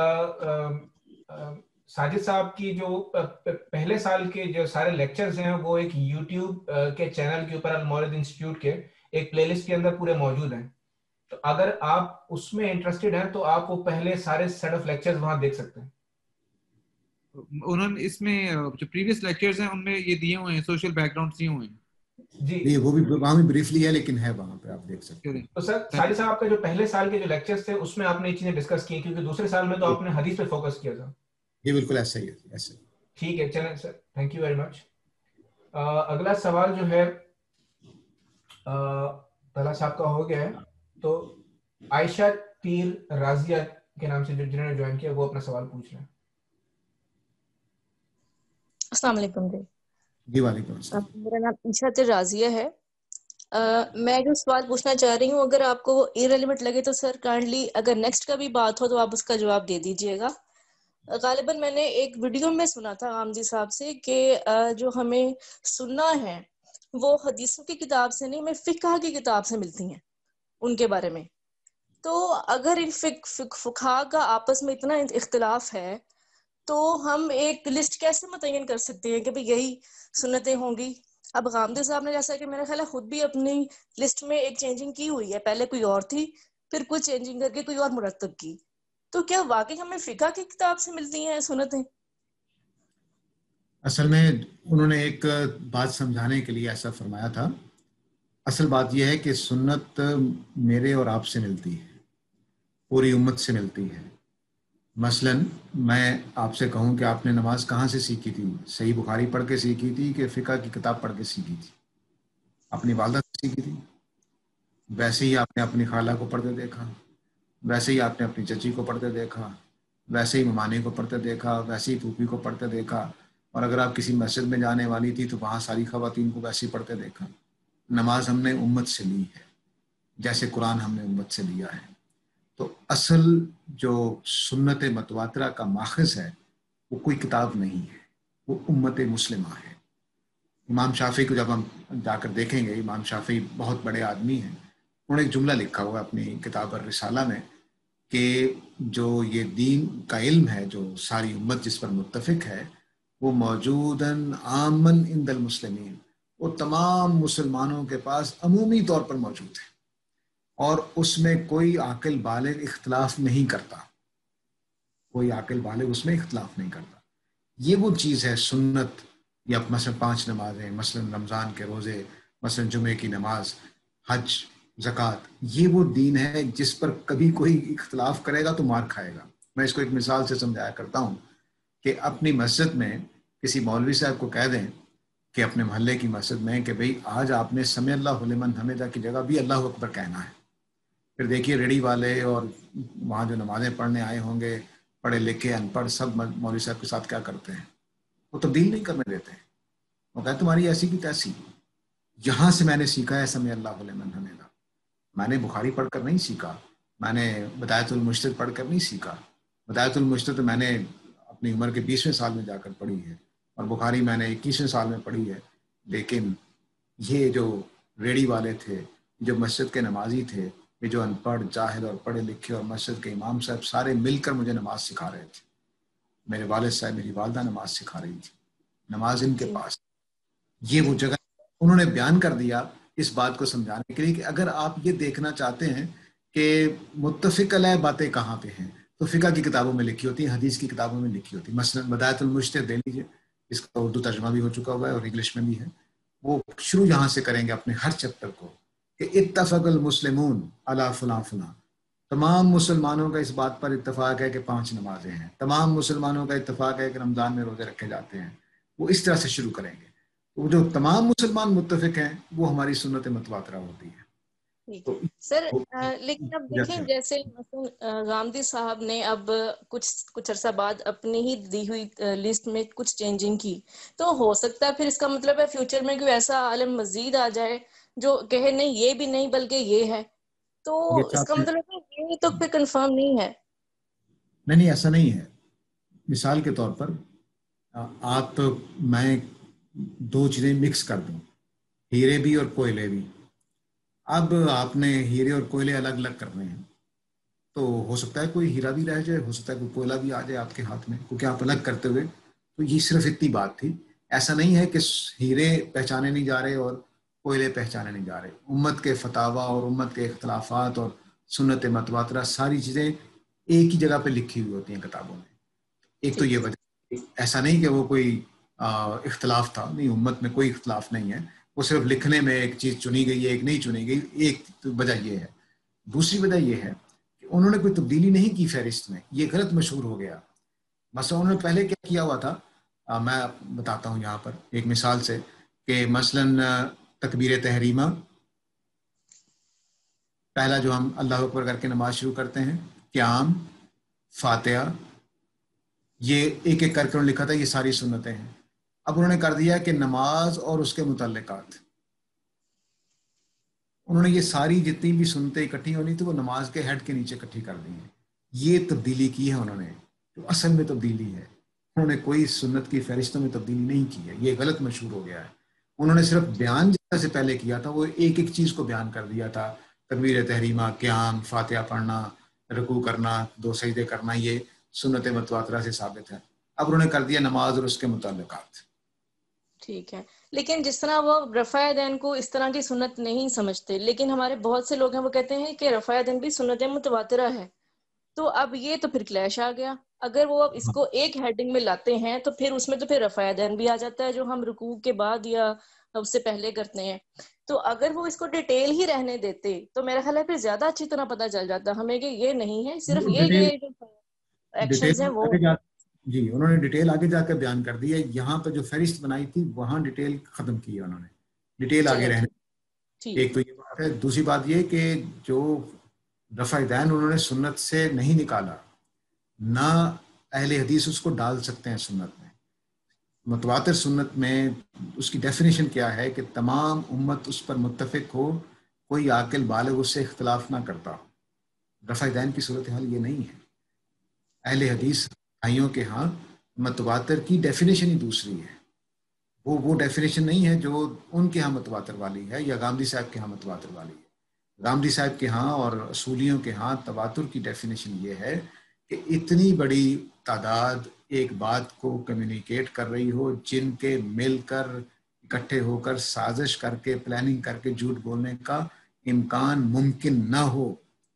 صاحب، ساجد صاحب کی جو پہلے سال کے جو سارے لیکچرز ہیں وہ ایک یوٹیوب کے چینل کے اوپر المولد انسٹیٹیوٹ کے ایک پلے لسٹ کے اندر پورے موجود ہیں. تو اگر آپ اس میں انٹرسٹڈ ہیں تو آپ وہ پہلے سارے سیٹ آف لیکچرز وہاں دیکھ سکتے ہیں. انہوں نے اس میں جو پریویس لیکچرز ہیں ان میں یہ دیے ہوئے ہیں، سوشل بیک گراؤنڈ دیے ہوئے ہیں. جی وہ بھی وہاں بھی بریفلی ہے لیکن ہے وہاں پہ آپ دیکھ سکتے ہیں. تو سر ساجد صاحب آپ کا جو پہلے سال کے جو لیکچرز تھے اس میں آپ نے یہ چیزیں ڈسکس کی، کیونکہ دوسرے سال میں تو آپ نے حدیث پہ فوکس کیا تھا. جی بالکل ایسا ہی ہے، ایسا ہی. ٹھیک ہے چلیں sir, thank you very much. اگلا سوال جو ہے طلحہ صاحب کا ہو گیا ہے، تو عائشہ تیر رازیہ کے نام سے جنہوں نے جوائن کیا وہ اپنا سوال پوچھ رہے ہیں. السلام علیکم. جی وعلیکم السلام. میرا نام عائشہ تیر رازیہ ہے. میں جو سوال پوچھنا چاہ رہی ہوں اگر آپ کو وہ ایریلیونٹ لگے تو سر کائنڈلی اگر نیکسٹ کا بھی بات ہو تو آپ اس کا جواب دے دیجیے گا. غالباً میں نے ایک ویڈیو میں سنا تھا عامدی صاحب سے کہ جو ہمیں سننا ہے وہ حدیثوں کی کتاب سے نہیں، ہمیں فقہ کی کتاب سے ملتی ہیں ان کے بارے میں. تو اگر ان فقہ کا آپس میں اتنا اختلاف ہے تو ہم ایک لسٹ کیسے متعین کر سکتے ہیں کہ بھئی یہی سنتیں ہوں گی؟ اب غامدی صاحب نے جیسا کہ میرا خیال ہے خود بھی اپنی لسٹ میں ایک چینجنگ کی ہوئی ہے، پہلے کوئی اور تھی پھر کچھ چینجنگ کر کے کوئی اور مرتب کی. تو کیا واقعی ہمیں فقہ کی کتاب سے ملتی ہیں سنتیں؟ اصل میں انہوں نے ایک بات سمجھانے کے لیے ایسا فرمایا تھا. اصل بات یہ ہے کہ سنت میرے اور آپ سے ملتی ہے، پوری امت سے ملتی ہے. مثلا میں آپ سے کہوں کہ آپ نے نماز کہاں سے سیکھی تھی؟ صحیح بخاری پڑھ کے سیکھی تھی کہ فقہ کی کتاب پڑھ کے سیکھی تھی؟ اپنی والدہ سے سیکھی تھی. ویسے ہی آپ نے اپنی خالہ کو پڑھتے دیکھا، ویسے ہی آپ نے اپنی چچی کو پڑھتے دیکھا، ویسے ہی ممانے کو پڑھتے دیکھا، ویسے ہی پھوپھی کو پڑھتے دیکھا، اور اگر آپ کسی مسجد میں جانے والی تھی تو وہاں ساری خواتین کو ویسے ہی پڑھتے دیکھا. نماز ہم نے امت سے لی ہے جیسے قرآن ہم نے امت سے لیا ہے. تو اصل جو سنت متواترہ کا ماخذ ہے وہ کوئی کتاب نہیں ہے، وہ امت مسلمہ ہے. امام شافعی کو جب ہم جا کر دیکھیں گے، امام شافعی بہت بڑے آدمی ہیں، انہوں نے ایک جملہ لکھا ہوا اپنی کتاب الرسالہ میں کہ جو یہ دین کا علم ہے جو ساری امت جس پر متفق ہے وہ موجوداً عامن عند المسلمین، وہ تمام مسلمانوں کے پاس عمومی طور پر موجود ہے اور اس میں کوئی عاقل بالغ اختلاف نہیں کرتا، کوئی عاقل بالغ اس میں اختلاف نہیں کرتا. یہ وہ چیز ہے سنت، یا مثلا 5 نمازیں، مثلا رمضان کے روزے، مثلا جمعے کی نماز، حج، زکوٰۃ، یہ وہ دین ہے جس پر کبھی کوئی اختلاف کرے گا تو مار کھائے گا. میں اس کو ایک مثال سے سمجھایا کرتا ہوں کہ اپنی مسجد میں کسی مولوی صاحب کو کہہ دیں کہ اپنے محلے کی مسجد میں کہ بھئی آج آپ نے سمع اللہ لمن حمدہ کی جگہ بھی اللہ اکبر کہنا ہے. پھر دیکھیے ریڑھی والے اور وہاں جو نمازیں پڑھنے آئے ہوں گے پڑھے لکھے ان پڑھ سب مولوی صاحب کے ساتھ کیا کرتے ہیں؟ وہ تبدیل نہیں کرنے دیتے ہیں. وہ کہتے تمہاری ایسی کی تیسی. یہاں سے میں نے سیکھا ہے سمع اللہ لمن حمدہ. میں نے بخاری پڑھ کر نہیں سیکھا، میں نے بدایت المجتہد پڑھ کر نہیں سیکھا. بدایت المجتہد میں نے اپنی عمر کے 20ویں سال میں جا کر پڑھی ہے، اور بخاری میں نے 21ویں سال میں پڑھی ہے. لیکن یہ جو ریڑی والے تھے, جو مسجد کے نمازی تھے, یہ جو ان پڑھ جاہل اور پڑھے لکھے اور مسجد کے امام صاحب سارے مل کر مجھے نماز سکھا رہے تھے. میرے والد صاحب, میری والدہ نماز سکھا رہی تھی, نماز ان کے پاس. یہ وہ جگہ انہوں نے بیان کر دیا اس بات کو سمجھانے کے لیے کہ اگر آپ یہ دیکھنا چاہتے ہیں کہ متفق علیہ باتیں کہاں پہ ہیں تو فقہ کی کتابوں میں لکھی ہوتی ہیں, حدیث کی کتابوں میں لکھی ہوتی ہیں. مثلا بدایت المجتہد دے لیجیے, اس کا اردو ترجمہ بھی ہو چکا ہوا ہے اور انگلش میں بھی ہے. وہ شروع یہاں سے کریں گے اپنے ہر چیپٹر کو کہ اتفق المسلمون علی فلاں فلاں, تمام مسلمانوں کا اس بات پر اتفاق ہے کہ 5 نمازیں ہیں, تمام مسلمانوں کا اتفاق ہے کہ رمضان میں روزے رکھے جاتے ہیں. وہ اس طرح سے شروع کریں گے. وہ جو تمام مسلمان متفق ہیں وہ ہماری سنت متواترہ ہوتی ہے. سر لیکن اب دیکھیں جیسے غامدی صاحب نے اب کچھ عرصہ بعد اپنی ہی دی ہوئی لسٹ میں کچھ چینجنگ کی, تو ہو سکتا ہے پھر اس کا مطلب ہے فیوچر میں کوئی ایسا عالم مزید آ جائے جو کہے نہیں یہ بھی نہیں بلکہ یہ ہے, تو اس کا مطلب ہے یہ تو پھر کنفرم نہیں ہے. نہیں ایسا نہیں ہے. مثال کے طور پر آپ میں 2 چیزیں مکس کر دوں, ہیرے بھی اور کوئلے بھی. اب آپ نے ہیرے اور کوئلے الگ الگ کرنے ہیں تو ہو سکتا ہے کوئی ہیرا بھی رہ جائے, ہو سکتا ہے کوئی کوئلہ بھی آ جائے آپ کے ہاتھ میں, کیونکہ آپ الگ کرتے ہوئے. تو یہ صرف اتنی بات تھی. ایسا نہیں ہے کہ ہیرے پہچانے نہیں جا رہے اور کوئلے پہچانے نہیں جا رہے. امت کے فتاوا اور امت کے اختلافات اور سنت متواترہ ساری چیزیں ایک ہی جگہ پہ لکھی ہوئی ہوتی ہیں کتابوں میں. ایک تو یہ وجہ, ایسا نہیں کہ وہ کوئی اختلاف تھا, نہیں, امت میں کوئی اختلاف نہیں ہے. وہ صرف لکھنے میں ایک چیز چنی گئی ہے, ایک نہیں چنی گئی. ایک وجہ یہ ہے. دوسری وجہ یہ ہے کہ انہوں نے کوئی تبدیلی نہیں کی فہرست میں, یہ غلط مشہور ہو گیا. مثلا انہوں نے پہلے کیا کیا ہوا تھا, میں بتاتا ہوں یہاں پر ایک مثال سے, کہ مثلا تکبیر تحریمہ پہلا جو ہم اللہ اکبر کر کے نماز شروع کرتے ہیں, قیام, فاتحہ, یہ ایک ایک کر کے انہوں نے لکھا تھا یہ ساری سنتیں ہیں. اب انہوں نے کر دیا کہ نماز اور اس کے متعلقات, انہوں نے یہ ساری جتنی بھی سنتیں اکٹھی ہونی تھی وہ نماز کے ہیڈ کے نیچے اکٹھی کر دی ہیں. یہ تبدیلی کی ہے انہوں نے, جو اصل میں تبدیلی ہے. انہوں نے کوئی سنت کی فہرستوں میں تبدیلی نہیں کی ہے, یہ غلط مشہور ہو گیا ہے. انہوں نے صرف بیان جیسا سے پہلے کیا تھا, وہ ایک ایک چیز کو بیان کر دیا تھا. تکبیر تحریمہ, قیام, فاتحہ پڑھنا, رکوع کرنا, 2 سجدے کرنا, یہ سنت متواترہ سے ثابت ہے. اب انہوں نے کر دیا نماز اور اس کے متعلقات. ٹھیک ہے, لیکن جس طرح وہ رفع دین کو اس طرح کی سنت نہیں سمجھتے, لیکن ہمارے بہت سے لوگ ہیں وہ کہتے ہیں کہ رفع دین بھی سنت متواترہ ہے. تو اب یہ تو پھر کلیش آ گیا. اگر وہ اب اس کو ایک ہیڈنگ میں لاتے ہیں تو پھر اس میں تو پھر رفع دین بھی آ جاتا ہے جو ہم رکوع کے بعد یا اس سے پہلے کرتے ہیں. تو اگر وہ اس کو ڈیٹیل ہی رہنے دیتے تو میرا خیال ہے پھر زیادہ اچھی طرح پتہ چل جاتا ہمیں کہ یہ نہیں ہے, صرف یہ ایکشنز ہیں وہ. جی, انہوں نے ڈیٹیل آگے جا کر بیان کر دی ہے. یہاں پہ جو فہرست بنائی تھی وہاں ڈیٹیل ختم کی ہے انہوں نے, ڈیٹیل آگے رہنے. ایک تو یہ بات ہے. دوسری بات یہ کہ جو رفع دین انہوں نے سنت سے نہیں نکالا, نہ اہل حدیث اس کو ڈال سکتے ہیں سنت میں. متواتر سنت میں اس کی ڈیفینیشن کیا ہے کہ تمام امت اس پر متفق ہو, کوئی عاقل بالغ اس سے اختلاف نہ کرتا. رفع دین کی صورتحال یہ نہیں ہے. اہل حدیث بھائیوں کے ہاں متواتر کی ڈیفینیشن ہی دوسری ہے. وہ ڈیفینیشن نہیں ہے جو ان کے ہاں متواتر والی ہے یا غامدی صاحب کے ہاں متواتر والی ہے. غامدی صاحب کے ہاں اور اصولیوں کے ہاں تواتر کی ڈیفینیشن یہ ہے کہ اتنی بڑی تعداد ایک بات کو کمیونیکیٹ کر رہی ہو, جن کے مل کر اکٹھے ہو کر سازش کر کے پلاننگ کر کے جھوٹ بولنے کا امکان ممکن نہ ہو,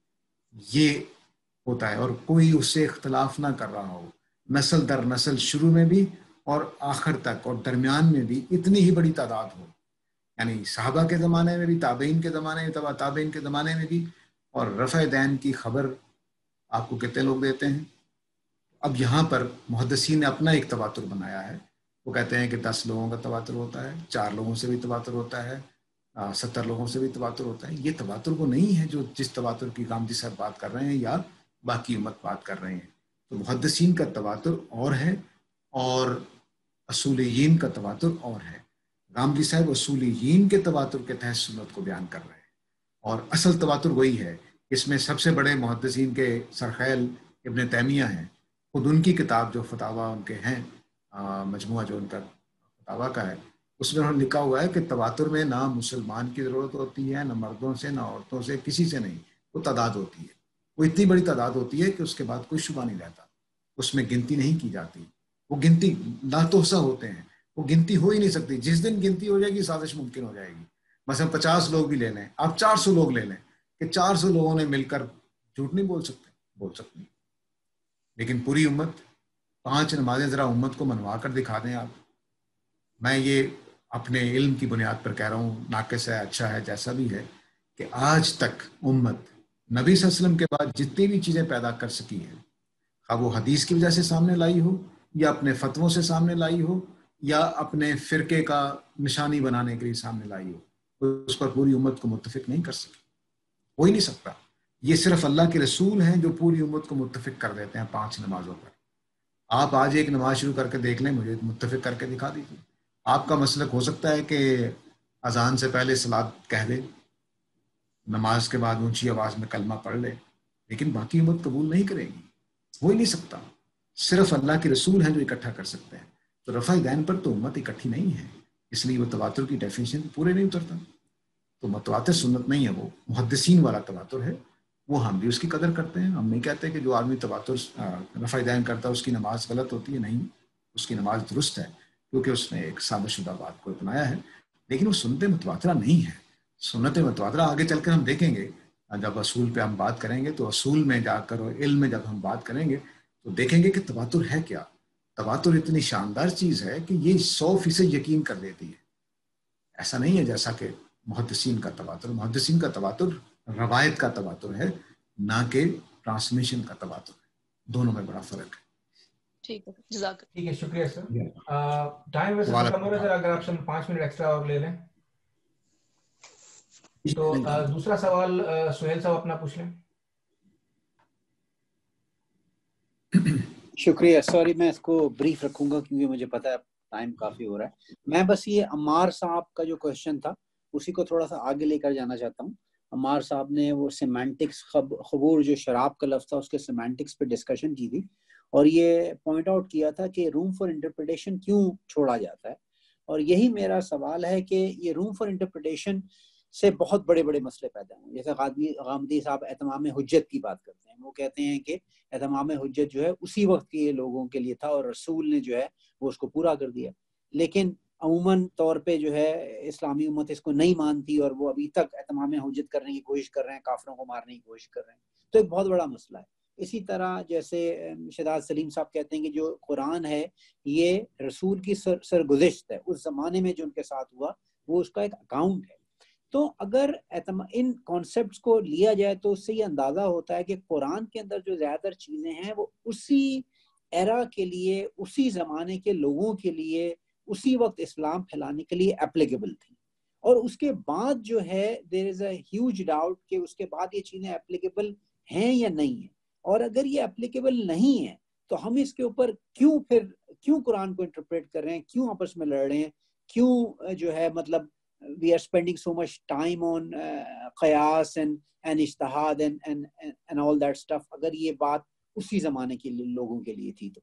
یہ ہوتا ہے. اور کوئی اس سے اختلاف نہ کر رہا ہو, نسل در نسل, شروع میں بھی اور آخر تک, اور درمیان میں بھی اتنی ہی بڑی تعداد ہو. یعنی صحابہ کے زمانے میں بھی, تابعین کے زمانے میں, تبع تابعین کے زمانے میں بھی. اور رفع دین کی خبر آپ کو کتنے لوگ دیتے ہیں؟ اب یہاں پر محدثین نے اپنا ایک تواتر بنایا ہے. وہ کہتے ہیں کہ 10 لوگوں کا تواتر ہوتا ہے, 4 لوگوں سے بھی تواتر ہوتا ہے, 70 لوگوں سے بھی تواتر ہوتا ہے. یہ تواتر وہ نہیں ہے جو جس تواتر کی غامدی صاحب بات کر رہے ہیں یا باقی امت بات کر رہے ہیں. تو محدثین کا تواتر اور ہے اور اصولیین کا تواتر اور ہے. غامدی صاحب اصولیین کے تواتر کے تحت سنت کو بیان کر رہے ہیں, اور اصل تواتر وہی ہے. اس میں سب سے بڑے محدثین کے سرخیل ابن تیمیہ ہیں, خود ان کی کتاب جو فتاوا ان کے ہیں मजमुआ जो उनका फतावा का है, उसमें उन्होंने लिखा हुआ है कि तवातुर में ना मुसलमान की ज़रूरत होती है, ना मर्दों से, ना औरतों से, किसी से नहीं, वो तादाद होती है, वो इतनी बड़ी तादाद होती है कि उसके बाद कोई शुबा नहीं रहता, उसमें गिनती नहीं की जाती, वो गिनती नातोसा होते हैं, वो गिनती हो ही नहीं सकती। जिस दिन गिनती हो जाएगी साजिश मुमकिन हो जाएगी। मसलन 50 लोग भी ले लें, आप 400 लोग ले लें कि 400 लोगों ने मिलकर झूठ नहीं बोल सकते, बोल सकती, लेकिन पूरी उम्मत 5 नमाजें ज़रा उम्मत को मनवा कर दिखा दें आप। मैं ये अपने इल्म की बुनियाद पर कह रहा हूँ, नाक़िस है, अच्छा है, जैसा भी है, कि आज तक उम्मत नबी सल्लल्लाहु अलैहि वसल्लम के बाद जितनी भी चीज़ें पैदा कर सकी हैं, ख़ाह वो हदीस की वजह से सामने लाई हो, या अपने फतवों से सामने लाई हो, या अपने फ़िरके का निशानी बनाने के लिए सामने लाई हो, उस पर पूरी उम्मत को मुत्तफिक नहीं कर सकी, हो ही नहीं सकता। ये सिर्फ अल्लाह के रसूल हैं जो पूरी उम्मत को मुत्तफिक कर देते हैं 5 नमाजों पर। आप आज एक नमाज शुरू करके देख लें, मुझे मुत्तफिक करके दिखा दीजिए। आपका मसलक हो सकता है कि अजान से पहले सलात कह दे, नमाज के बाद ऊंची आवाज़ में कलमा पढ़ ले, लेकिन बाकी उम्मत कबूल नहीं करेगी, हो ही नहीं सकता। सिर्फ अल्लाह के रसूल हैं जो इकट्ठा कर सकते हैं। तो रफ़ा दैन पर तो उम्मत इकट्ठी नहीं है, इसलिए वो तवातुर की डेफिनेशन पूरे नहीं उतरता। तो मतवातिर सुन्नत नहीं है, वो मुहद्दिसीन वाला तवातुर है, वो हम भी उसकी कदर करते हैं। हम नहीं कहते कि जो आदमी तवातुर रफ़ा दैन करता है उसकी नमाज गलत होती है, नहीं, उसकी नमाज दुरुस्त है, क्योंकि उसने एक साबितशुदा बात को अपनाया है, लेकिन वो सुन्नत मुतवातिरा नहीं है। सुन्नत मुतवातिरा आगे चलकर हम देखेंगे, जब असूल पे हम बात करेंगे, तो असूल में जाकर और इल्म में जब हम बात करेंगे तो देखेंगे कि तवातुर है क्या। तवातुर इतनी शानदार चीज़ है कि ये 100% यकीन कर देती है। ऐसा नहीं है जैसा कि मुहद्दिसीन का तवातुर। मुहद्दिसीन का तवातुर रवायत का तवातुर है, ना कि ट्रांसमिशन का तवातुर है। दोनों में बड़ा फर्क है। ठीक है, जज़ाक। ठीक है, शुक्रिया सर। टाइम वैसे कम हो रहा है, अगर आप 5 मिनट एक्स्ट्रा और ले लें तो दूसरा सवाल सुहेल साहब अपना पूछ लें। शुक्रिया। सॉरी, मैं इसको ब्रीफ रखूंगा क्योंकि मुझे पता है टाइम काफी हो रहा है। मैं बस ये अम्मार साहब का जो क्वेश्चन था उसी को थोड़ा सा आगे लेकर जाना चाहता हूँ। अम्मार साहब ने वो सिमेंटिक्स, खबूर जो शराब का लफ्ज़ था उसके सिमेंटिक्स पे डिस्कशन की थी और ये पॉइंट आउट किया था कि रूम फॉर इंटरप्रिटेशन क्यों छोड़ा जाता है। और यही मेरा सवाल है कि ये रूम फॉर इंटरप्रिटेशन से बहुत बड़े बड़े मसले पैदा हुए। जैसे गामदी साहब एतमाम हुज्जत की बात करते हैं, वो कहते हैं कि एतमाम हुज्जत जो है उसी वक्त के लोगों के लिए था और रसूल ने जो है वो उसको पूरा कर दिया, लेकिन अमूमन तौर पे जो है इस्लामी उम्मत इसको नहीं मानती और वो अभी तक एतमाम हुज्जत करने की कोशिश कर रहे हैं, काफिरों को मारने की कोशिश कर रहे हैं। तो एक बहुत बड़ा मसला है। इसी तरह जैसे शहजाद सलीम साहब कहते हैं कि जो कुरान है ये रसूल की सरगुज़िश्त है, उस ज़माने में जो उनके साथ हुआ वो उसका एक अकाउंट है। तो अगर इन कॉन्सेप्ट्स को लिया जाए तो उससे ये अंदाज़ा होता है कि कुरान के अंदर जो ज़्यादातर चीज़ें हैं वो उसी एरा के लिए, उसी ज़माने के लोगों के लिए, उसी वक्त इस्लाम फैलाने के लिए एप्लीकेबल थी। और उसके बाद जो है there is a huge doubt कि उसके बाद ये चीज़ें एप्लीकेबल हैं या नहीं है। और अगर ये एप्लीकेबल नहीं है तो हम इसके ऊपर क्यों कुरान को इंटरप्रेट कर रहे हैं, क्यों आपस में लड़ रहे हैं, क्यों जो है मतलब we are spending so much time on qiyas and ijtihad and all that stuff, अगर ये बात उसी ज़माने के लोगों के लिए थी तो।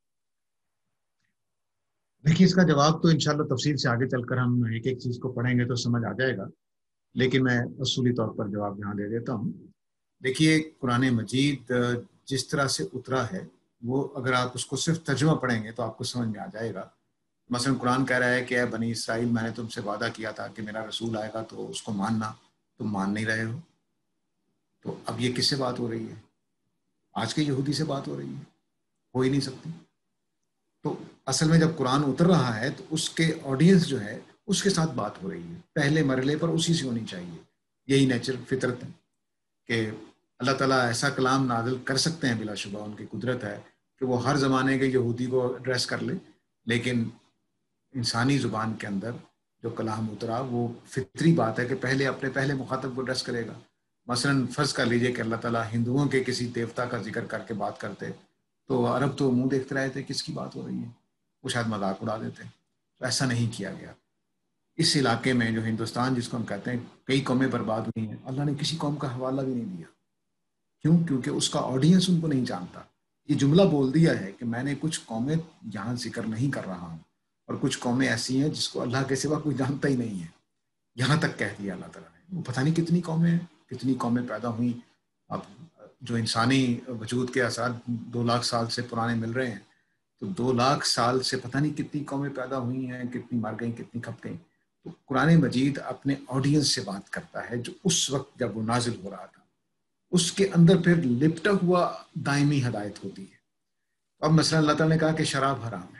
देखिए, इसका जवाब तो इंशाल्लाह तफसील से आगे चलकर हम एक एक चीज़ को पढ़ेंगे तो समझ आ जाएगा, लेकिन मैं असूली तौर पर जवाब यहाँ दे देता हूँ। देखिए, कुरान मजीद जिस तरह से उतरा है वो अगर आप उसको सिर्फ तर्जुमा पढ़ेंगे तो आपको समझ में आ जाएगा। मसलन कुरान कह रहा है कि बनी इसराइल, मैंने तुमसे वादा किया था कि मेरा रसूल आएगा तो उसको मानना, तुम मान नहीं रहे हो। तो अब ये किससे बात हो रही है? आज के यहूदी से बात हो रही है, हो ही नहीं सकती। तो असल में जब कुरान उतर रहा है तो उसके ऑडियंस जो है उसके साथ बात हो रही है, पहले मरले पर उसी से होनी चाहिए। यही नेचर फितरत है कि अल्लाह ताला ऐसा कलाम नाज़िल कर सकते हैं, बिलाशुबा उनकी कुदरत है कि वो हर ज़माने के यहूदी को एड्रेस कर ले, लेकिन इंसानी ज़ुबान के अंदर जो कलाम उतरा वो फितरी बात है कि पहले मुखातब को एड्रेस करेगा। मसलन फ़र्ज़ कर लीजिए कि अल्लाह ताला हिंदुओं के किसी देवता का जिक्र करके बात करते तो अरब तो मुंह देखते रहे थे किसकी बात हो रही है, वो शायद मजाक उड़ा देते। तो ऐसा नहीं किया गया। इस इलाके में जो हिंदुस्तान जिसको हम कहते हैं कई कौमें बर्बाद हुई हैं, अल्लाह ने किसी कौम का हवाला भी नहीं दिया। क्यों? क्योंकि उसका ऑडियंस उनको नहीं जानता। یہ جملہ بول دیا ہے کہ میں نے کچھ قومیں یہاں ذکر نہیں کر رہا ہوں اور کچھ قومیں ایسی ہیں جس کو اللہ کے سوا کوئی جانتا ہی نہیں ہے، یہاں تک کہہ دیا اللہ تعالیٰ نے. وہ پتہ نہیں کتنی قومیں ہیں، کتنی قومیں پیدا ہوئیں. اب جو انسانی وجود کے آثار 2 لاکھ سال سے پرانے مل رہے ہیں، تو 2 لاکھ سال سے پتہ نہیں کتنی قومیں پیدا ہوئی ہیں، کتنی مر گئیں، کتنی کھپ گئیں. تو قرآن مجید اپنے آڈینس سے بات کرتا ہے جو اس وقت جب وہ نازل ہو رہا تھا، اس کے اندر پھر لپٹا ہوا دائمی ہدایت ہوتی ہے. اب مثلا اللہ تعالیٰ نے کہا کہ شراب حرام ہے،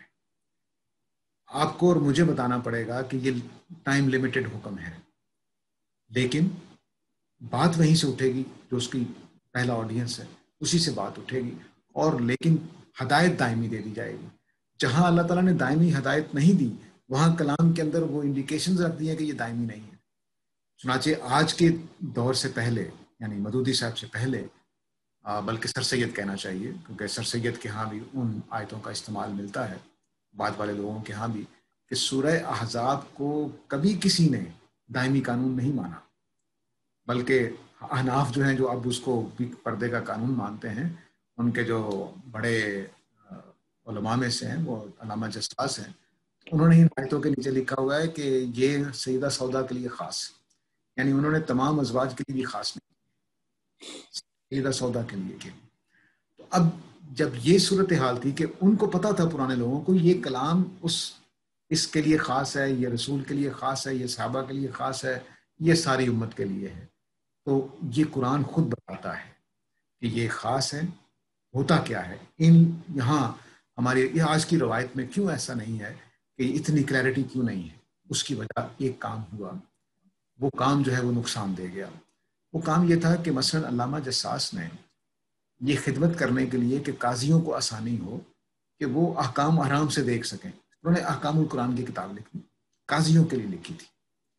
آپ کو اور مجھے بتانا پڑے گا کہ یہ ٹائم لیمیٹڈ حکم ہے، لیکن بات وہیں سے اٹھے گی جو اس کی پہلا آڈینس ہے، اسی سے بات اٹھے گی، اور لیکن ہدایت دائمی دے دی جائے گی. جہاں اللہ تعالیٰ نے دائمی ہدایت نہیں دی وہاں کلام کے اندر وہ انڈیکیشنز رکھ دی ہیں کہ یہ دائمی نہیں ہے. چنانچہ آج کے دور سے پہلے، یعنی مودودی صاحب سے پہلے، بلکہ سر سید کہنا چاہیے کیونکہ سر سید کے ہاں بھی ان آیتوں کا استعمال ملتا ہے، بعد والے لوگوں کے ہاں بھی، کہ سورہ احزاب کو کبھی کسی نے دائمی قانون نہیں مانا، بلکہ احناف جو ہیں جو اب اس کو بھی پردے کا قانون مانتے ہیں، ان کے جو بڑے علماء میں سے ہیں وہ علامہ جساس ہیں، انہوں نے ان آیتوں کے نیچے لکھا ہوا ہے کہ یہ سیدہ سودا کے لیے خاص، یعنی انہوں نے تمام ازواج کے لیے بھی خاص نہیں، سیدہ سودا کے لیے کہ. تو اب جب یہ صورتحال تھی کہ ان کو پتا تھا پرانے لوگوں کو یہ کلام اس کے لیے خاص ہے، یہ رسول کے لیے خاص ہے، یہ صحابہ کے لیے خاص ہے، یہ ساری امت کے لیے ہے، تو یہ قرآن خود بتاتا ہے کہ یہ خاص ہے. ہوتا کیا ہے یہاں ہماری یہ آج کی روایت میں کیوں ایسا نہیں ہے کہ اتنی کلیئرٹی کیوں نہیں ہے؟ اس کی وجہ ایک کام ہوا، وہ کام جو ہے وہ نقصان دے گیا. وہ کام یہ تھا کہ مثلا علامہ جساس نے یہ خدمت کرنے کے لیے کہ قاضیوں کو آسانی ہو کہ وہ احکام آرام سے دیکھ سکیں، انہوں نے احکام القرآن کی کتاب لکھی، قاضیوں کے لیے لکھی تھی.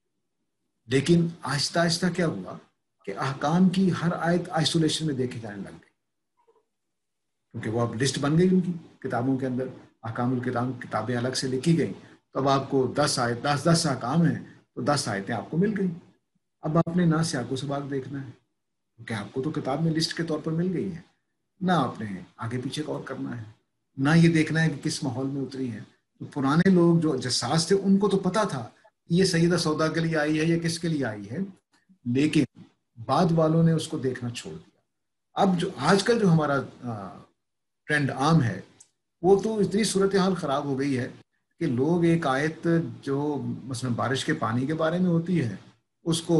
لیکن آہستہ آہستہ کیا ہوا کہ احکام کی ہر آیت آئسولیشن میں دیکھے جانے لگ گئی، کیونکہ وہ اب لسٹ بن گئی ان کی کتابوں کے اندر، احکام الکتاب کتابیں الگ سے لکھی گئیں. تو اب آپ کو 10 احکام ہیں تو 10 آیتیں آپ کو مل گئیں. اب آپ نے نہ سیاق و سباق دیکھنا ہے کیونکہ آپ کو تو کتاب میں لسٹ کے طور پر مل گئی ہے، نہ آپ نے آگے پیچھے غور کرنا ہے، نہ یہ دیکھنا ہے کہ کس ماحول میں اتری ہے. تو پرانے لوگ جو جساس تھے ان کو تو پتا تھا یہ سیدہ سودا کے لیے آئی ہے یا کس کے لیے آئی ہے، لیکن بعد والوں نے اس کو دیکھنا چھوڑ دیا. اب جو آج کل جو ہمارا ٹرینڈ عام ہے وہ تو اتنی صورتحال خراب ہو گئی ہے کہ لوگ ایک آیت جو مثلا بارش کے پانی کے بارے میں ہوتی ہے اس کو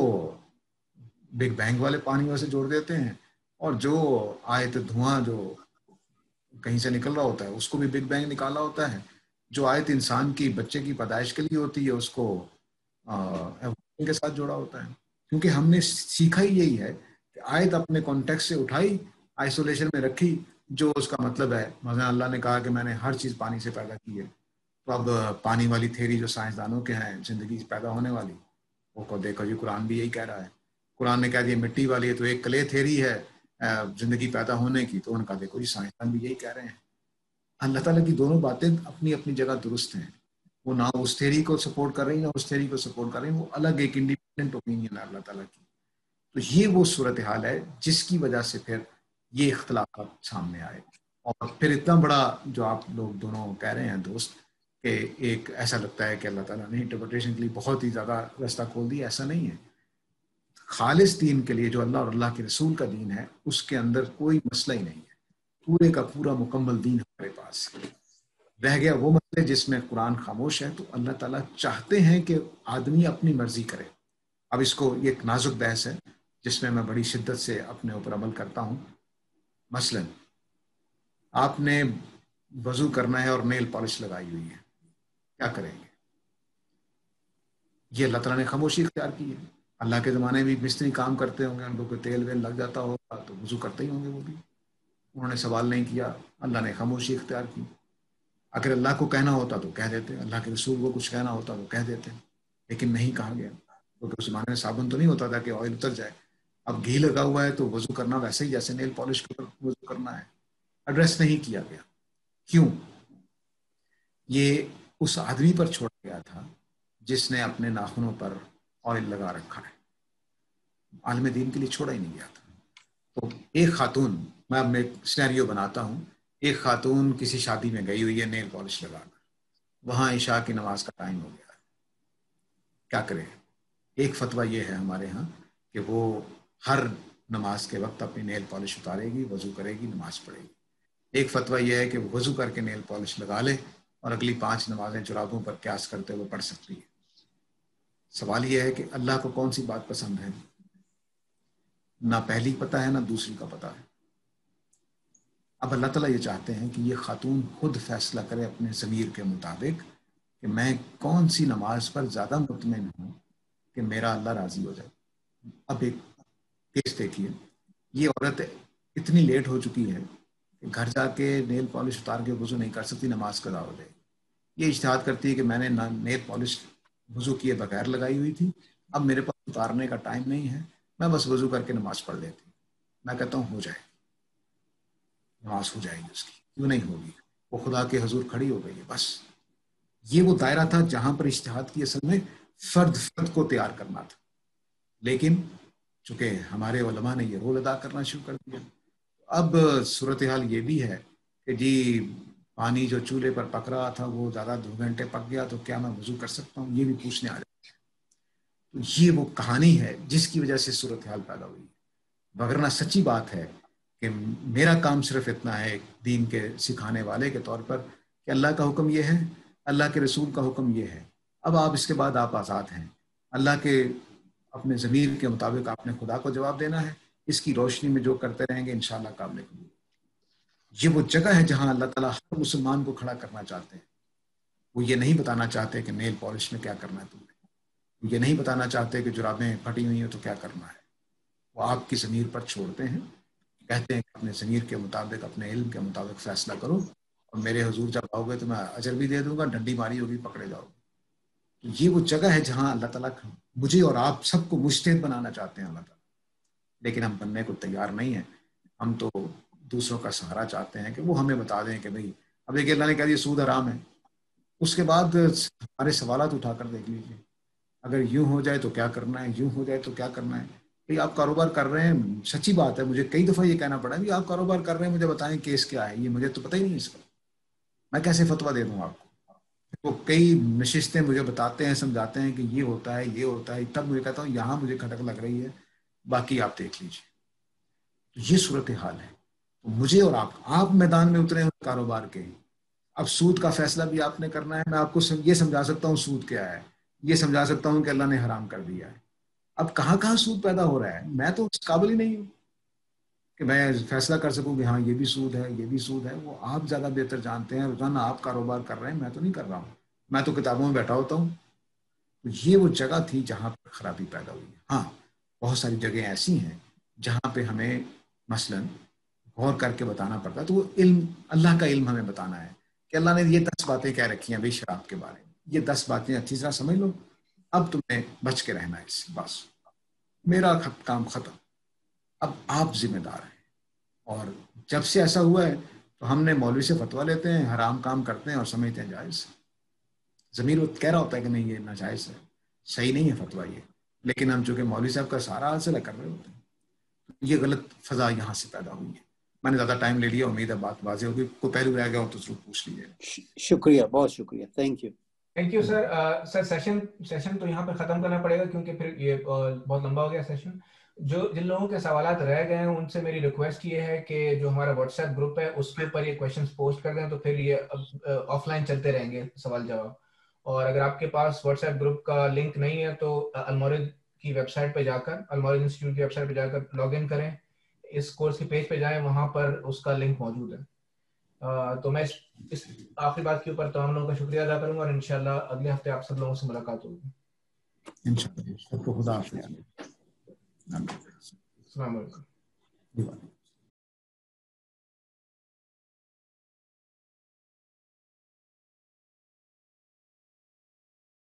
بگ بینگ والے پانیوں سے جوڑ دیتے ہیں، اور جو آیت دھواں جو کہیں سے نکل رہا ہوتا ہے اس کو بھی بگ بینگ نکالا ہوتا ہے، جو آیت انسان کی بچے کی پیدائش کے لیے ہوتی ہے اس کو ایوولوشن کے ساتھ جوڑا ہوتا ہے. کیونکہ ہم نے سیکھا ہی یہی ہے کہ آیت اپنے کانٹیکسٹ سے اٹھائی، آئسولیشن میں رکھی، جو اس کا مطلب ہے. مثلا اللہ نے کہا کہ میں نے ہر چیز پانی سے پیدا کی ہے، تو اب پانی والی تھیری جو سائنسدانوں کے ہیں زندگی پیدا ہونے والی، وہ کو دیکھو جی قرآن بھی یہی کہہ رہا ہے. قرآن نے کہہ دیا مٹی والی ہے، تو ایک کلے تھیری ہے زندگی پیدا ہونے کی، تو ان کا دیکھو جی سائنسدان بھی یہی کہہ رہے ہیں. اللہ تعالیٰ کی دونوں باتیں اپنی اپنی جگہ درست ہیں، وہ نہ اس تھیری کو سپورٹ کر رہی ہیں نہ اس تھیری کو سپورٹ کر رہی ہیں، وہ الگ ایک انڈیپینڈنٹ اوپینین ہے اللہ تعالیٰ کی. تو یہ وہ صورتحال ہے جس کی وجہ سے پھر یہ اختلافات سامنے آئے. اور پھر اتنا بڑا جو آپ لوگ دونوں کہہ رہے ہیں دوست کہ ایک ایسا لگتا ہے کہ اللہ تعالیٰ نے انٹرپریٹیشن کے لیے بہت ہی زیادہ راستہ کھول دیا، ایسا نہیں ہے. خالص دین کے لیے جو اللہ اور اللہ کے رسول کا دین ہے اس کے اندر کوئی مسئلہ ہی نہیں ہے، پورے کا پورا مکمل دین ہمارے پاس. رہ گیا وہ مسئلے جس میں قرآن خاموش ہے، تو اللہ تعالیٰ چاہتے ہیں کہ آدمی اپنی مرضی کرے. اب اس کو یہ ایک نازک بحث ہے جس میں بڑی شدت سے اپنے اوپر عمل کرتا ہوں. مثلا آپ نے وضو کرنا ہے اور نیل پالش لگائی ہوئی ہے، کیا کریں گے؟ یہ اللہ تعالیٰ نے خاموشی اختیار کی ہے. اللہ کے زمانے میں بھی مستری کام کرتے ہوں گے، ان کو کوئی تیل ویل لگ جاتا ہوگا تو وضو کرتے ہی ہوں گے، وہ بھی انہوں نے سوال نہیں کیا، اللہ نے خاموشی اختیار کی. اگر اللہ کو کہنا ہوتا تو کہہ دیتے، اللہ کے رسول کو کچھ کہنا ہوتا تو کہہ دیتے، لیکن نہیں کہا گیا. کیونکہ اس زمانے میں صابن تو نہیں ہوتا تھا کہ آئل اتر جائے. اب گھی لگا ہوا ہے تو وضو کرنا ویسے ہی جیسے نیل پالش کے اوپر وضو کرنا ہے. ایڈریس نہیں کیا گیا. کیوں؟ یہ اس آدمی پر چھوڑا گیا تھا جس نے اپنے ناخنوں پر آئل لگا رکھا ہے، عالم دین کے لیے چھوڑا ہی نہیں گیا تھا. تو ایک خاتون، میں اب ایک سینیریو بناتا ہوں ایک خاتون کسی شادی میں گئی ہوئی ہے نیل پالش لگا کر, وہاں عشاء کی نماز کا ٹائم ہو گیا, کیا کرے؟ ایک فتویٰ یہ ہے ہمارے ہاں کہ وہ ہر نماز کے وقت اپنی نیل پالش اتارے گی, وضو کرے گی, نماز پڑھے گی. ایک فتویٰ یہ ہے کہ وہ وضو کر کے نیل پالش لگا لے اور اگلی 5 نمازیں جرابوں پر قیاس کرتے ہوئے پڑھ سکتی ہے. سوال یہ ہے کہ اللہ کو کون سی بات پسند ہے؟ نہ پہلی پتہ ہے نہ دوسری کا پتہ ہے. اب اللہ تعالیٰ یہ چاہتے ہیں کہ یہ خاتون خود فیصلہ کرے اپنے ضمیر کے مطابق کہ میں کون سی نماز پر زیادہ مطمئن ہوں کہ میرا اللہ راضی ہو جائے. اب ایک کیس دیکھیے, یہ عورت اتنی لیٹ ہو چکی ہے کہ گھر جا کے نیل پالش اتار کے وضو نہیں کر سکتی, نماز قضا ہو جائے. یہ اجتہاد کرتی ہے کہ میں نے نیل پالش وضو کیے بغیر لگائی ہوئی تھی, اب میرے پاس اتارنے کا ٹائم نہیں ہے, میں بس وضو کر کے نماز پڑھ لیتی. میں کہتا ہوں ہو جائے, نماز ہو جائے گی اس کی, کیوں نہیں ہوگی؟ وہ خدا کے حضور کھڑی ہو گئی ہے. بس یہ وہ دائرہ تھا جہاں پر اجتہاد کی اصل میں فرد کو تیار کرنا تھا, لیکن چونکہ ہمارے علماء نے یہ رول ادا کرنا شروع کر دیا. اب صورتحال یہ بھی ہے کہ جی پانی جو چولہے پر پک رہا تھا وہ زیادہ 2 گھنٹے پک گیا, تو کیا میں وضو کر سکتا ہوں؟ یہ بھی پوچھنے آ رہے. تو یہ وہ کہانی ہے جس کی وجہ سے صورتحال پیدا ہوئی. وگرنہ سچی بات ہے کہ میرا کام صرف اتنا ہے دین کے سکھانے والے کے طور پر کہ اللہ کا حکم یہ ہے, اللہ کے رسول کا حکم یہ ہے. اب آپ اس کے بعد آپ آزاد ہیں. اللہ کے اپنے ضمیر کے مطابق آپ نے خدا کو جواب دینا ہے. اس کی روشنی میں جو کرتے رہیں گے انشاءاللہ قابل قبول. یہ وہ جگہ ہے جہاں اللہ تعالیٰ ہر مسلمان کو کھڑا کرنا چاہتے ہیں. وہ یہ نہیں بتانا چاہتے کہ نیل پالش میں کیا کرنا ہے تمہیں, وہ یہ نہیں بتانا چاہتے کہ جرابیں پھٹی ہوئی ہیں تو کیا کرنا ہے. وہ آپ کی ضمیر پر چھوڑتے ہیں, کہتے ہیں کہ اپنے ضمیر کے مطابق اپنے علم کے مطابق فیصلہ کرو, اور میرے حضور جب آؤ گے تو میں اجر بھی دے دوں گا, ڈنڈی ماری ہوگی پکڑے جاؤ گے. تو یہ وہ جگہ ہے جہاں اللہ تعالیٰ مجھے اور آپ سب کو مجتہد بنانا چاہتے ہیں اللہ تعالیٰ, لیکن ہم بننے کو تیار نہیں ہیں. ہم تو دوسروں کا سہارا چاہتے ہیں کہ وہ ہمیں بتا دیں کہ بھئی اب دیکھیے اللہ نے کہہ دیا سود حرام ہے, اس کے بعد ہمارے سوالات اٹھا کر دیکھ لیجیے. اگر یوں ہو جائے تو کیا کرنا ہے, یوں ہو جائے تو کیا کرنا ہے. بھئی آپ کاروبار کر رہے ہیں, سچی بات ہے مجھے کئی دفعہ یہ کہنا پڑا ہے آپ کاروبار کر رہے ہیں, مجھے بتائیں کیس کیا ہے, یہ مجھے تو پتہ ہی نہیں اس کا, میں کیسے فتویٰ دے دوں آپ کو. وہ کئی نشستیں مجھے بتاتے ہیں, سمجھاتے ہیں کہ یہ ہوتا ہے یہ ہوتا ہے, تب مجھے کہتا ہوں یہاں مجھے کھٹک لگ رہی ہے, باقی آپ دیکھ لیجیے. تو یہ صورتحال ہے. تو مجھے اور آپ میدان میں اترے ہیں کاروبار کے. اب سود کا فیصلہ بھی آپ نے کرنا ہے. میں آپ کو یہ سمجھا سکتا ہوں سود کیا ہے, یہ سمجھا سکتا ہوں کہ اللہ نے حرام کر دیا ہے. اب کہاں کہاں سود پیدا ہو رہا ہے, میں تو اس قابل ہی نہیں ہوں کہ میں فیصلہ کر سکوں کہ ہاں یہ بھی سود ہے یہ بھی سود ہے. وہ آپ زیادہ بہتر جانتے ہیں, روزانہ آپ کاروبار کر رہے ہیں, میں تو نہیں کر رہا ہوں, میں تو کتابوں میں بیٹھا ہوتا ہوں. یہ وہ جگہ تھی جہاں پر خرابی پیدا ہوئی. ہاں بہت ساری جگہیں ایسی ہیں جہاں پہ ہمیں مثلا غور کر کے بتانا پڑتا ہے. تو وہ علم, اللہ کا علم ہمیں بتانا ہے کہ اللہ نے یہ 10 باتیں کہہ رکھی ہیں بھائی شراب کے بارے میں, یہ 10 باتیں اچھی طرح سمجھ لو, اب تمہیں بچ کے رہنا ہے اس سے, بس میرا کام ختم, اب آپ ذمہ دار ہیں. اور جب سے ایسا ہوا ہے تو ہم نے مولوی سے فتویٰ لیتے ہیں, حرام کام کرتے ہیں اور سمجھتے ہیں جائز. ضمیر وہ کہہ رہا ہوتا ہے کہ نہیں یہ ناجائز ہے, صحیح نہیں ہے فتویٰ یہ, لیکن ہم چونکہ مولوی صاحب کا سارا حاصل کر رہے ہوتے ہیں. یہ غلط فضا یہاں سے پیدا ہوئی ہے. میں نے زیادہ ٹائم لے لیا, امید ہے بات واضح ہوگی. کوئی پہلو رہ گیا ہو تو ضرور پوچھ لیجیے. شکریہ, بہت شکریہ, thank you. Thank you sir. Sir session تو یہاں پہ ختم کرنا پڑے گا کیونکہ پھر یہ بہت لمبا ہو گیا سیشن. جن لوگوں کے سوالات رہ گئے ہیں ان سے میری ریکویسٹ یہ ہے کہ جو ہمارا واٹس ایپ گروپ ہے اس کے اوپر یہ کویشچنز پوسٹ کر دیں, تو پھر یہ آف لائن چلتے رہیں گے سوال جواب. اور اگر آپ کے پاس واٹس ایپ گروپ کا لنک نہیں ہے تو المورد کی ویب سائٹ پہ جا کر, المورد انسٹیٹیوٹ کی ویب سائٹ پہ جا کر لاگ ان کریں, اس کورس کے پیج پہ جائیں, وہاں پر اس کا لنک موجود ہے. تو میں اس آخری بات کے اوپر تمام لوگوں کا شکریہ ادا کروں گا, اور انشاءاللہ اگلے ہفتے آپ سب لوگوں سے ملاقات ہوگی. انشاءاللہ. خدا حافظ. السلام علیکم.